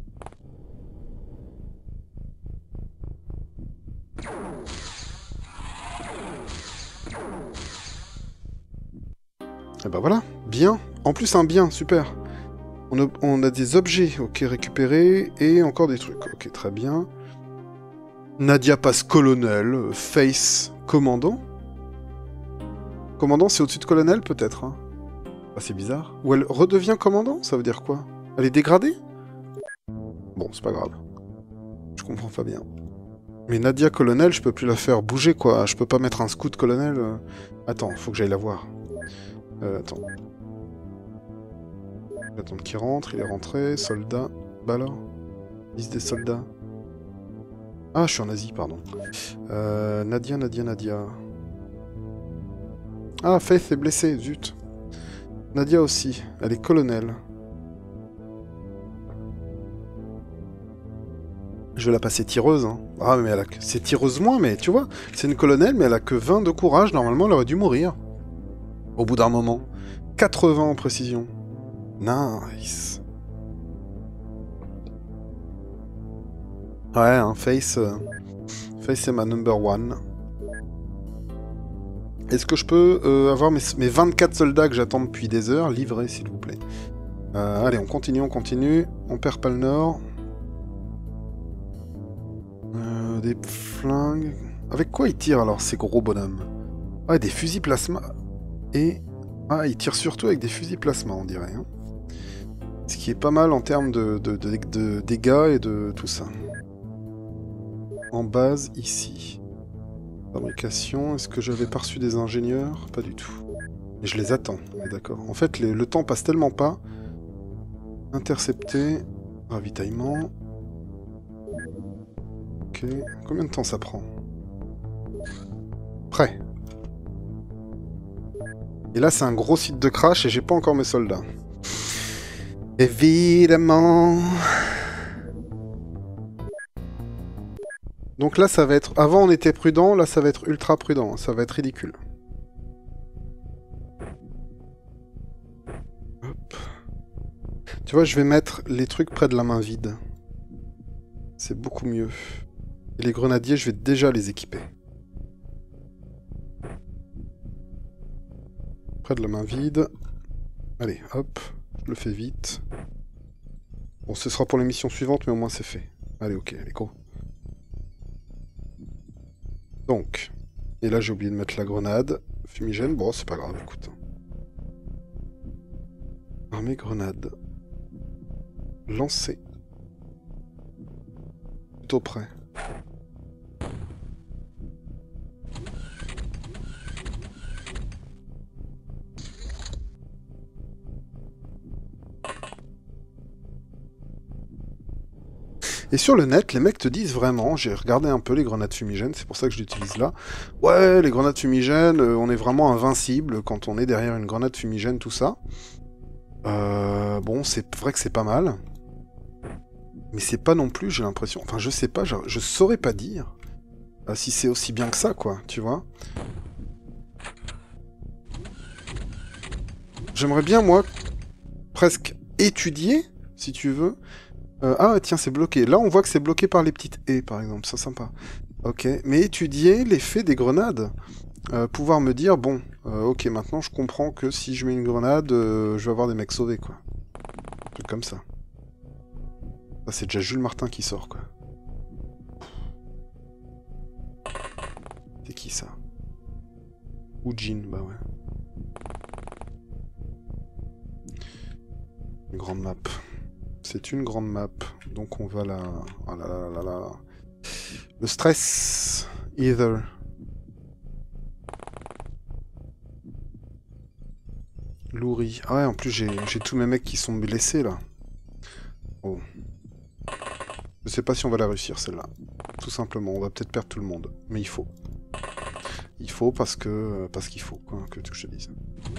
Et bah voilà, bien. En plus, un bien, super. On a des objets, ok, récupérés, et encore des trucs. Ok, très bien. Nadia passe colonel, Face commandant. Commandant, c'est au-dessus de colonel, peut-être, hein. Ah, c'est bizarre. Ou elle redevient commandant, ça veut dire quoi? Elle est dégradée? Bon, c'est pas grave. Je comprends pas bien. Mais Nadia colonel, je peux plus la faire bouger, quoi. Je peux pas mettre un scout colonel. Attends, faut que j'aille la voir. Attends. J'attends qu'il rentre, il est rentré. Soldat. Bah alors? Liste des soldats. Ah, je suis en Asie, pardon. Nadia. Ah, Faith est blessée, zut. Nadia aussi, elle est colonel. Je vais la passer tireuse, hein. Ah, mais elle a... c'est tireuse moins, mais tu vois, c'est une colonel, mais elle a que 20 de courage. Normalement, elle aurait dû mourir. Au bout d'un moment. 80 en précision. Nice. Ouais, hein, Face... Face, c'est ma number one. Est-ce que je peux avoir mes 24 soldats que j'attends depuis des heures livrés, s'il vous plaît? Allez, on continue. On perd pas le nord. Des flingues... Avec quoi ils tirent, alors, ces gros bonhommes? Ouais, des fusils plasma. Et... Ah, ils tirent surtout avec des fusils plasma, on dirait. Hein. Ce qui est pas mal en termes de dégâts et de tout ça. en base ici. Fabrication, est-ce que j'avais pas reçu des ingénieurs? Pas du tout. Et je les attends, d'accord. En fait, le temps passe tellement pas. Intercepter, ravitaillement. Ok, combien de temps ça prend? Prêt. Et là, c'est un gros site de crash et j'ai pas encore mes soldats. Évidemment. Donc là, ça va être... Avant, on était prudent. Là, ça va être ultra prudent. Ça va être ridicule. Hop. Tu vois, je vais mettre les trucs près de la main vide. C'est beaucoup mieux. Et les grenadiers, je vais déjà les équiper. Près de la main vide. Allez, hop. Je le fais vite. Bon, ce sera pour l'émission suivante, mais au moins c'est fait. Allez, ok, allez, go. Donc, et là j'ai oublié de mettre la grenade. Fumigène, bon, c'est pas grave, écoute. Armée grenade. Lancé. Plutôt prêt. Et sur le net, les mecs te disent vraiment, j'ai regardé un peu les grenades fumigènes, c'est pour ça que je l'utilise là. Ouais, les grenades fumigènes, on est vraiment invincible quand on est derrière une grenade fumigène, tout ça. Bon, c'est vrai que c'est pas mal. Mais c'est pas non plus, j'ai l'impression... Enfin, je sais pas, je saurais pas dire si c'est aussi bien que ça, quoi, tu vois. J'aimerais bien, moi, presque étudier, si tu veux. Ah, tiens, c'est bloqué. Là, on voit que c'est bloqué par les petites haies, par exemple. Ça, sympa. Ok. Mais étudier l'effet des grenades. Pouvoir me dire, bon, ok, maintenant, je comprends que si je mets une grenade, je vais avoir des mecs sauvés, quoi. Un truc comme ça. Ça, c'est déjà Jules Martin qui sort, quoi. C'est qui, ça? Ou Jean, bah ouais. Une grande map. C'est une grande map, donc on va la... Oh là là là là. Le stress, either. Louri. Ah ouais, en plus j'ai tous mes mecs qui sont blessés là. Oh. Je sais pas si on va la réussir celle-là. Tout simplement, on va peut-être perdre tout le monde. Mais il faut. Il faut parce qu'il faut, quoi, que je te dise.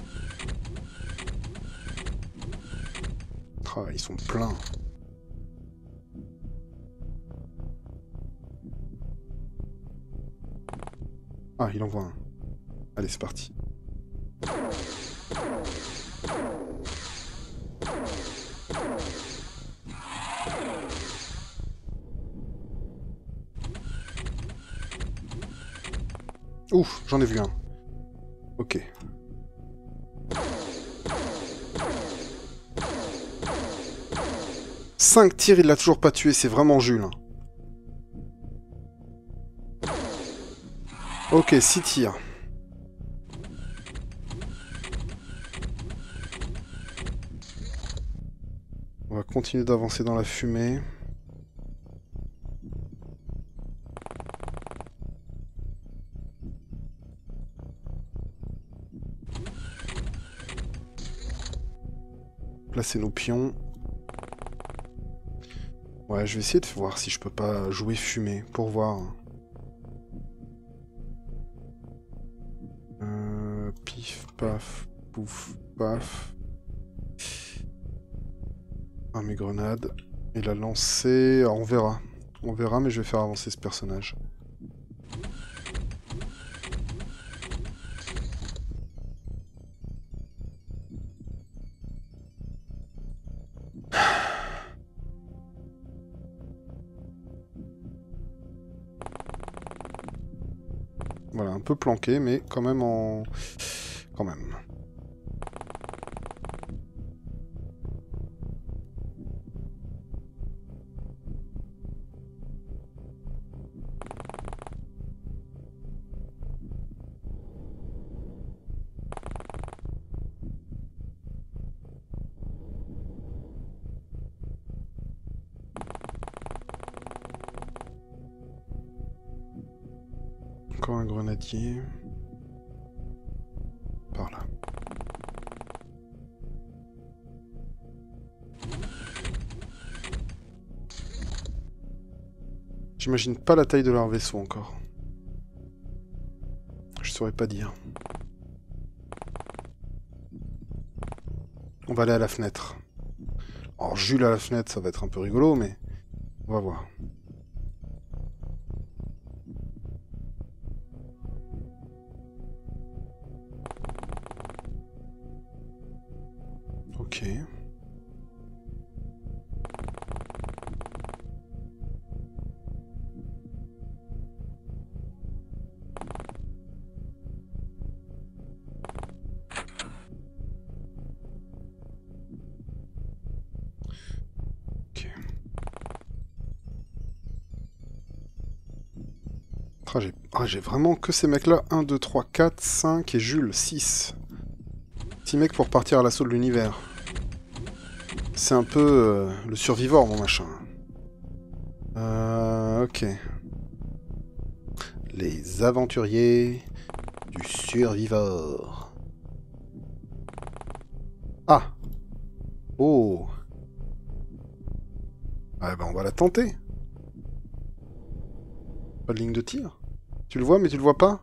Ah, ils sont pleins. Ah, il envoie un. Allez, c'est parti. Ouf, j'en ai vu un. Ok. Cinq tirs, il l'a toujours pas tué, c'est vraiment Jules. Hein. Ok, 6 tirs. On va continuer d'avancer dans la fumée. Placer nos pions. Ouais, je vais essayer de voir si je peux pas jouer fumée pour voir. Pif, paf, pouf, paf. Ah, mes grenades. Et la lancer... Alors, on verra. On verra, mais je vais faire avancer ce personnage. Voilà, un peu planqué, mais quand même en... Quand même. encore un grenadier. Par là. J'imagine pas la taille de leur vaisseau encore. Je saurais pas dire. On va aller à la fenêtre. Alors Jules à la fenêtre, ça va être un peu rigolo, mais on va voir. Ok. J'ai vraiment que ces mecs-là. 1, 2, 3, 4, 5 et Jules, 6. 6 mecs pour partir à l'assaut de l'univers. C'est un peu le survivor, mon machin. Ok. Les aventuriers du survivor. Ah. Oh. Ah ben on va la tenter. Pas de ligne de tir. Tu le vois, mais tu le vois pas?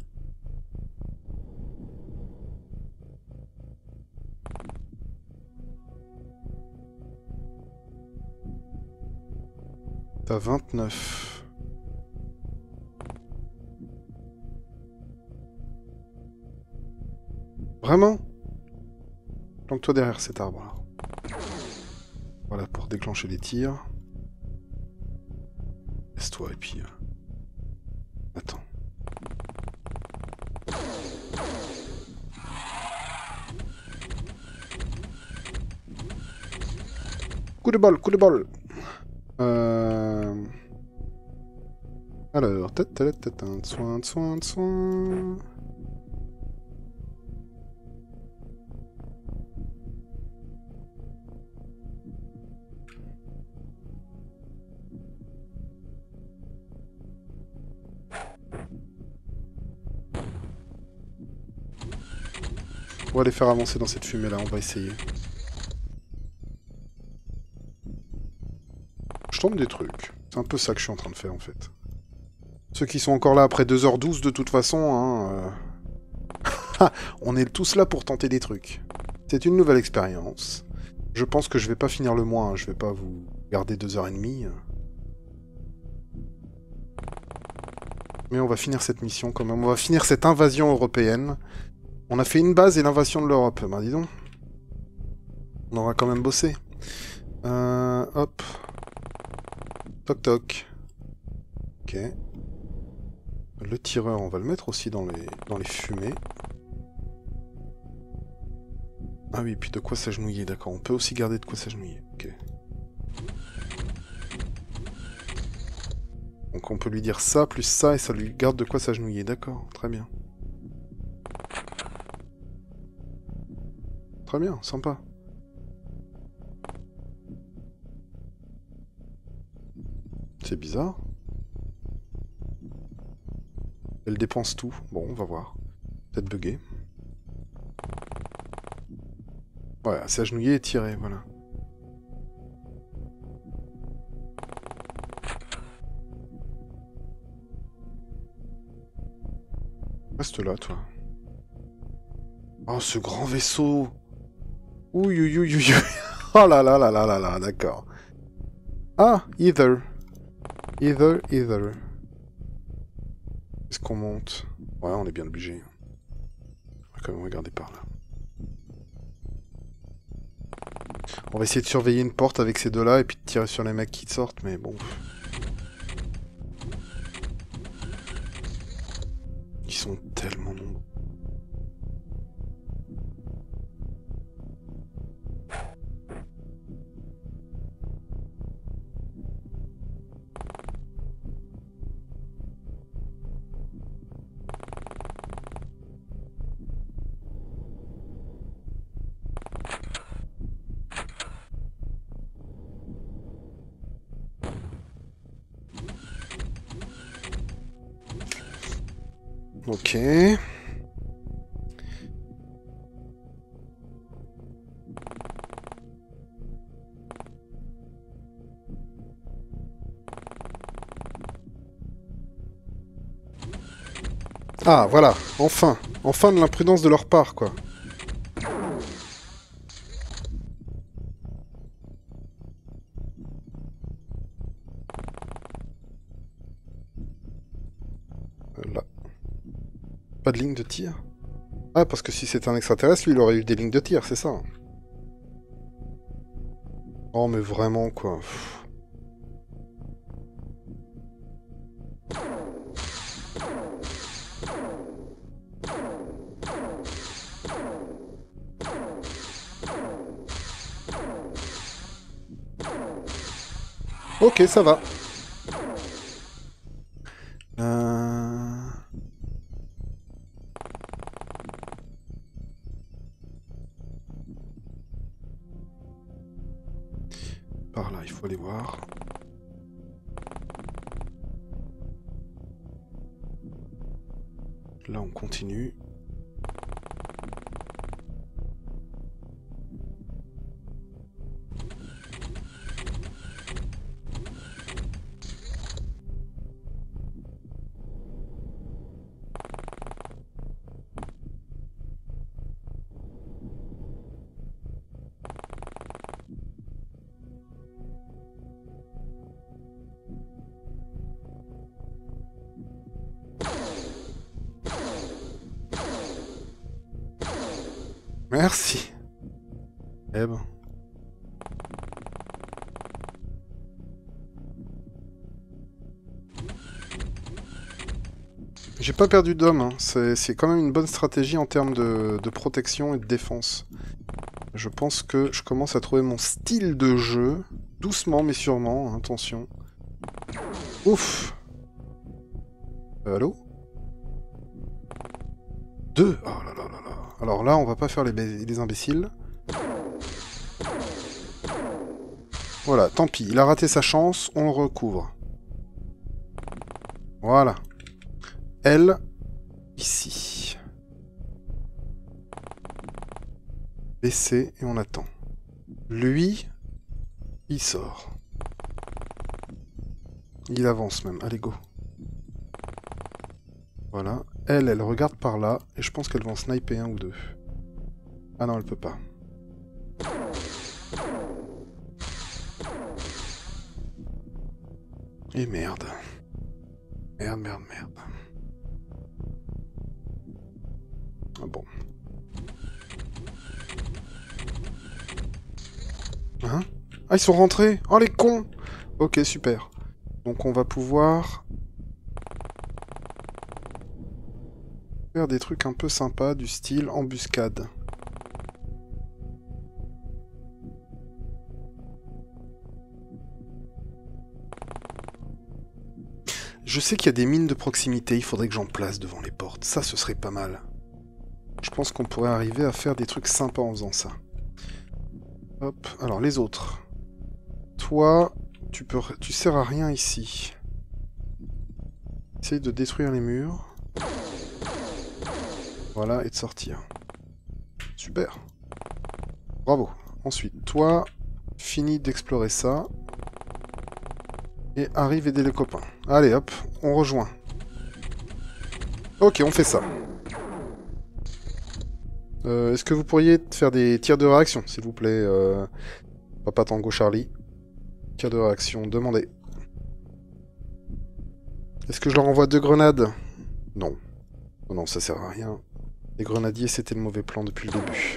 T'as 29. Vraiment? Planque-toi derrière cet arbre-là. Voilà, pour déclencher les tirs. Laisse-toi, et puis... Attends. Coup de bol, coup de bol. Alors, soin. On va les faire avancer dans cette fumée là, on va essayer. Je tente des trucs. C'est un peu ça que je suis en train de faire en fait. Ceux qui sont encore là après 2h12 de toute façon, hein, on est tous là pour tenter des trucs. C'est une nouvelle expérience. Je pense que je vais pas finir le mois, hein. Je vais pas vous garder 2h30. Mais on va finir cette mission quand même. On va finir cette invasion européenne. On a fait une base et l'invasion de l'Europe. Ben dis donc. On aura quand même bossé. Hop. Toc toc. Ok. Le tireur, on va le mettre aussi dans les fumées. Ah oui, puis de quoi s'agenouiller, d'accord. On peut aussi garder de quoi s'agenouiller. Ok. Donc on peut lui dire ça, plus ça, et ça lui garde de quoi s'agenouiller. D'accord, très bien. Très bien, sympa. C'est bizarre. Elle dépense tout. Bon, on va voir. Peut-être bugué. Voilà, s'agenouiller et tirer, voilà. Reste là, toi. Oh, ce grand vaisseau. Ouh, oh là là là là là là, d'accord. Ah, either. Either. Est-ce qu'on monte? Ouais, on est bien obligé. On va quand même regarder par là. On va essayer de surveiller une porte avec ces deux-là et puis de tirer sur les mecs qui sortent, mais bon. Ils sont tellement nombreux. Ok. Ah, voilà, enfin. Enfin de l'imprudence de leur part, quoi. Là. Pas de ligne de tir? Ah, parce que si c'était un extraterrestre, lui, il aurait eu des lignes de tir, c'est ça. Oh, mais vraiment, quoi. Pff. Ok, ça va. Par là, il faut aller voir. Là, on continue. Merci. Eh ben. J'ai pas perdu d'homme, hein. C'est quand même une bonne stratégie en termes de protection et de défense. Je pense que je commence à trouver mon style de jeu. Doucement mais sûrement, hein, attention. Ouf. Allô? 2. Oh là là là là. Alors là, on va pas faire les imbéciles. Voilà, tant pis. Il a raté sa chance, on le recouvre. Voilà. Elle, ici. Baisser et on attend. Lui, il sort. Il avance même. Allez, go. Voilà. Elle regarde par là. Et je pense qu'elle va en sniper un ou deux. Ah non, elle peut pas. Et merde. Merde, merde, merde. Ah bon. Hein? Ah, ils sont rentrés! Oh, les cons! Ok, super. Donc on va pouvoir faire des trucs un peu sympas, du style embuscade. Je sais qu'il y a des mines de proximité, il faudrait que j'en place devant les portes. Ça, ce serait pas mal. Je pense qu'on pourrait arriver à faire des trucs sympas en faisant ça. Hop, alors les autres. Toi, tu sers à rien ici. Essaye de détruire les murs. Voilà, et de sortir. Super. Bravo. Ensuite, toi, finis d'explorer ça. Et arrive aider les copains. Allez, hop, on rejoint. Ok, on fait ça. Est-ce que vous pourriez faire des tirs de réaction, s'il vous plaît, Papa Tango Charlie? Tir de réaction, demandez. Est-ce que je leur envoie 2 grenades? Non. Oh non, ça sert à rien. Les grenadiers, c'était le mauvais plan depuis le début.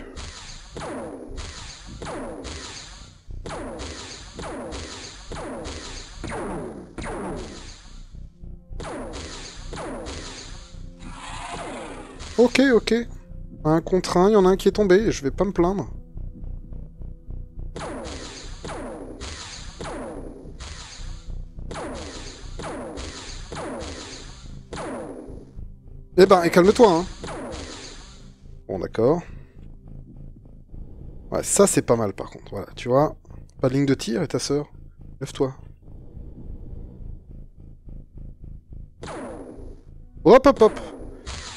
Ok, ok. Un contre un, il y en a un qui est tombé, je vais pas me plaindre. Eh ben, et calme-toi, hein. Bon, d'accord. Ouais, ça c'est pas mal par contre, voilà, tu vois. Pas de ligne de tir et ta sœur. Lève-toi. Hop, hop, hop.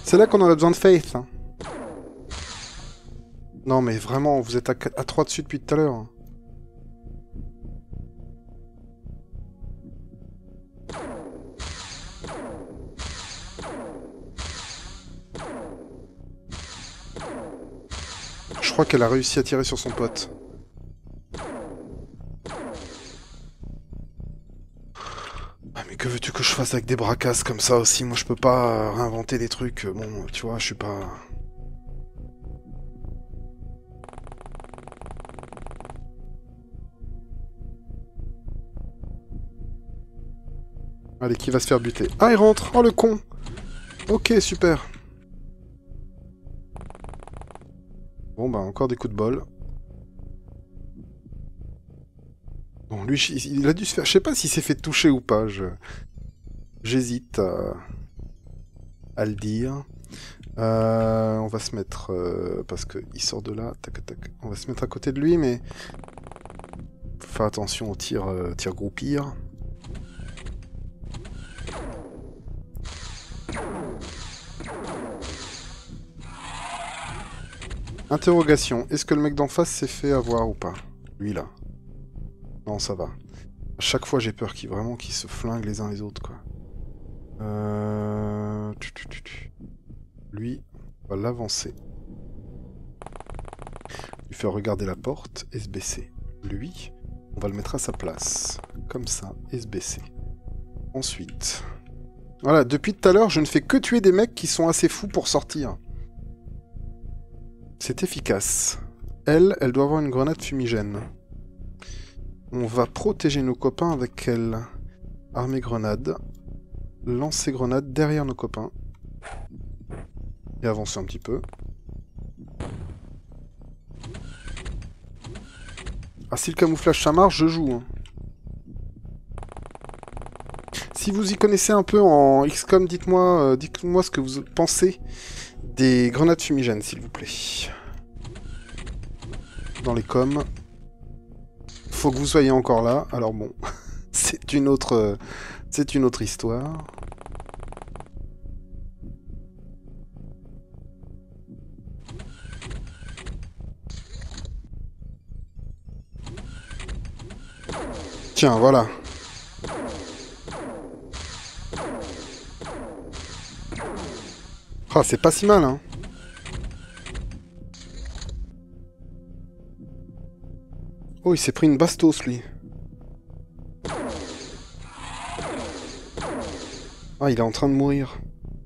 C'est là qu'on aurait besoin de Faith. Hein. Non mais vraiment, vous êtes à 3 dessus depuis tout à l'heure. Je crois qu'elle a réussi à tirer sur son pote. Ah mais que veux-tu que je fasse avec des bracasses comme ça aussi? Moi je peux pas réinventer des trucs. Bon, tu vois, je suis pas... Allez, qui va se faire buter? Ah, il rentre! Oh, le con! Ok, super. Bon, bah, encore des coups de bol. Bon, lui, il a dû se faire... Je sais pas s'il s'est fait toucher ou pas. J'hésite à le dire. On va se mettre... parce qu'il sort de là. Tac, tac. On va se mettre à côté de lui, mais... Faut faire attention au tir groupir. Interrogation. Est-ce que le mec d'en face s'est fait avoir ou pas? Lui, là. Non, ça va. À chaque fois, j'ai peur qu'ils se flinguent les uns les autres, quoi. Lui, on va l'avancer. Lui faire regarder la porte et se baisser. Lui, on va le mettre à sa place. Comme ça, et se baisser. Ensuite... Voilà, depuis tout à l'heure, je ne fais que tuer des mecs qui sont assez fous pour sortir. C'est efficace. Elle doit avoir une grenade fumigène. On va protéger nos copains avec elle. Armée grenade. Lancer grenade derrière nos copains. Et avancer un petit peu. Ah, si le camouflage ça marche, je joue. Hein. Si vous y connaissez un peu en XCOM, dites-moi ce que vous pensez des grenades fumigènes, s'il vous plaît. Dans les coms. Faut que vous soyez encore là. Alors bon, c'est une autre histoire. Tiens, voilà. Ah, c'est pas si mal, hein. Oh, il s'est pris une bastos, lui. Ah, il est en train de mourir.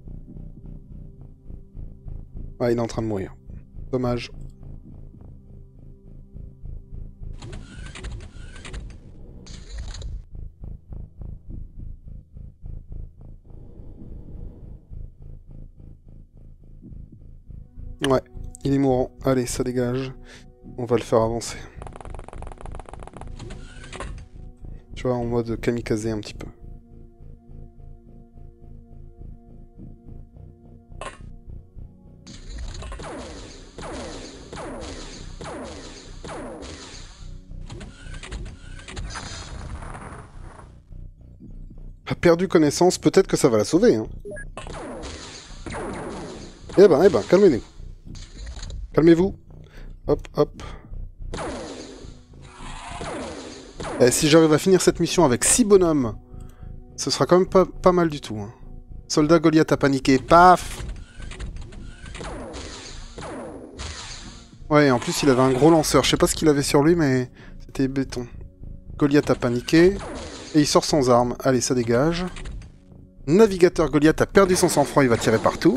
Ah, il est en train de mourir. Dommage. Ouais, il est mourant. Allez, ça dégage. On va le faire avancer. Tu vois, en mode kamikaze un petit peu. A perdu connaissance, peut-être que ça va la sauver. Hein. Eh ben, calmez-vous. Calmez-vous. Hop, hop. Et si j'arrive à finir cette mission avec 6 bonhommes, ce sera quand même pas mal du tout. Hein. Soldat Goliath a paniqué. Paf! Ouais, en plus il avait un gros lanceur. Je sais pas ce qu'il avait sur lui, mais c'était béton. Goliath a paniqué. Et il sort sans arme. Allez, ça dégage. Navigateur Goliath a perdu son sang-froid, il va tirer partout.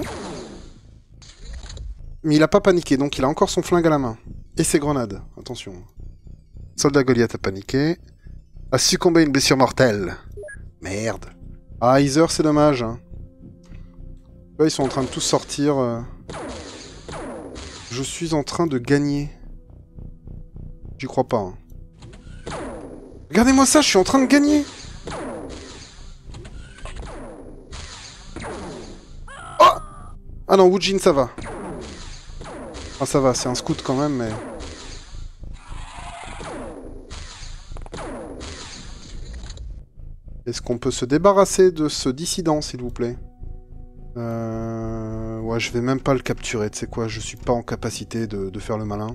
Mais il a pas paniqué, donc il a encore son flingue à la main. Et ses grenades, attention. Soldat Goliath a paniqué. A succombé à une blessure mortelle. Merde. Ah, Heather, c'est dommage. Hein. Là, ils sont en train de tous sortir. Je suis en train de gagner. J'y crois pas. Hein. Regardez-moi ça, je suis en train de gagner. Oh! Ah non, Woojin, ça va. Ah, ça va, c'est un scout quand même, mais... Est-ce qu'on peut se débarrasser de ce dissident, s'il vous plaît? Ouais, Ouais, je vais même pas le capturer, tu sais quoi, je suis pas en capacité de faire le malin.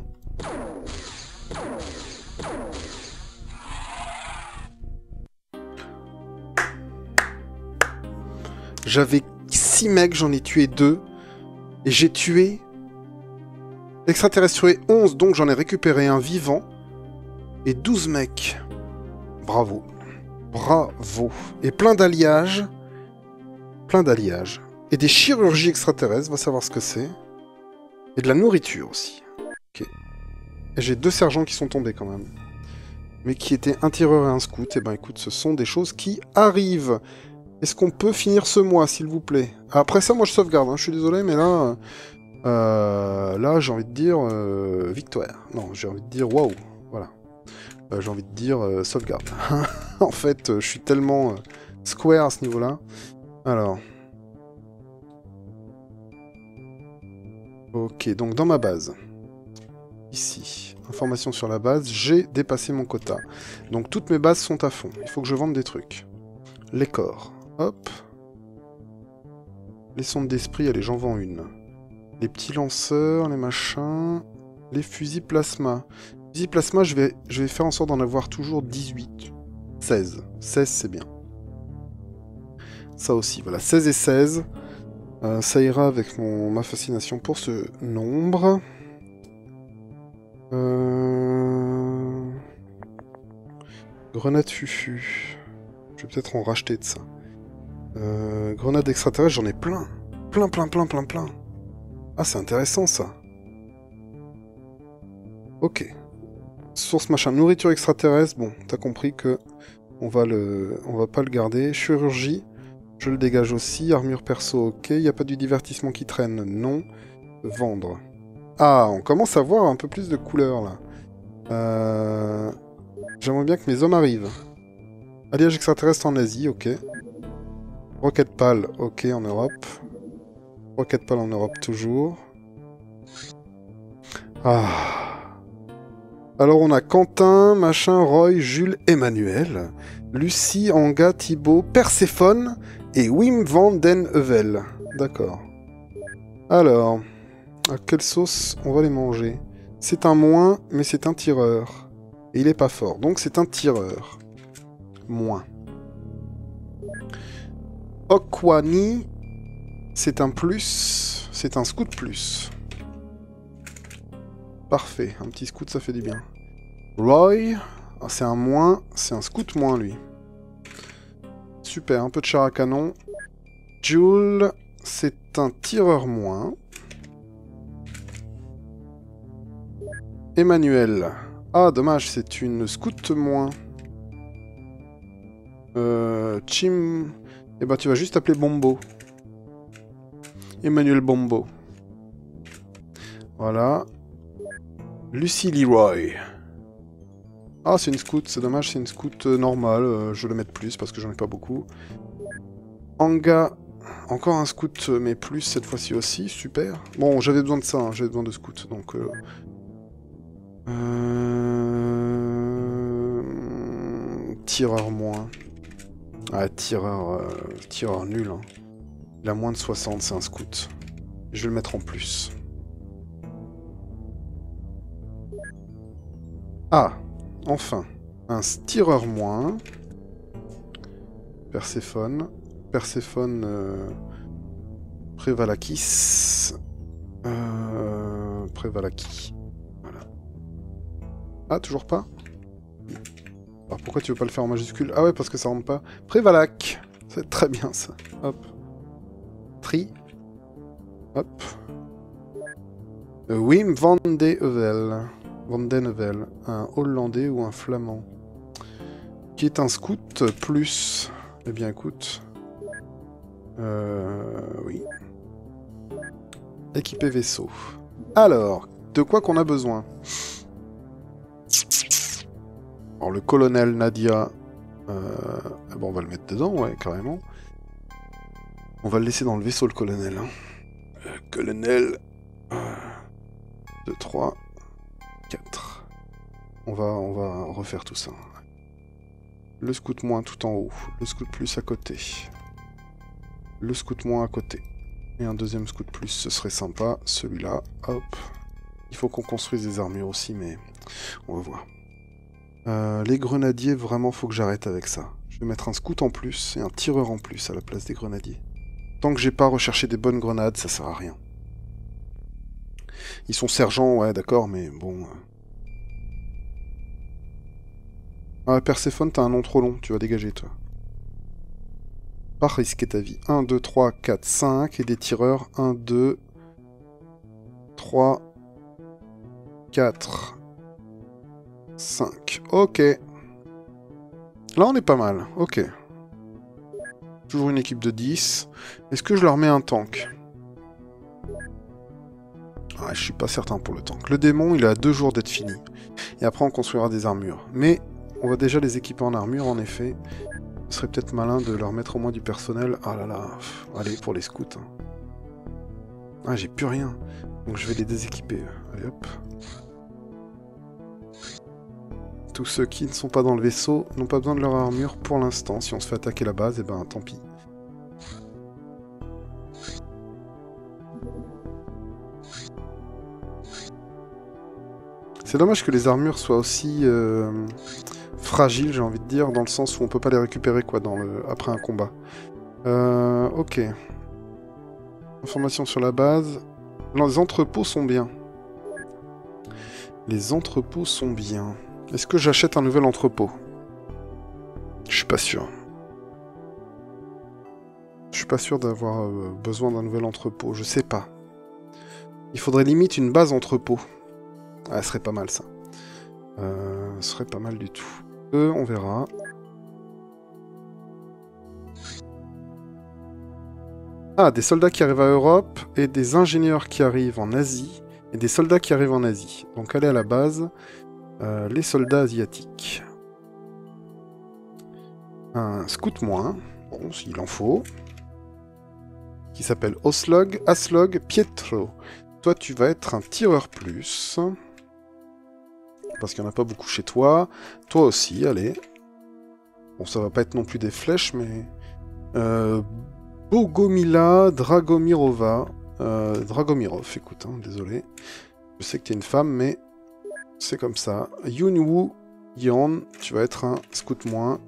J'avais 6 mecs, j'en ai tué 2. Et j'ai tué... Extraterrestre tué 11, donc j'en ai récupéré un vivant. Et 12 mecs. Bravo. Bravo. Et plein d'alliages. Plein d'alliages. Et des chirurgies extraterrestres, va savoir ce que c'est. Et de la nourriture aussi. Ok. Et j'ai 2 sergents qui sont tombés quand même. Mais qui étaient un tireur et un scout. Et ben écoute, ce sont des choses qui arrivent. Est-ce qu'on peut finir ce mois, s'il vous plaît? Après ça, moi je sauvegarde, hein. Je suis désolé, mais là... là, j'ai envie de dire... victoire. Non, j'ai envie de dire waouh. Voilà. J'ai envie de dire sauvegarde. En fait, je suis tellement square à ce niveau-là. Alors... Ok, donc dans ma base. Ici. Information sur la base. J'ai dépassé mon quota. Donc toutes mes bases sont à fond. Il faut que je vende des trucs. Les corps. Hop. Les sondes d'esprit, allez, j'en vends une. Les petits lanceurs, les machins... Les fusils plasma. Fusils plasma, je vais faire en sorte d'en avoir toujours 18. 16. 16, c'est bien. Ça aussi, voilà. 16 et 16. Ça ira avec ma fascination pour ce nombre. Grenade fufu. Je vais peut-être en racheter de ça. Grenade extraterrestre, j'en ai plein. Plein. Ah, c'est intéressant, ça. Ok. Source machin. Nourriture extraterrestre. Bon, t'as compris que on va pas le garder. Chirurgie. Je le dégage aussi. Armure perso, ok. Y a pas du divertissement qui traîne, non. Vendre. Ah, on commence à voir un peu plus de couleurs, là. J'aimerais bien que mes hommes arrivent. Alliage extraterrestre en Asie, ok. Rocket Pal, ok, en Europe. Rocket Pal en Europe, toujours. Ah. Alors, on a Quentin, machin, Roy, Jules, Emmanuel, Lucie, Anga, Thibaut, Perséphone et Wim van den Heuvel. D'accord. Alors, à quelle sauce on va les manger? C'est un moins, mais c'est un tireur. Et il est pas fort, donc c'est un tireur. Moins. Okwani, c'est un plus, c'est un scout plus. Parfait, un petit scout ça fait du bien. Roy, c'est un moins, c'est un scout moins lui. Super, un peu de char à canon. Jules, c'est un tireur moins. Emmanuel, ah dommage, c'est une scout moins. Chim, eh ben tu vas juste appeler Bombo. Emmanuel Bombo. Voilà. Lucie Leroy. Ah, c'est une scout, c'est dommage, c'est une scout normale. Je vais le mettre plus parce que j'en ai pas beaucoup. Anga. Encore un scout, mais plus cette fois-ci aussi, super. Bon, j'avais besoin de ça, hein, j'avais besoin de scouts, donc... Tireur moins. Ah, tireur nul. Hein. Il a moins de 60, c'est un scout. Je vais le mettre en plus. Ah, enfin. Un tireur moins. Perséphone. Perséphone... Prévalakis. Prévalaki. Voilà. Ah, toujours pas? Alors pourquoi tu veux pas le faire en majuscule? Ah ouais, parce que ça rentre pas. Prévalak. C'est très bien ça. Hop. Tri. Hop. Wim van de Heuvel. Van den Heuvel. Un Hollandais ou un Flamand. Qui est un scout plus... Eh bien écoute... Oui. Équipé vaisseau. Alors, de quoi qu'on a besoin? Alors le colonel Nadia... bon, on va le mettre dedans, ouais, carrément. On va le laisser dans le vaisseau, le colonel. Hein. Colonel... 2, 3, 4. On va refaire tout ça. Le scout moins tout en haut. Le scout plus à côté. Le scout moins à côté. Et un deuxième scout plus, ce serait sympa. Celui-là, hop. Il faut qu'on construise des armures aussi, mais on va voir. Les grenadiers, vraiment, faut que j'arrête avec ça. Je vais mettre un scout en plus et un tireur en plus à la place des grenadiers. Tant que j'ai pas recherché des bonnes grenades, ça sert à rien. Ils sont sergents, ouais, d'accord, mais bon... Ah, Perséphone, t'as un nom trop long, tu vas dégager, toi. Pas risquer ta vie. 1, 2, 3, 4, 5, et des tireurs. 1, 2, 3, 4, 5. Ok. Là, on est pas mal, ok. Toujours une équipe de 10. Est-ce que je leur mets un tank? Ah, je suis pas certain pour le tank. Le démon, il a 2 jours d'être fini. Et après, on construira des armures. Mais on va déjà les équiper en armure, en effet. Ce serait peut-être malin de leur mettre au moins du personnel. Ah là là. Allez, pour les scouts. Ah, j'ai plus rien. Donc je vais les déséquiper. Allez, hop. Tous ceux qui ne sont pas dans le vaisseau n'ont pas besoin de leur armure pour l'instant. Si on se fait attaquer la base, et ben tant pis. C'est dommage que les armures soient aussi fragiles, j'ai envie de dire, dans le sens où on peut pas les récupérer quoi après un combat. Ok. Information sur la base. Non, les entrepôts sont bien. Les entrepôts sont bien. Est-ce que j'achète un nouvel entrepôt? Je suis pas sûr. Je suis pas sûr d'avoir besoin d'un nouvel entrepôt, je sais pas. Il faudrait limite une base entrepôt. Ah, ce serait pas mal ça. Ce serait pas mal du tout. On verra. Ah, des soldats qui arrivent à Europe, et des ingénieurs qui arrivent en Asie, et des soldats qui arrivent en Asie. Donc allez à la base. Les soldats asiatiques. Un scout moins, bon, s'il en faut. Qui s'appelle Aslog Pietro. Toi, tu vas être un tireur plus. Parce qu'il n'y en a pas beaucoup chez toi. Toi aussi, allez. Bon, ça va pas être non plus des flèches, mais... Bogomila Dragomirova. Dragomirov, écoute, hein, désolé. Je sais que tu es une femme, mais c'est comme ça. Yunwu Yan, tu vas être un scout moins.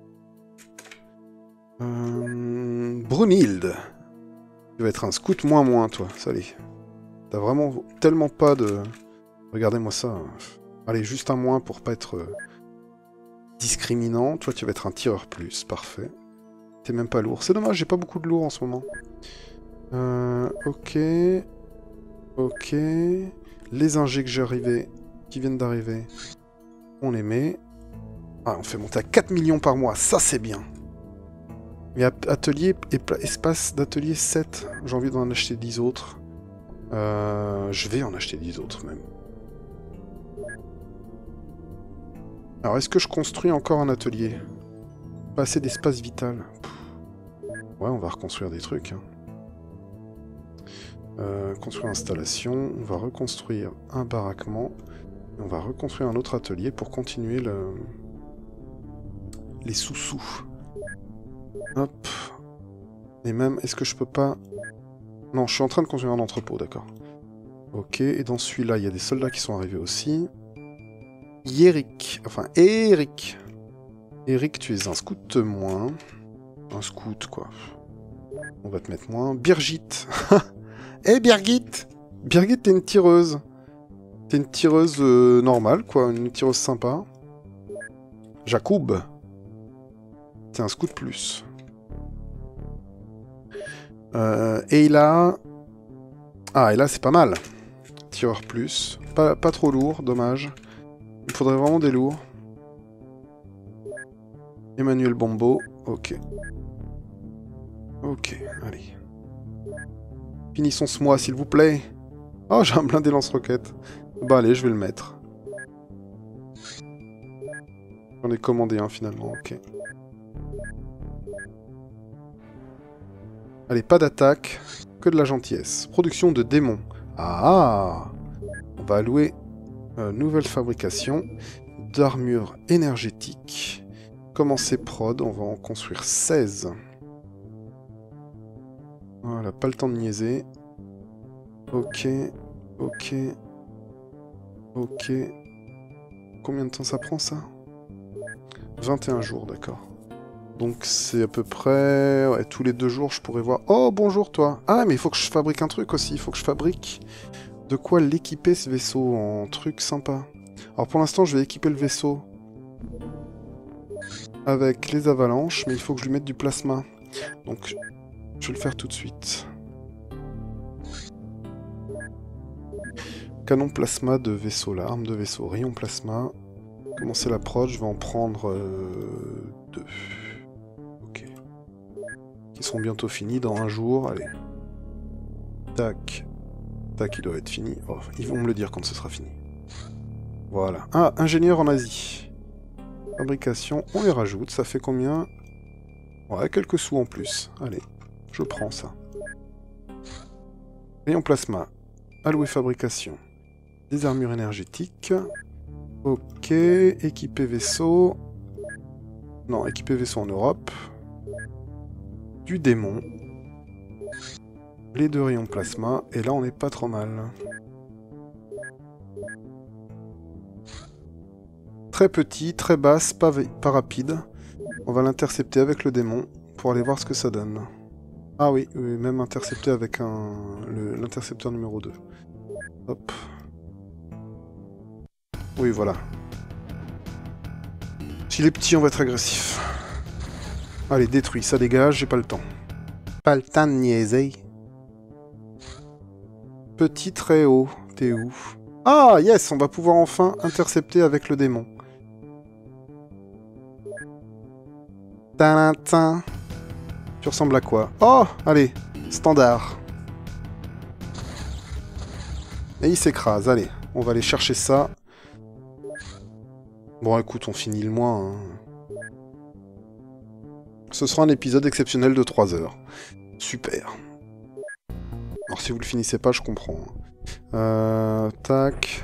Brunhilde. Tu vas être un scout moins, toi. Salut. T'as vraiment tellement pas de... Regardez-moi ça. Allez, juste un moins pour pas être discriminant. Toi, tu vas être un tireur plus. Parfait. T'es même pas lourd. C'est dommage, j'ai pas beaucoup de lourd en ce moment. Ok. Ok. Les ingés que qui viennent d'arriver, on les met. Ah, on fait monter à 4 millions par mois. Ça, c'est bien. Mais atelier et espace d'atelier 7. J'ai envie d'en acheter 10 autres. Je vais en acheter 10 autres, même. Alors, est-ce que je construis encore un atelier? Pas assez d'espace vital. Ouais, on va reconstruire des trucs. Hein. Construire installation. On va reconstruire un baraquement. Et on va reconstruire un autre atelier pour continuer les sous-sous. Hop. Et même, est-ce que je peux pas... Non, je suis en train de construire un entrepôt, d'accord. Ok, et dans celui-là, il y a des soldats qui sont arrivés aussi. Eric. Eric, tu es un scout moins. Un scout, quoi. On va te mettre moins. Birgit. Eh, Birgit! Birgit, t'es une tireuse. T'es une tireuse normale, quoi. Une tireuse sympa. Jacob. T'es un scout plus. Et là... Ah, et là, c'est pas mal. Tireur plus. Pas trop lourd, dommage. Il faudrait vraiment des lourds. Emmanuel Bombo. Ok. Ok, allez. Finissons ce mois, s'il vous plaît. Oh, j'ai un blindé lance-roquette. Bah allez, je vais le mettre. J'en ai commandé un, finalement, ok. Allez, pas d'attaque, que de la gentillesse. Production de démons. Ah! On va allouer nouvelle fabrication d'armure énergétique. Commencer prod, on va en construire 16. Voilà, pas le temps de niaiser. Ok, ok, ok. Combien de temps ça prend, ça? 21 jours, d'accord. Donc c'est à peu près... Ouais, tous les 2 jours, je pourrais voir... Oh, bonjour, toi! Ah, mais il faut que je fabrique un truc aussi. Il faut que je fabrique de quoi l'équiper, ce vaisseau, en truc sympa. Alors pour l'instant, je vais équiper le vaisseau avec les avalanches, mais il faut que je lui mette du plasma. Donc, je vais le faire tout de suite. Canon plasma de vaisseau, là, arme de vaisseau, rayon plasma. Commencer la prod, je vais en prendre 2. Ok. Qui seront bientôt finis dans 1 jour, allez. Tac. Tac, il doit être fini. Oh, ils vont me le dire quand ce sera fini. Voilà. Ah, ingénieur en Asie. Fabrication, on les rajoute, ça fait combien? Ouais, quelques sous en plus. Allez, je prends ça. Rayon plasma. Alloué fabrication. Des armures énergétiques. Ok, équiper vaisseau. Non, équiper vaisseau en Europe. Du démon. Les 2 rayons plasma. Et là, on n'est pas trop mal. Très petit, très basse, pas rapide. On va l'intercepter avec le démon pour aller voir ce que ça donne. Ah oui, oui, même intercepté avec l'intercepteur numéro 2. Hop. Oui, voilà. S'il est petit, on va être agressif. Allez, détruit, ça dégage, j'ai pas le temps. Pas le temps de niaiser. Petit, très haut, t'es où? Ah, yes, on va pouvoir enfin intercepter avec le démon. Tadam. Tu ressembles à quoi? Oh, allez, standard. Et il s'écrase, allez, on va aller chercher ça. Bon, écoute, on finit le mois. Hein. Ce sera un épisode exceptionnel de 3 heures. Super. Alors si vous le finissez pas, je comprends. Tac.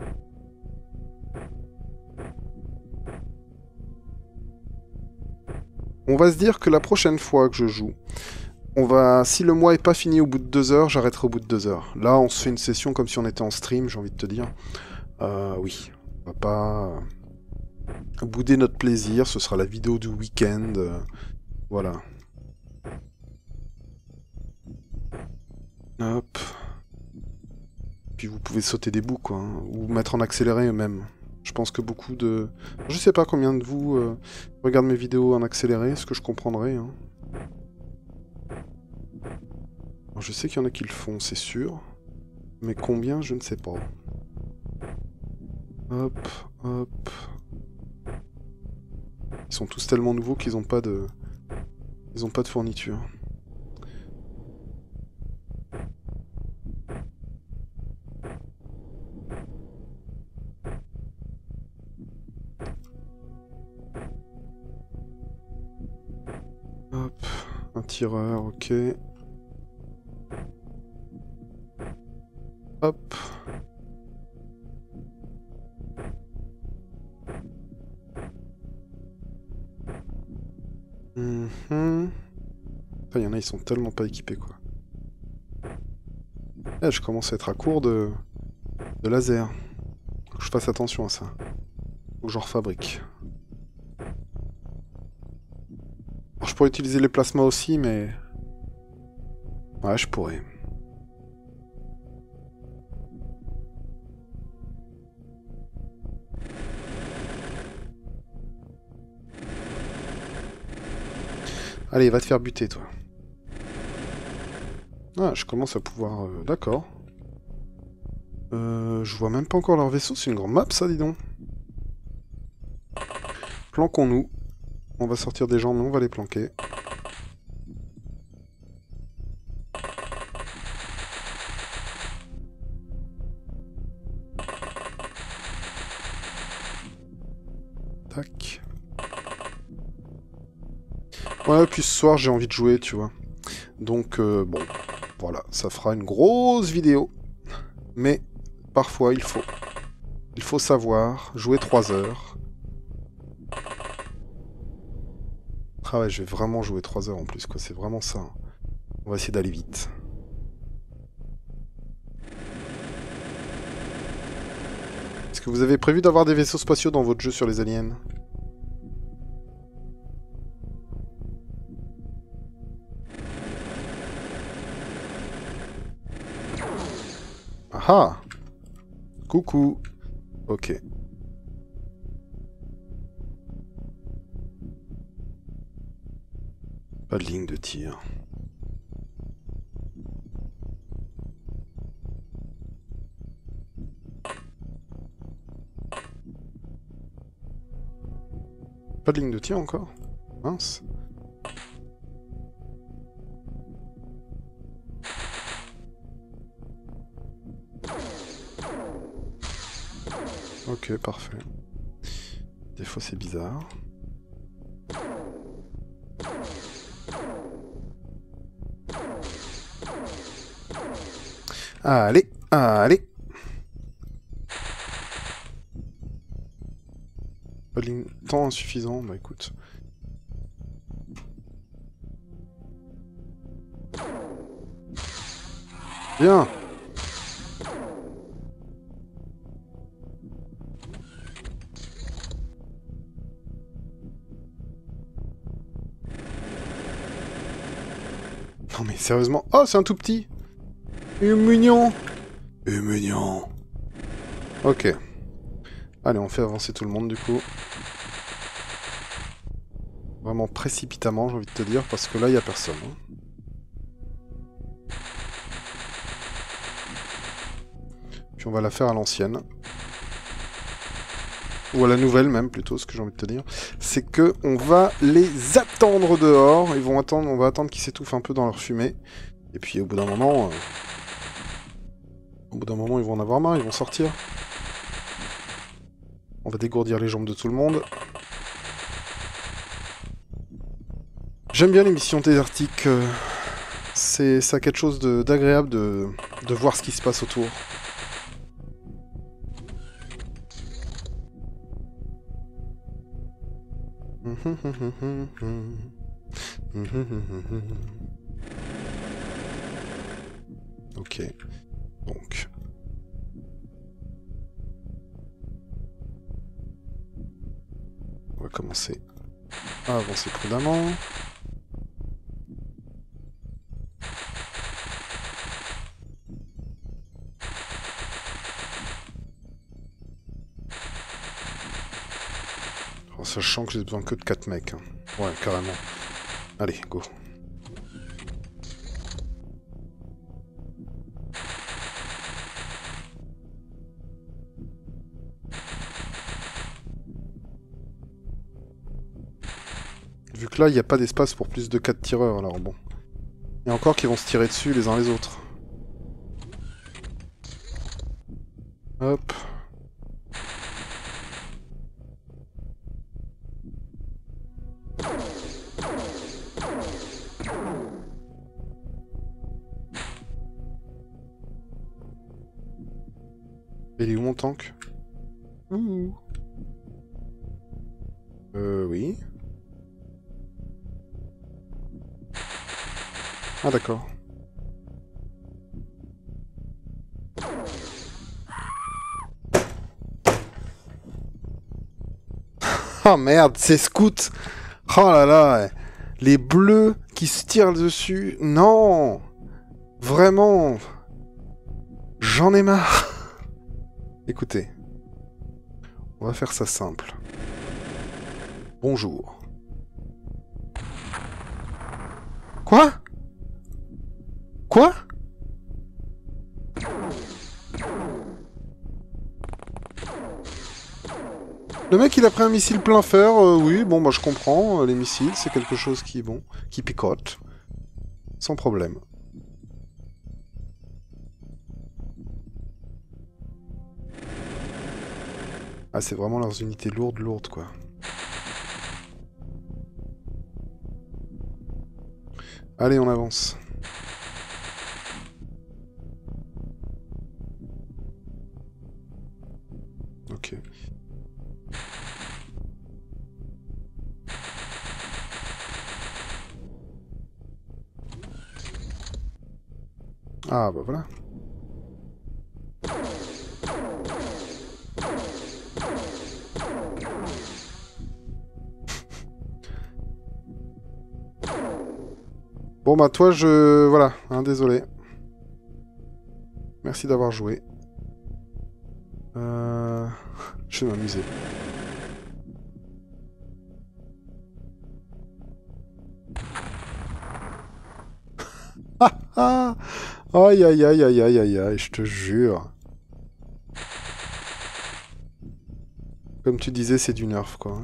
On va se dire que la prochaine fois que je joue, si le mois est pas fini au bout de 2 heures, j'arrêterai au bout de 2 heures. Là, on se fait une session comme si on était en stream, j'ai envie de te dire. Oui, on va pas bouder notre plaisir, ce sera la vidéo du week-end. Voilà. Hop. Puis vous pouvez sauter des bouts, quoi. Hein, ou mettre en accéléré même. Je pense que beaucoup de... Je sais pas combien de vous regardent mes vidéos en accéléré, ce que je comprendrais. Hein. Alors, je sais qu'il y en a qui le font, c'est sûr. Mais combien, je ne sais pas. Hop, hop. Ils sont tous tellement nouveaux qu'ils n'ont pas de... Ils n'ont pas de fourniture. Hop, un tireur, ok. Hop. Il y en a, ils sont tellement pas équipés, quoi. Eh, je commence à être à court de laser. Faut que je fasse attention à ça. Faut que j'en refabrique. Alors, je pourrais utiliser les plasmas aussi, mais... Ouais, je pourrais. Allez, va te faire buter, toi. Ah, je commence à pouvoir... D'accord. Je vois même pas encore leur vaisseau, c'est une grande map, ça, dis donc. Planquons-nous. On va sortir des gens, mais on va les planquer. Tac. Ouais, puis ce soir, j'ai envie de jouer, tu vois. Donc, bon, voilà, ça fera une grosse vidéo. Mais, parfois, il faut savoir jouer 3 heures. Ah ouais, je vais vraiment jouer 3 heures en plus, quoi. C'est vraiment ça. On va essayer d'aller vite. Est-ce que vous avez prévu d'avoir des vaisseaux spatiaux dans votre jeu sur les aliens? Ah ah! Coucou! Ok. Pas de ligne de tir. Pas de ligne de tir encore? Mince. Ok, parfait. Des fois c'est bizarre. Allez, allez. Pas de ligne... Temps insuffisant, bah écoute. Bien. Non mais sérieusement... Oh, c'est un tout petit. Il est mignon. Il est mignon. Ok. Allez, on fait avancer tout le monde du coup. Vraiment précipitamment, j'ai envie de te dire, parce que là, il n'y a personne. Puis on va la faire à l'ancienne. Ou à la nouvelle même, plutôt, ce que j'ai envie de te dire. C'est que on va les attendre dehors. Ils vont attendre, on va attendre qu'ils s'étouffent un peu dans leur fumée. Et puis au bout d'un moment... ils vont en avoir marre, ils vont sortir. On va dégourdir les jambes de tout le monde. J'aime bien les missions désertiques. Ça a quelque chose d'agréable de voir ce qui se passe autour. Ok. Donc... on va commencer à avancer prudemment. En sachant que j'ai besoin que de 4 mecs. Hein. Ouais, carrément. Allez, go. Vu que là, il n'y a pas d'espace pour plus de 4 tireurs, alors bon. Et encore qui vont se tirer dessus les uns les autres. Hop. Il est où mon tank? Ouh. Oui. Ah d'accord. Oh merde, c'est Scout. Oh là là. Les bleus qui se tirent dessus. Non. Vraiment. J'en ai marre. Écoutez. On va faire ça simple. Bonjour. Quoi? Quoi? Le mec il a pris un missile plein fer, oui, bon bah je comprends, les missiles c'est quelque chose qui, bon, qui picote. Sans problème. Ah c'est vraiment leurs unités lourdes quoi. Allez on avance. Ok. Ah bah voilà. Bon bah toi je... Voilà, hein, désolé. Merci d'avoir joué. Je vais m'amuser. Ah ah. Aïe aïe aïe aïe aïe aïe aïe, je te jure. Comme tu disais, c'est du nerf quoi.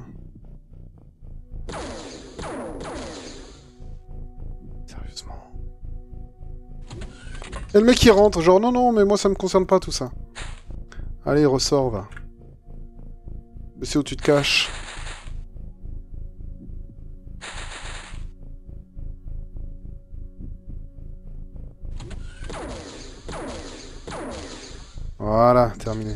Sérieusement. Et le mec qui rentre, genre non non, mais moi ça me concerne pas tout ça. Allez, ressors, va. Je sais où tu te caches. Voilà, terminé.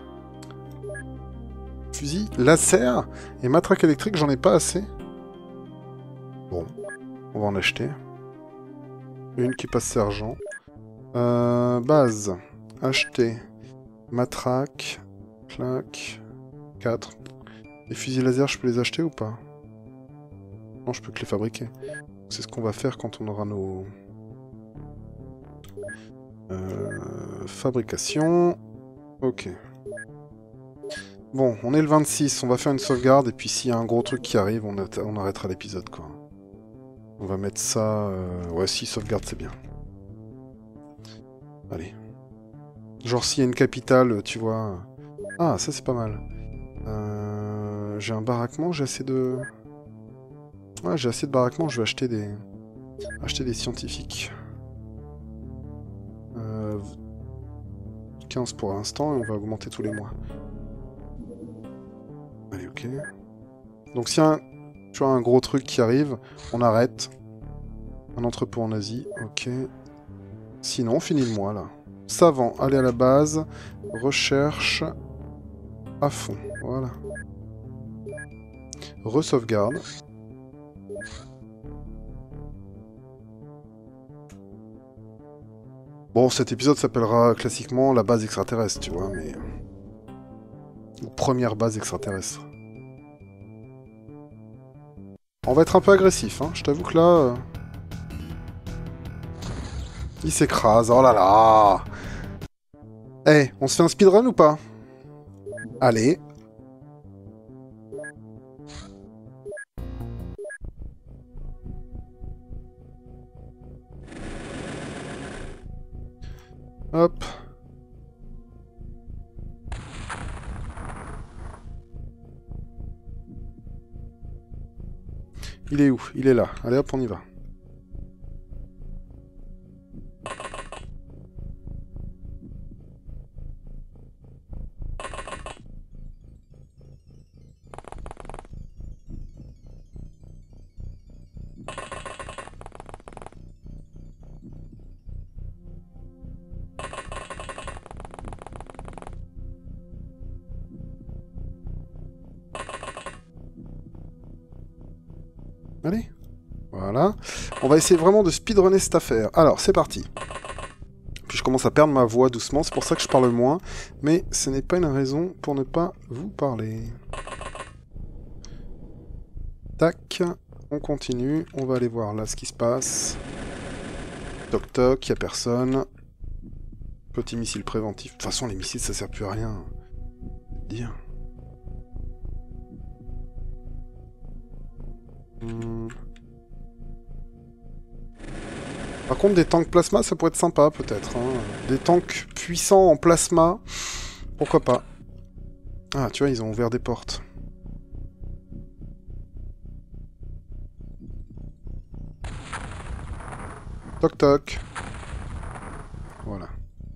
Fusil, laser et matraque électrique, j'en ai pas assez. Bon, on va en acheter. Une qui passe sergent. Base. Acheter. Matraque. Clac. 4. Les fusils laser, je peux les acheter ou pas? Non, je peux que les fabriquer. C'est ce qu'on va faire quand on aura nos... fabrication. Ok. Bon, on est le 26, on va faire une sauvegarde, et puis s'il y a un gros truc qui arrive, on arrêtera l'épisode, quoi. On va mettre ça... Ouais, si, sauvegarde, c'est bien. Allez. Genre, s'il y a une capitale, tu vois... Ah, ça, c'est pas mal. J'ai un baraquement, j'ai assez de... Ouais, j'ai assez de baraquement, je vais acheter des... Acheter des scientifiques. 15 pour l'instant, et on va augmenter tous les mois. Allez, ok. Donc si tu vois un gros truc qui arrive, on arrête. Un entrepôt en Asie, ok. Sinon, on finit le mois, là. Savant, aller à la base. Recherche. À fond, voilà. Re-sauvegarde. Bon, cet épisode s'appellera classiquement la base extraterrestre, tu vois, mais... Ou première base extraterrestre. On va être un peu agressif, hein. Je t'avoue que là... Il s'écrase, oh là là. Eh, on se fait un speedrun ou pas? Allez. Hop. Il est où? Il est là. Allez hop, on y va. Allez. Voilà. On va essayer vraiment de speedrunner cette affaire. Alors, c'est parti. Puis je commence à perdre ma voix doucement, c'est pour ça que je parle moins. Mais ce n'est pas une raison pour ne pas vous parler. Tac. On continue. On va aller voir là ce qui se passe. Toc toc, y a personne. Petit missile préventif. De toute façon, les missiles, ça sert plus à rien. Dire. Par contre, des tanks plasma, ça pourrait être sympa, peut-être. Hein. Des tanks puissants en plasma, pourquoi pas. Ah, tu vois, ils ont ouvert des portes. Toc toc. Voilà.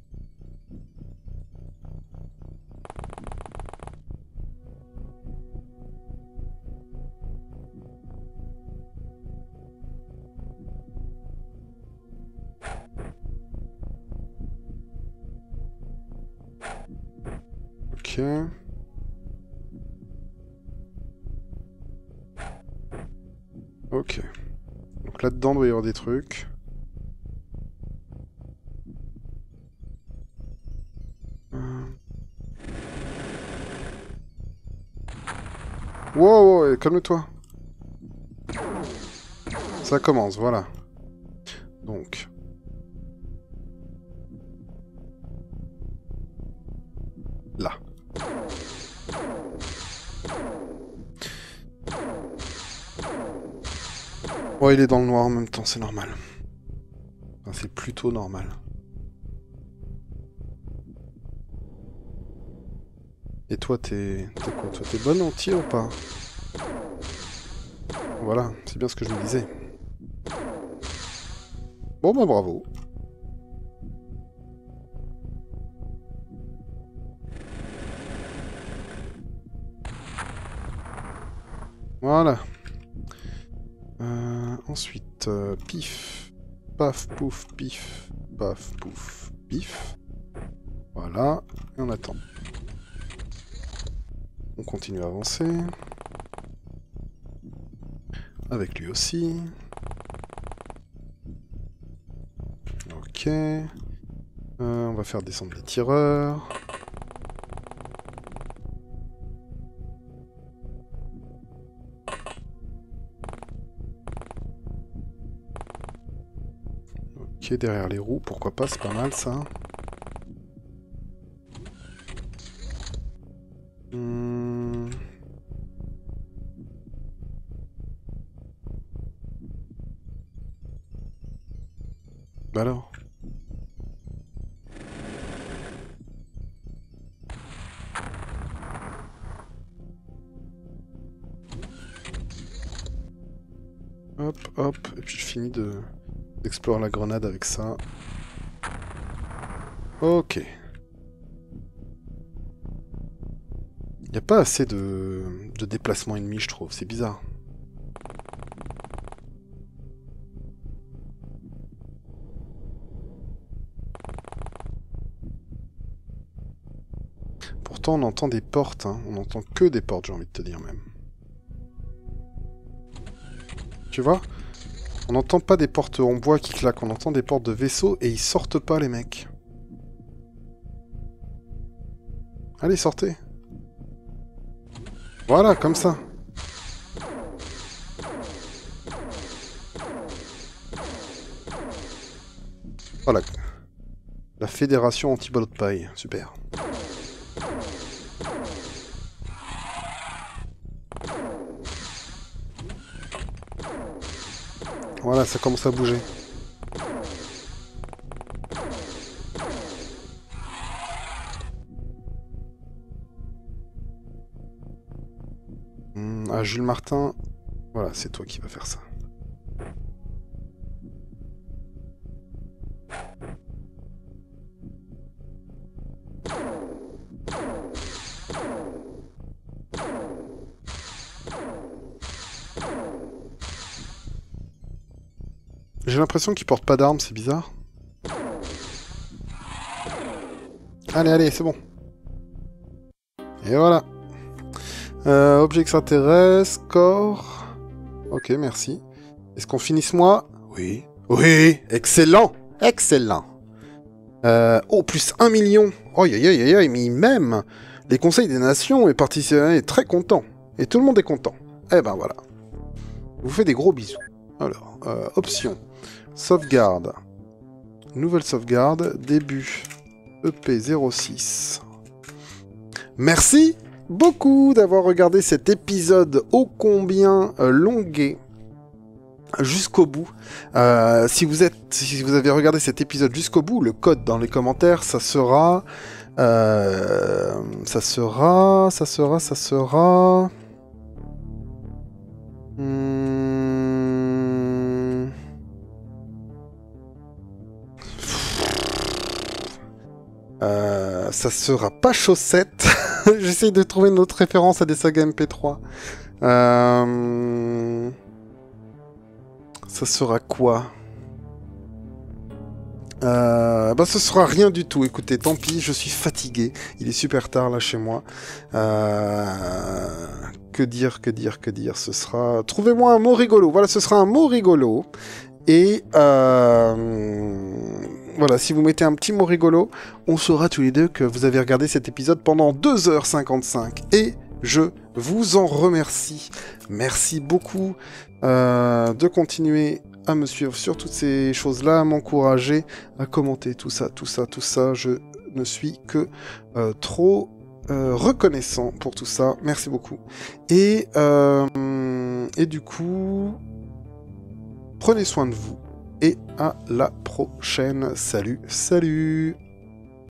Ok. Ok. Donc là-dedans, il doit y avoir des trucs. Wow, wow, calme-toi. Ça commence, voilà. Donc. Là. Ouais, il est dans le noir en même temps, c'est normal. Enfin, c'est plutôt normal. Et toi, t'es quoi? Toi, t'es bonne en tir ou pas? Voilà, c'est bien ce que je me disais. Bon, bah bravo. Voilà. Ensuite, pif, paf, pouf, pif, paf, pouf, pif. Voilà, et on attend. On continue à avancer. Avec lui aussi. Ok. On va faire descendre les tireurs. Ok, derrière les roues, pourquoi pas, c'est pas mal ça. Bah alors. Hop, hop, et puis je finis d'explorer la grenade avec ça. Ok. Il n'y a pas assez de déplacement ennemi, je trouve, c'est bizarre. Pourtant, on entend des portes, hein. On entend que des portes, j'ai envie de te dire même. Tu vois? On n'entend pas des portes en bois qui claquent, on entend des portes de vaisseau et ils sortent pas, les mecs. Allez, sortez. Voilà, comme ça. Voilà. La fédération anti-ballot de paille, super. Voilà, ça commence à bouger. Ah, Jules Martin, voilà, c'est toi qui vas faire ça. J'ai l'impression qu'il porte pas d'armes, c'est bizarre. Allez, allez, c'est bon. Et voilà. Objet extraterrestre, corps. Ok, merci. Est-ce qu'on finit ce mois? Oui. Oui, excellent. Excellent. Oh, plus 1 million. Oh, aïe, aïe, aïe, mais même les conseils des nations et participants est très content. Et tout le monde est content. Eh ben voilà. Je vous fais des gros bisous. Alors, options. Sauvegarde. Nouvelle sauvegarde. Début. EP06. Merci beaucoup d'avoir regardé cet épisode ô combien longué jusqu'au bout. Si vous avez regardé cet épisode jusqu'au bout, le code dans les commentaires, ça sera... ça sera... ça sera pas chaussette. J'essaye de trouver une autre référence à des sagas MP3. Ça sera quoi? Bah ce sera rien du tout. Écoutez, tant pis, je suis fatigué. Il est super tard là chez moi. Que dire? Ce sera... Trouvez-moi un mot rigolo. Voilà, ce sera un mot rigolo. Et voilà, si vous mettez un petit mot rigolo, on saura tous les deux que vous avez regardé cet épisode pendant 2h55. Et Je vous en remercie. Merci beaucoup de continuer à me suivre sur toutes ces choses-là, à m'encourager, à commenter tout ça. Je ne suis que trop reconnaissant pour tout ça. Merci beaucoup. Et du coup, prenez soin de vous. Et à la prochaine. Salut, salut!